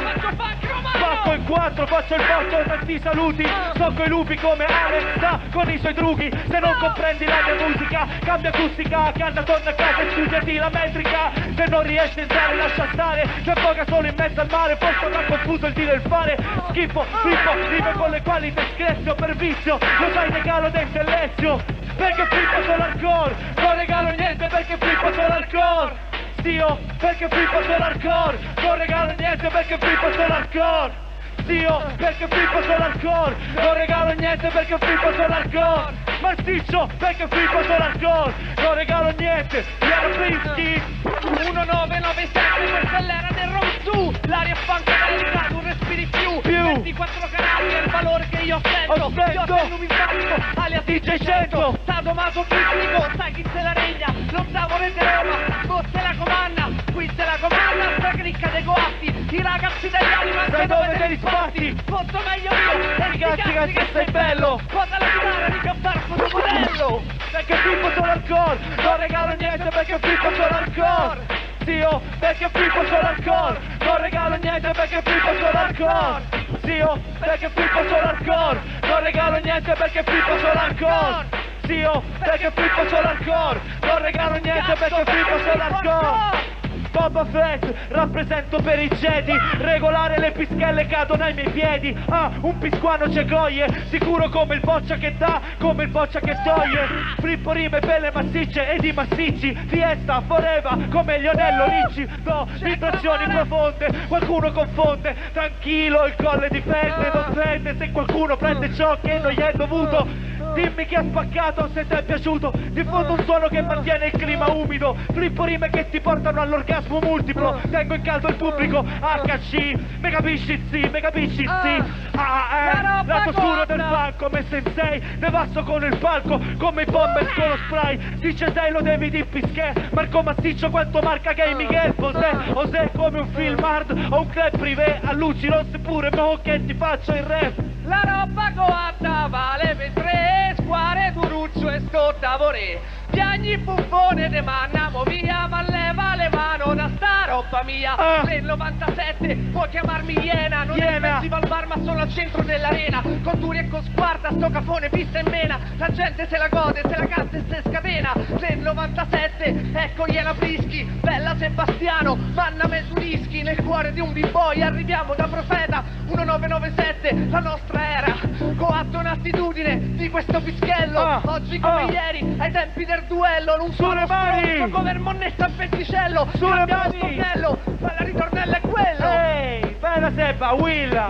spacco in quattro, faccio il botto, tanti saluti, sto coi lupi come Alex da con i suoi trucchi. Se non comprendi la mia musica, cambia acustica, canna, torna a casa e studiati la metrica. Se non riesci a entrare lascia stare, c'è poca solo in mezzo al mare, forse avrà confuso il dire e il fare. Schifo, flippo, rime con le quali te screzio per vizio, lo sai regalo d'intelleccio, perché flippo solo hardcore. Non regalo niente perché flippo solo hardcore. Zio, perché flippo solo hardcore. Non regalo niente perché flippo solo hardcore. Zio, perché flippo solo hardcore. Non regalo niente perché flippo solo hardcore. Marsiccio, perché flippo solo hardcore. Non regalo niente. Piano Brischi uno nove nove sette, questa è l'era del road su. L'aria funkadelica, tu respiri più. Più ventiquattro canali è il valore che io sento. Ho sento. Io sono lumifatico, alias D J cento. Stato masochistico, sai chi se la regna. Non savore di Roma, fosse la comanda. Qui se la comanda, sta cricca dei coatti. I ragazzi italiani mancano dove te li spatti. Fosso meglio io, e ragazzi che, che sei bello. Posa la chitarra di campare con un modello. Perché flippo solo hardcore. Non regalo niente perché flippo solo hardcore. Zio, perché flippo solo hardcore. Non regalo niente perché flippo solo hardcore. Zio, perché flippo solo hardcore. Non regalo niente perché flippo solo hardcore. Zio, perché flippo solo hardcore. Non regalo niente perché flippo solo hardcore. Boba Fett, rappresento per i Jedi. Regolare le pischelle cadono ai miei piedi. Ah, un pisquano cecoie, sicuro come il boccia che dà, come il boccia che toglie. Flippo rime belle massicce ed i massicci. Fiesta, forever, come Lionello Ricci. Do vibrazioni profonde, qualcuno confonde. Tranquillo, il colle difende, non prende se qualcuno prende ciò che non gli è dovuto. Dimmi chi ha spaccato se ti è piaciuto. Diffondo un suono che mantiene il clima umido. Flippo rime che ti portano all'orgasmo multiplo. Tengo in caldo il pubblico acca ci. Me capisci sì, me capisci sì. Ah eh, lato scuro del fan come sensei. Devasto con il palco come i bomber con lo spray. Si c'è sei lo devi di pisché. Marco Massiccio quanto marca Gay Miguel Posè. Osè come un film hard o un club privé. A luci rosse pure mo che ti faccio il rap. La roba coatta vale per tre, square turuccio e scottavore. Piagni buffone ne mandiamo via, ma leva le mano da sta roba mia. Ah. Nel novantasette puoi chiamarmi Iena, non Iena. è il festival bar ma solo al centro dell'arena. Con duri e con squarta, sto cafone, pista e mena. La gente se la gode, se la canta e se scatena. Nel novantasette, ecco Iena Brischi, bella Sebastiano, manna mezzo rischi. Nel cuore di un b-boy arriviamo da profeta. uno nove nove sette, la nostra era. Coatto un'attitudine di questo pischello. Ah. Oggi come Ah. ieri, ai tempi del duello. Non Sulle sono mani. stronzo come il monnetta al petticello. Sulle Cambiamo mani. stornello, ma la ritornella è quello. Ehi, bella Seba, Willa.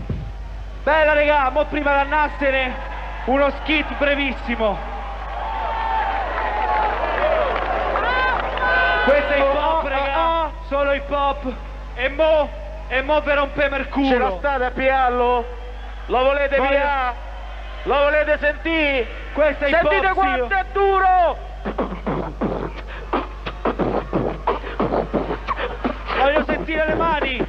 Bella regà, mo prima di andarsene uno skit brevissimo. Questo è hip hop, regà, solo hip hop. E mo, e mo per rompere il culo. Ce la state a piarlo? Lo volete Voglio- via? Lo volete sentire? Questo è hip hop, Sentite zio. quanto è duro! Voglio sentire le mani.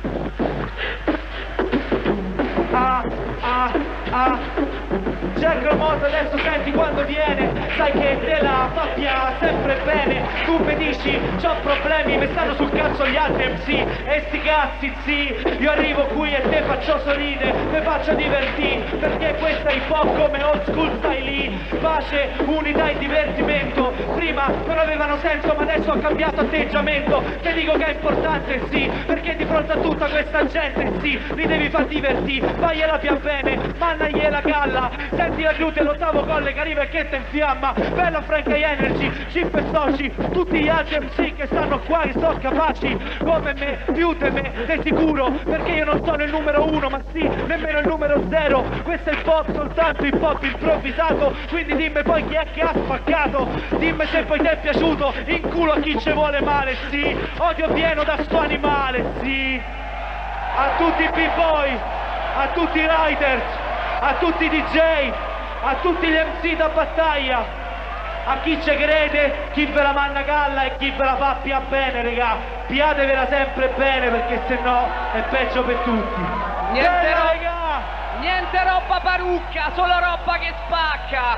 Ah, ah, ah. Jack Moto adesso senti quando viene. Sai che te la fappia sempre bene. Tu mi dici c'ho problemi, mi stanno sul cazzo gli altri M C. E sti cazzi sì, io arrivo qui e te faccio sorridere, te faccio divertire. Perché questa è hip hop come old school stai lì. Pace, unità e divertimento. Prima non avevano senso ma adesso ho cambiato atteggiamento. Ti dico che è importante sì, perché di fronte a tutta questa gente sì, li devi far divertire. Fagliela pian bene, mannagliela galla. Senti la glute, l'ottavo colle che arriva e che te infiamma. Bella Frank Energy, Chip e Soci, tutti gli altri M C che stanno qua e sono capaci come me, più di me, sei sicuro? Perché io non sono il numero uno, ma sì, nemmeno il numero zero. Questo è il pop, soltanto il pop improvvisato. Quindi dimmi poi chi è che ha spaccato. Dimmi se poi ti è piaciuto, in culo a chi ci vuole male, sì. Odio pieno da sto animale, sì. A tutti i b-boy, a tutti i writers, a tutti i D J, a tutti gli M C da battaglia. a chi ci crede, chi ve la manna galla e chi ve la fa pia bene, regà. Piatevela sempre bene perché sennò è peggio per tutti. Niente, bene, ro regà. Niente roba parucca, solo roba che spacca.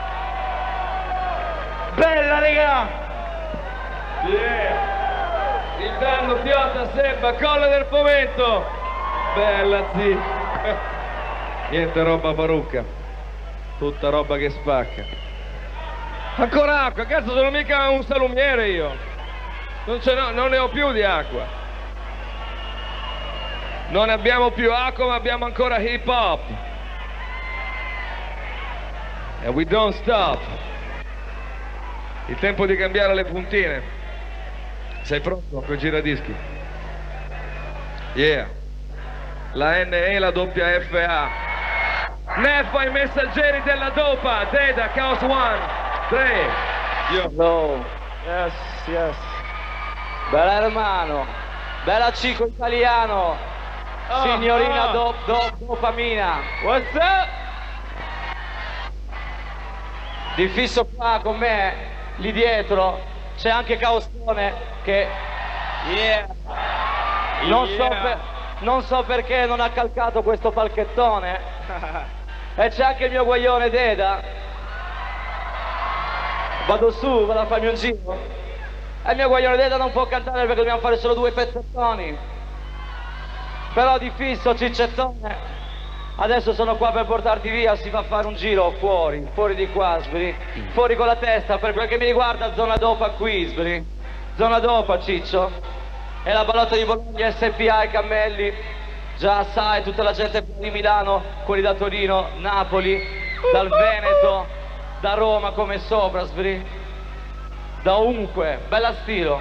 Bella, regà. Yeah. Il danno Piotta Sebba, Colle del Fomento. Bella zi. Niente roba parucca, tutta roba che spacca. Ancora acqua, cazzo sono mica un salumiere io. Non, ce n'ho, non ne ho più di acqua. Non abbiamo più acqua ma abbiamo ancora hip hop. And we don't stop. Il tempo di cambiare le puntine. Sei pronto con il giradischi? Yeah. La N E, la doppia F A. Neffa, i messaggeri della dopa. Deda, Chaos One. Tre. Io. No. Yes, yes. Bella hermano. Bella cico italiano. Oh, Signorina oh. do, do, dopamina. What's up? Di fisso qua con me, lì dietro, c'è anche Caostone che... Yeah. Non, Yeah. so per, non so perché non ha calcato questo palchettone. E c'è anche il mio guaglione Deda. Vado su, vado a farmi un giro. E il mio guaglione Deda non può cantare perché dobbiamo fare solo due pezzettoni. Però di fisso, ciccettone, adesso sono qua per portarti via, si fa fare un giro fuori, fuori di qua, sbri. Fuori con la testa, per quel che mi riguarda, zona dopa qui, sbri. Zona dopa, ciccio. E la ballotta di Bologna, S P A e Cammelli. Già sai, tutta la gente di Milano, quelli da Torino, Napoli, dal Veneto, da Roma come sopra, sbri. Da ovunque, bella stilo.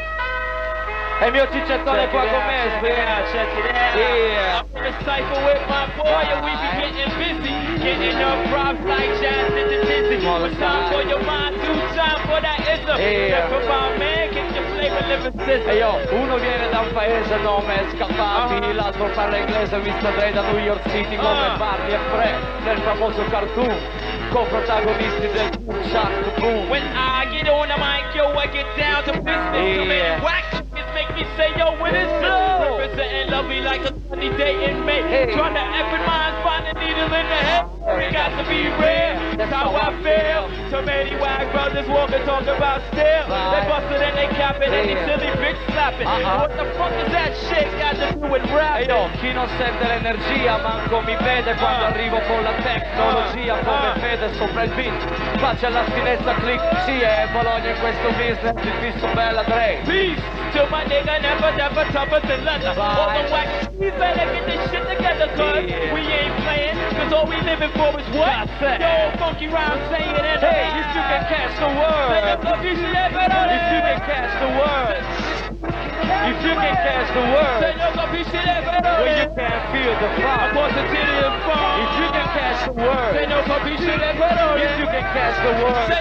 E il mio ciccettone qua con me, sbri. Yeah. I'm in the cycle with my boy and we be getting busy. Getting up props like jazz in the dizzy. One time for your mind, two time for that ism. Yeah. Come on man, get your flavor living system. E io, uno viene da un paese nome Scappati, Uh-huh. l'altro parla inglese, mister Dre da New York City come Uh. Barney e Fred del famoso cartoon, co-protagonisti del Boom Shack Boom. When I get on the mic, yo, I get down to business. Too many Yeah. whack shits make me say, yo, what is up? Representing lovely like a sunny day in May. Hey. Trying to F in minds, find a needle in the head. We got to be real, that's how I feel. So many whack brothers walking, talking about still. They busted and they capping and these silly bitch slapping. Uh-uh. What the fuck is that shit got to do with rap? E io, chi non sente l'energia manco mi vede quando Uh. arrivo con la tecnologia Uh. come Uh. fede sopra il beat. Faccia all'astinenza click, sì è Bologna in questo business, il fisso bella Dre. Peace to my nigga, never, never tougher than leather. Bye. All the whack we better get this shit together, cuz Yeah. we ain't playing, cause all we living for is what? That's it. Yo, funky rhyme saying it. Hey, if you can catch the word, if you can catch the word, if you can catch the word, when you can feel the fire, if you can catch the word, if you can catch the word, if you can catch the word,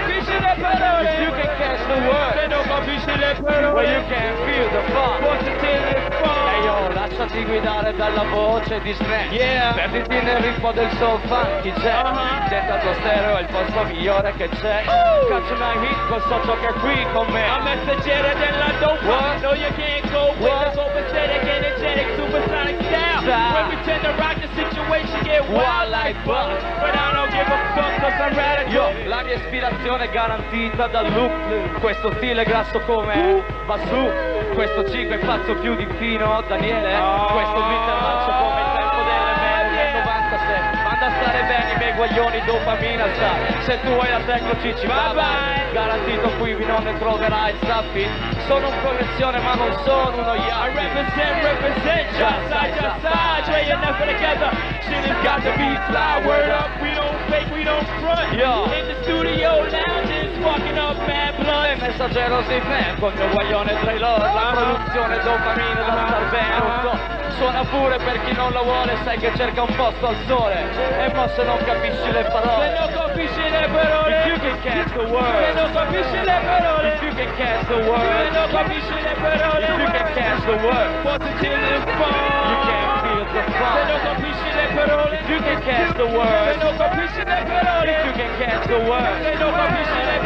when you can feel the fire. E io, lasciati guidare dalla voce di Snap, Yeah. perditi nel ritmo del soul funky c'è, Uh-huh. Dettato stereo è il posto migliore che c'è, caccio una hit col socio che è qui con me. I'm messaggero della dopa. What? No, you can't go with What? the copacetic, energetic, supersonic style. Style. When we tend to rock the situation, get wild Wild like like buck. buck. But I don't give a fuck, cause I'm radical. Io, la mia ispirazione è garantita dal look, questo stile grasso come va su, questo cinque è pazzo più di fino, Daniele, Oh. questo beat è lancio come il tempo delle mele del novantasei, manda a stare bene i miei guaglioni, dopamina sta, se tu hai la tecno cici, Bye bye bye, bye. garantito qui non ne troverai sappi, sono un progressione ma non sono uno I yaki. represent, represent, just side, just side, Dre and Neffa together. Shit has got to be fly, word up, we don't fake, we don't front. Yo. In the studio lounges, fucking up mad E blood. messaggero si me con il mio guaglione trailer, la produzione dopamina da star bene, un po'. Suona pure per chi non la vuole, sai che cerca un posto al sole, e mo se non capisci le Se parole, non capisci le parole, if you can catch the se word, non capisci le parole, if you can catch the se word, non capisci le parole, if you can catch the word, forse ce ne fa. you can feel the Se non fire, capisci le parole, if you can catch the se word, non capisci le parole, if you can catch the word, se non capisci le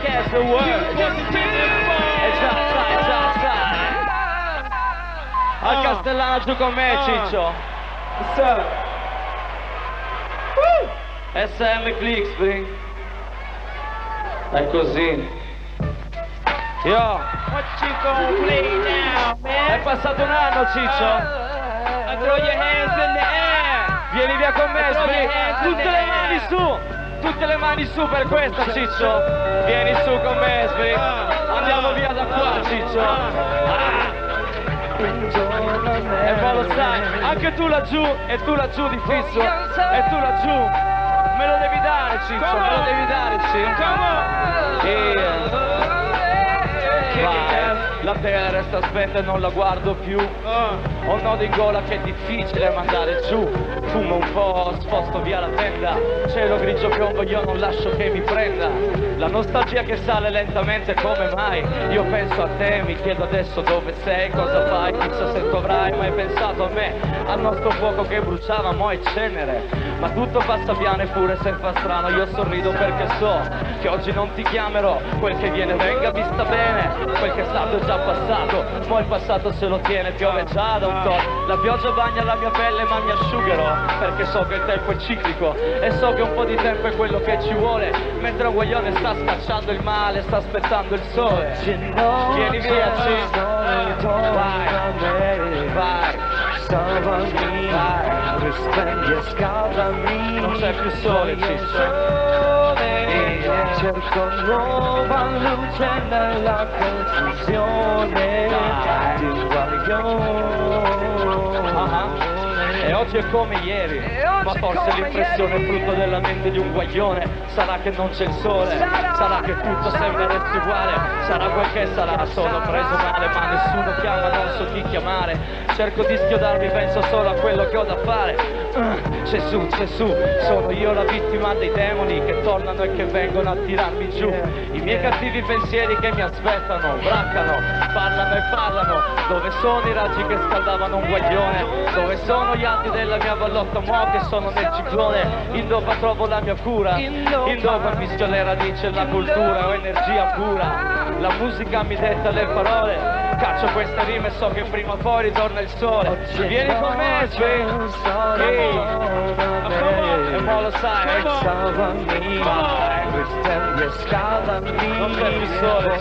cares the word. E già sai, già sai. Al Castellano giù con me, Ciccio. S M Clicksbury. È così. Yo, what you gonna play now, man? È passato un anno, Ciccio. Throw your hands in the air. Vieni via con me, Sbri. Tutte le mani su. Tutte le mani su per questa, Ciccio. Vieni su con me, Sbri. Andiamo via da qua, Ciccio. Ah. E poi lo sai, anche tu laggiù, e tu laggiù di fisso, e tu laggiù. Me lo devi dare, Ciccio, me lo devi dare, Ciccio. Yeah. Vai, la terra resta spenta e non la guardo più. Ho un nodo in gola che è difficile mandare giù. Fumo un po', sposto via la tenda. Cielo grigio piombo, io non lascio che mi prenda. La nostalgia che sale lentamente, come mai? Io penso a te, mi chiedo adesso dove sei, cosa fai, chissà se tu avrai mai pensato a me, al nostro fuoco che bruciava, mo' è cenere. Ma tutto passa piano eppure se fa strano, io sorrido perché so che oggi non ti chiamerò. Quel che viene venga, vista bene, quel che è stato è già passato, mo' il passato se lo tiene, piove già da un tot. La pioggia bagna la mia pelle ma mi asciugherò, perché so che il tempo è ciclico e so che un po' di tempo è quello che ci vuole. Mentre un guaglione sta scacciando il male, sta aspettando il sole. Vieni via, Ciccio. Vai, vai, salvami, vai, risplende e scaldami. Non c'è più sole, Ciccio. E cerco nuova luce nella confusione di un guaglione. E oggi è come ieri, ma forse l'impressione è frutto della mente di un guaglione. Sarà che non c'è il sole, sarà che tutto sembra resti uguale, sarà quel che sarà, sono preso male, ma nessuno chiama, non so chi chiamare. Cerco di schiodarmi, penso solo a quello che ho da fare. uh, Gesù, Gesù, sono io la vittima dei demoni che tornano e che vengono a tirarmi giù. I miei cattivi pensieri che mi aspettano, braccano, parlano e parlano. Dove sono i raggi che scaldavano un guaglione? Dove sono gli altri della mia ballotta mo' che sono nel ciclone? In dopa trovo la mia cura, in dopa mischio le radici e la cultura, ho energia pura. La musica mi detta le parole, caccio queste rime e so che prima o poi ritorna il sole. Vieni con me, Sbri. Ehi, e mo' lo sai, salvami, vai, risplende e scaldami. Non c'è più sole,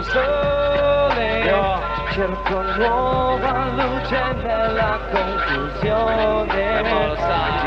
Io cerco nuova luce nella confusione. E mo' lo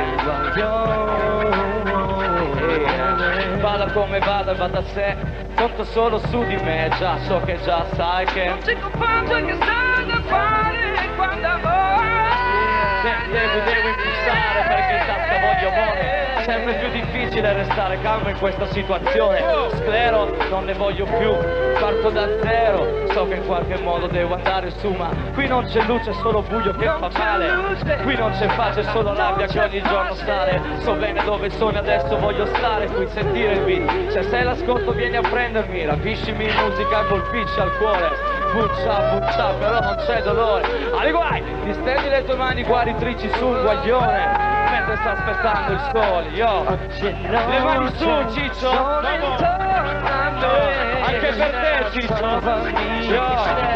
sai, vada come vada, vada a sé, conto solo su di me, già so che già sai che non ti comporto che sai da fare quando vuoi. Devo, devo impulsare perché in tasca voglio amore. Sempre più difficile restare calmo in questa situazione. Sclero, non ne voglio più, parto da zero. So che in qualche modo devo andare su, ma qui non c'è luce, solo buio che fa male. Qui non c'è pace, solo rabbia che ogni giorno sale. So bene dove sono e adesso voglio stare qui, sentire il beat. Se sei l'ascolto vieni a prendermi, rapiscimi in musica e colpisci al cuore. Buccia, buccia, però non c'è dolore. Ali guai, distendi le tue mani guaritrici su un guaglione mentre sta aspettando il sole. Yo, le mani su, Ciccio. Anche per te, Ciccio. Yo,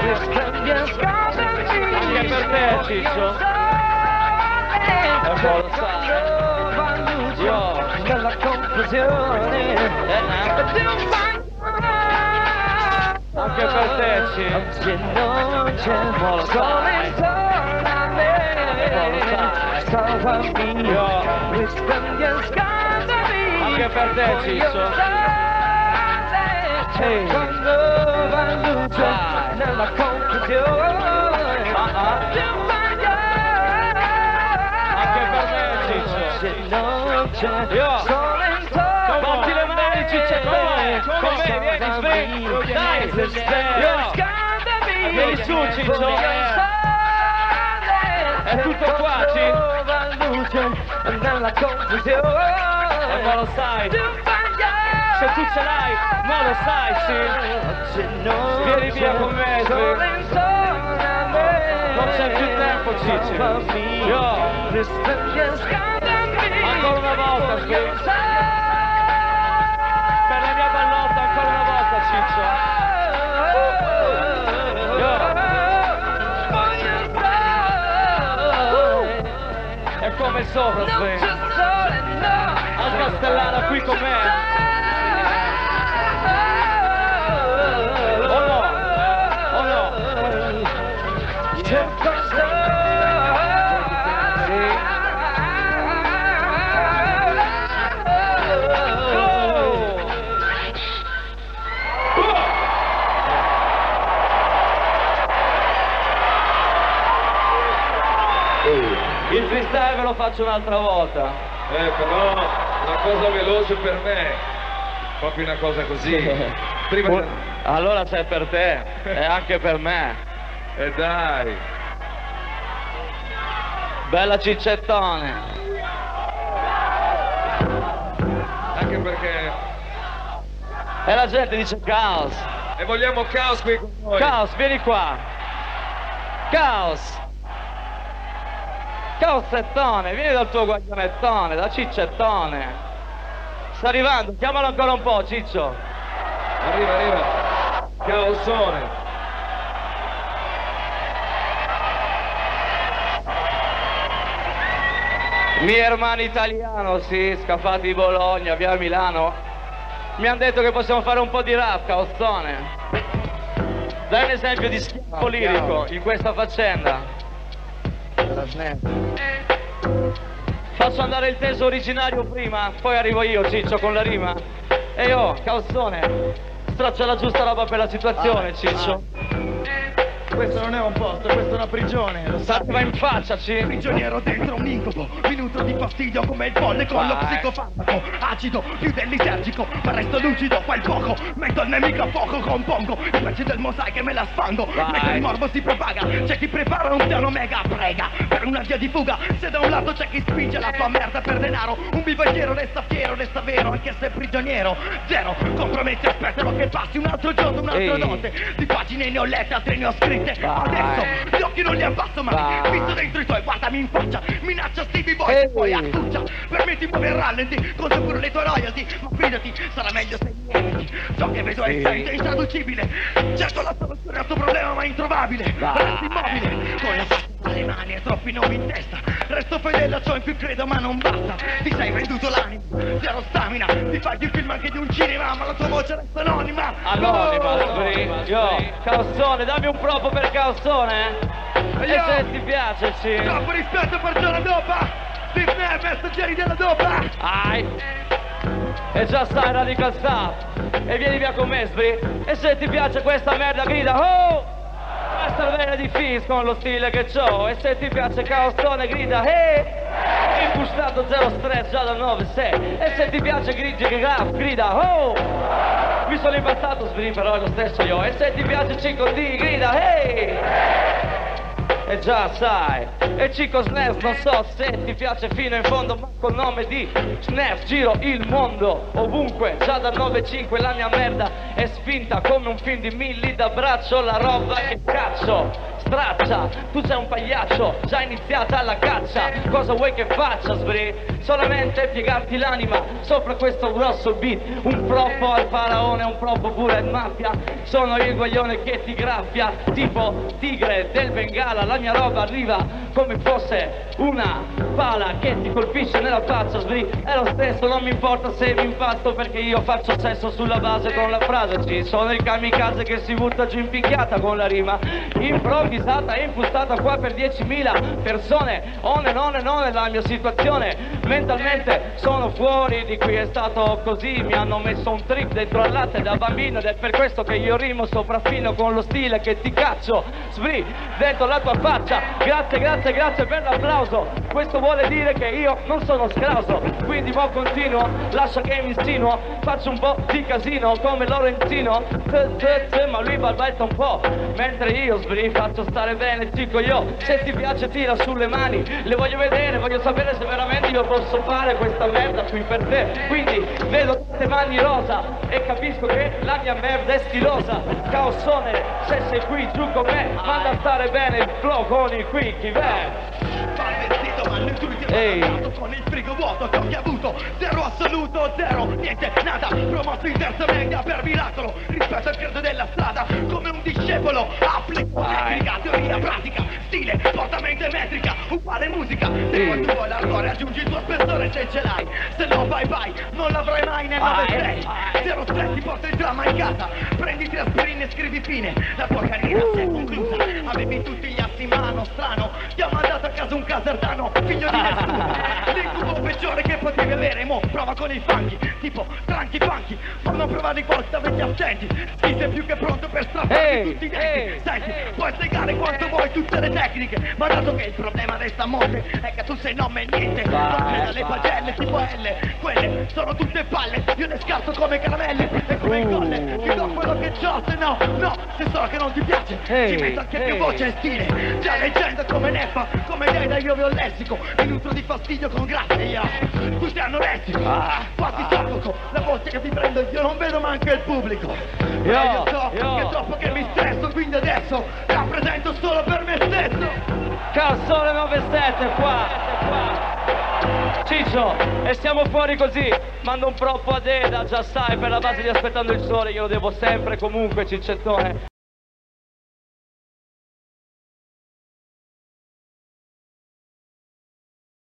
anche per te, Ciccio. E poi lo sai. Yo, nella confusione. Anche per te, Ciccio. Non c'è lo sai. Salvami, risplende e scaldami. Anche per te, Ciccio. Quando va luce nella confusione. Anche per me, Ciccio. Non c'è sole intorno. Batti le mani, Ciccio, con me. Con me, vieni, Sbri. Dai, scaldami. Vieni su, Ciccio. È tutto qua, Ciccio. Nella confusione. E ma lo sai. Se tu ce l'hai, ma lo sai, sì. Vieni via con me, Sbri. Non c'è più tempo, Ciccio. Io. Ancora una volta, Sbri. Per la mia ballotta, ancora una volta, Ciccio. sopra, Sven. A Castellana qui con me. Oh no? Oh no? Sì. Il freestyle ve lo faccio un'altra volta. Eh, però una cosa veloce per me, proprio una cosa così. Prima... Allora c'è per te e anche per me. E eh dai. Bella ciccettone. Anche perché... E la gente dice caos. E vogliamo caos qui con noi. Caos, vieni qua. Caos. Caossettone, vieni dal tuo guaglionettone, da ciccettone. Sta arrivando, chiamalo ancora un po', Ciccio. Arriva, arriva. Caosone. Mi hermano italiano, sì, scaffati di Bologna, via Milano. Mi hanno detto che possiamo fare un po' di rap, Caossone. Dai un esempio di schiaffo lirico in questa faccenda. Faccio andare il teso originario prima, poi arrivo io, Ciccio, con la rima. E io, Caossone, straccia la giusta roba per la situazione, Ciccio. Questo non è un posto, questa è una prigione, lo sai. Va in faccia, ci. Prigioniero dentro un incubo, minuto di fastidio come il folle con lo psicofarmaco. Acido, più del lisergico, ma resto lucido, quel poco. Metto il nemico a fuoco, compongo i pezzi del mosaico e me la sfango. Mentre il morbo si propaga, c'è chi prepara un piano mega, prega per una via di fuga. Se da un lato c'è chi spinge la sua merda per denaro, un vivagliero resta fiero, resta vero, anche se è prigioniero. Zero, compromessi, aspettano che passi un altro giorno, un'altra notte. Di pagine ne ho lette, altre ne ho scritte. Adesso gli occhi non li abbasso mai, visto dentro i tuoi, guardami in faccia. Minaccia Stevie Boy e poi accuccia. Permetti di muovere rallenti, conto pure le tue royalty. Ma fidati, sarà meglio se niente. Ciò che vedo è sempre intraducibile. Cerco la soluzione al tuo problema ma introvabile. Resti immobile, con la faccia tra le mani e troppi nomi in testa. Resto fedele a ciò in cui credo ma non basta. Ti sei venduto l'anima, zero stamina. Ti fai di un film anche di un cinema, ma la tua voce resta anonima. Anonima, oh! Io, Caossone, dammi un propo per Caossone. E io, se ti piace, sì. Troppo rispetto per Giorno Dopa. Steve Nair, messaggeri della Dopa. Ai. E già sai, Radical Staff. E vieni via con me, Sbri. E se ti piace questa merda, grida oh! Questa vena di Fizz con lo stile che c'ho. E se ti piace Caossone, grida hey! Impustato zero stress già dal nove sei. E se ti piace Grigi che Graf, grida oh! Mi sono impazzato, Sbri, però è lo stesso io. E se ti piace Cico D, grida hey! E già sai. E Cico Snef, non so se ti piace fino in fondo, ma col nome di Snef giro il mondo ovunque. Già dal nove cinque la mia merda è spinta come un film di Milli da braccio. La roba che caccio straccia, tu sei un pagliaccio, già iniziata la caccia. Cosa vuoi che faccia, Sbri? Solamente piegarti l'anima sopra questo grosso beat. Un proppo al faraone, un proppo pure al mafia. Sono il guaglione che ti graffia, tipo tigre del Bengala. La mia roba arriva come fosse una pala che ti colpisce nella faccia, Sbri. È lo stesso, non mi importa se mi impasto, perché io faccio sesso sulla base con la frase. Ci sono il kamikaze che si butta giù in picchiata con la rima improvvisata e impostata qua per diecimila persone. On e non e non è la mia situazione. Mentalmente sono fuori di qui, è stato così. Mi hanno messo un trip dentro al latte da bambino ed è per questo che io rimo sopraffino con lo stile che ti caccio, Sbri, dentro la tua faccia. Grazie, grazie, grazie per l'applauso. Questo vuole dire che io non sono scrauso, quindi mo continuo, lascia che mi insinuo. Faccio un po' di casino come Lorenzino, t, t, t, ma lui balbetta un po', mentre io, Sbri, faccio stare bene, dico io. Se ti piace tira sulle mani, le voglio vedere, voglio sapere se veramente io posso fare questa merda qui per te. Quindi vedo tutte mani rosa e capisco che la mia merda è stilosa. Caossone, se sei qui giù con me, manda a stare bene il flow con i qui chi vè. Fa il vestito ma non tutti Ehi. Con il frigo vuoto che ho avuto zero assoluto, zero, niente, nada. Promosso in terza media per miracolo rispetto al credo della strada. Come un discepolo applico tecnica, teoria, pratica, stile, portamento e metrica, uguale musica. Se poi tu vuoi l'ardore aggiungi il tuo spessore se ce l'hai. Se no bye bye, non l'avrai mai nel nove sei. Zero stress ti porta il dramma in casa. Prenditi aspirine e scrivi fine. La tua carriera si è conclusa. Avevi tutti gli assi in mano, strano. Ti ha mandato a casa un caserdano, figlio di nessuno. L'incubo peggiore che potevi avere, mo prova con i fanghi. Tipo tranchi funky, ma non provare i volti, avete attenti. Chi sei più che pronto per strappare tutti i denti. Senti, puoi spiegare quanto vuoi tutte le tecniche, ma dato che il problema resta a monte è che tu sei nome e niente. Non creda le pagelle tipo L, quelle sono tutte palle. Io le scarto come caramelle e come il colle. Ti do quello che c'ho, se no, no, se so che non ti piace ci metto anche più voce e stile. Già leggenda come Neffa, come Deda io vi ho lessico. Mi nutro di fastidio con grazie io. Tu sei anoressico, quasi soffoco. La voce che ti prendo io non vedo manco il pubblico. Io, io so io. che è troppo che mi stresso, quindi adesso rappresento solo per me stesso. Cassone nove sette qua. Ciccio, e siamo fuori così. Mando un proppo a Deda, già sai, per la base di Aspettando il Sole, io lo devo sempre comunque, Ciccettone.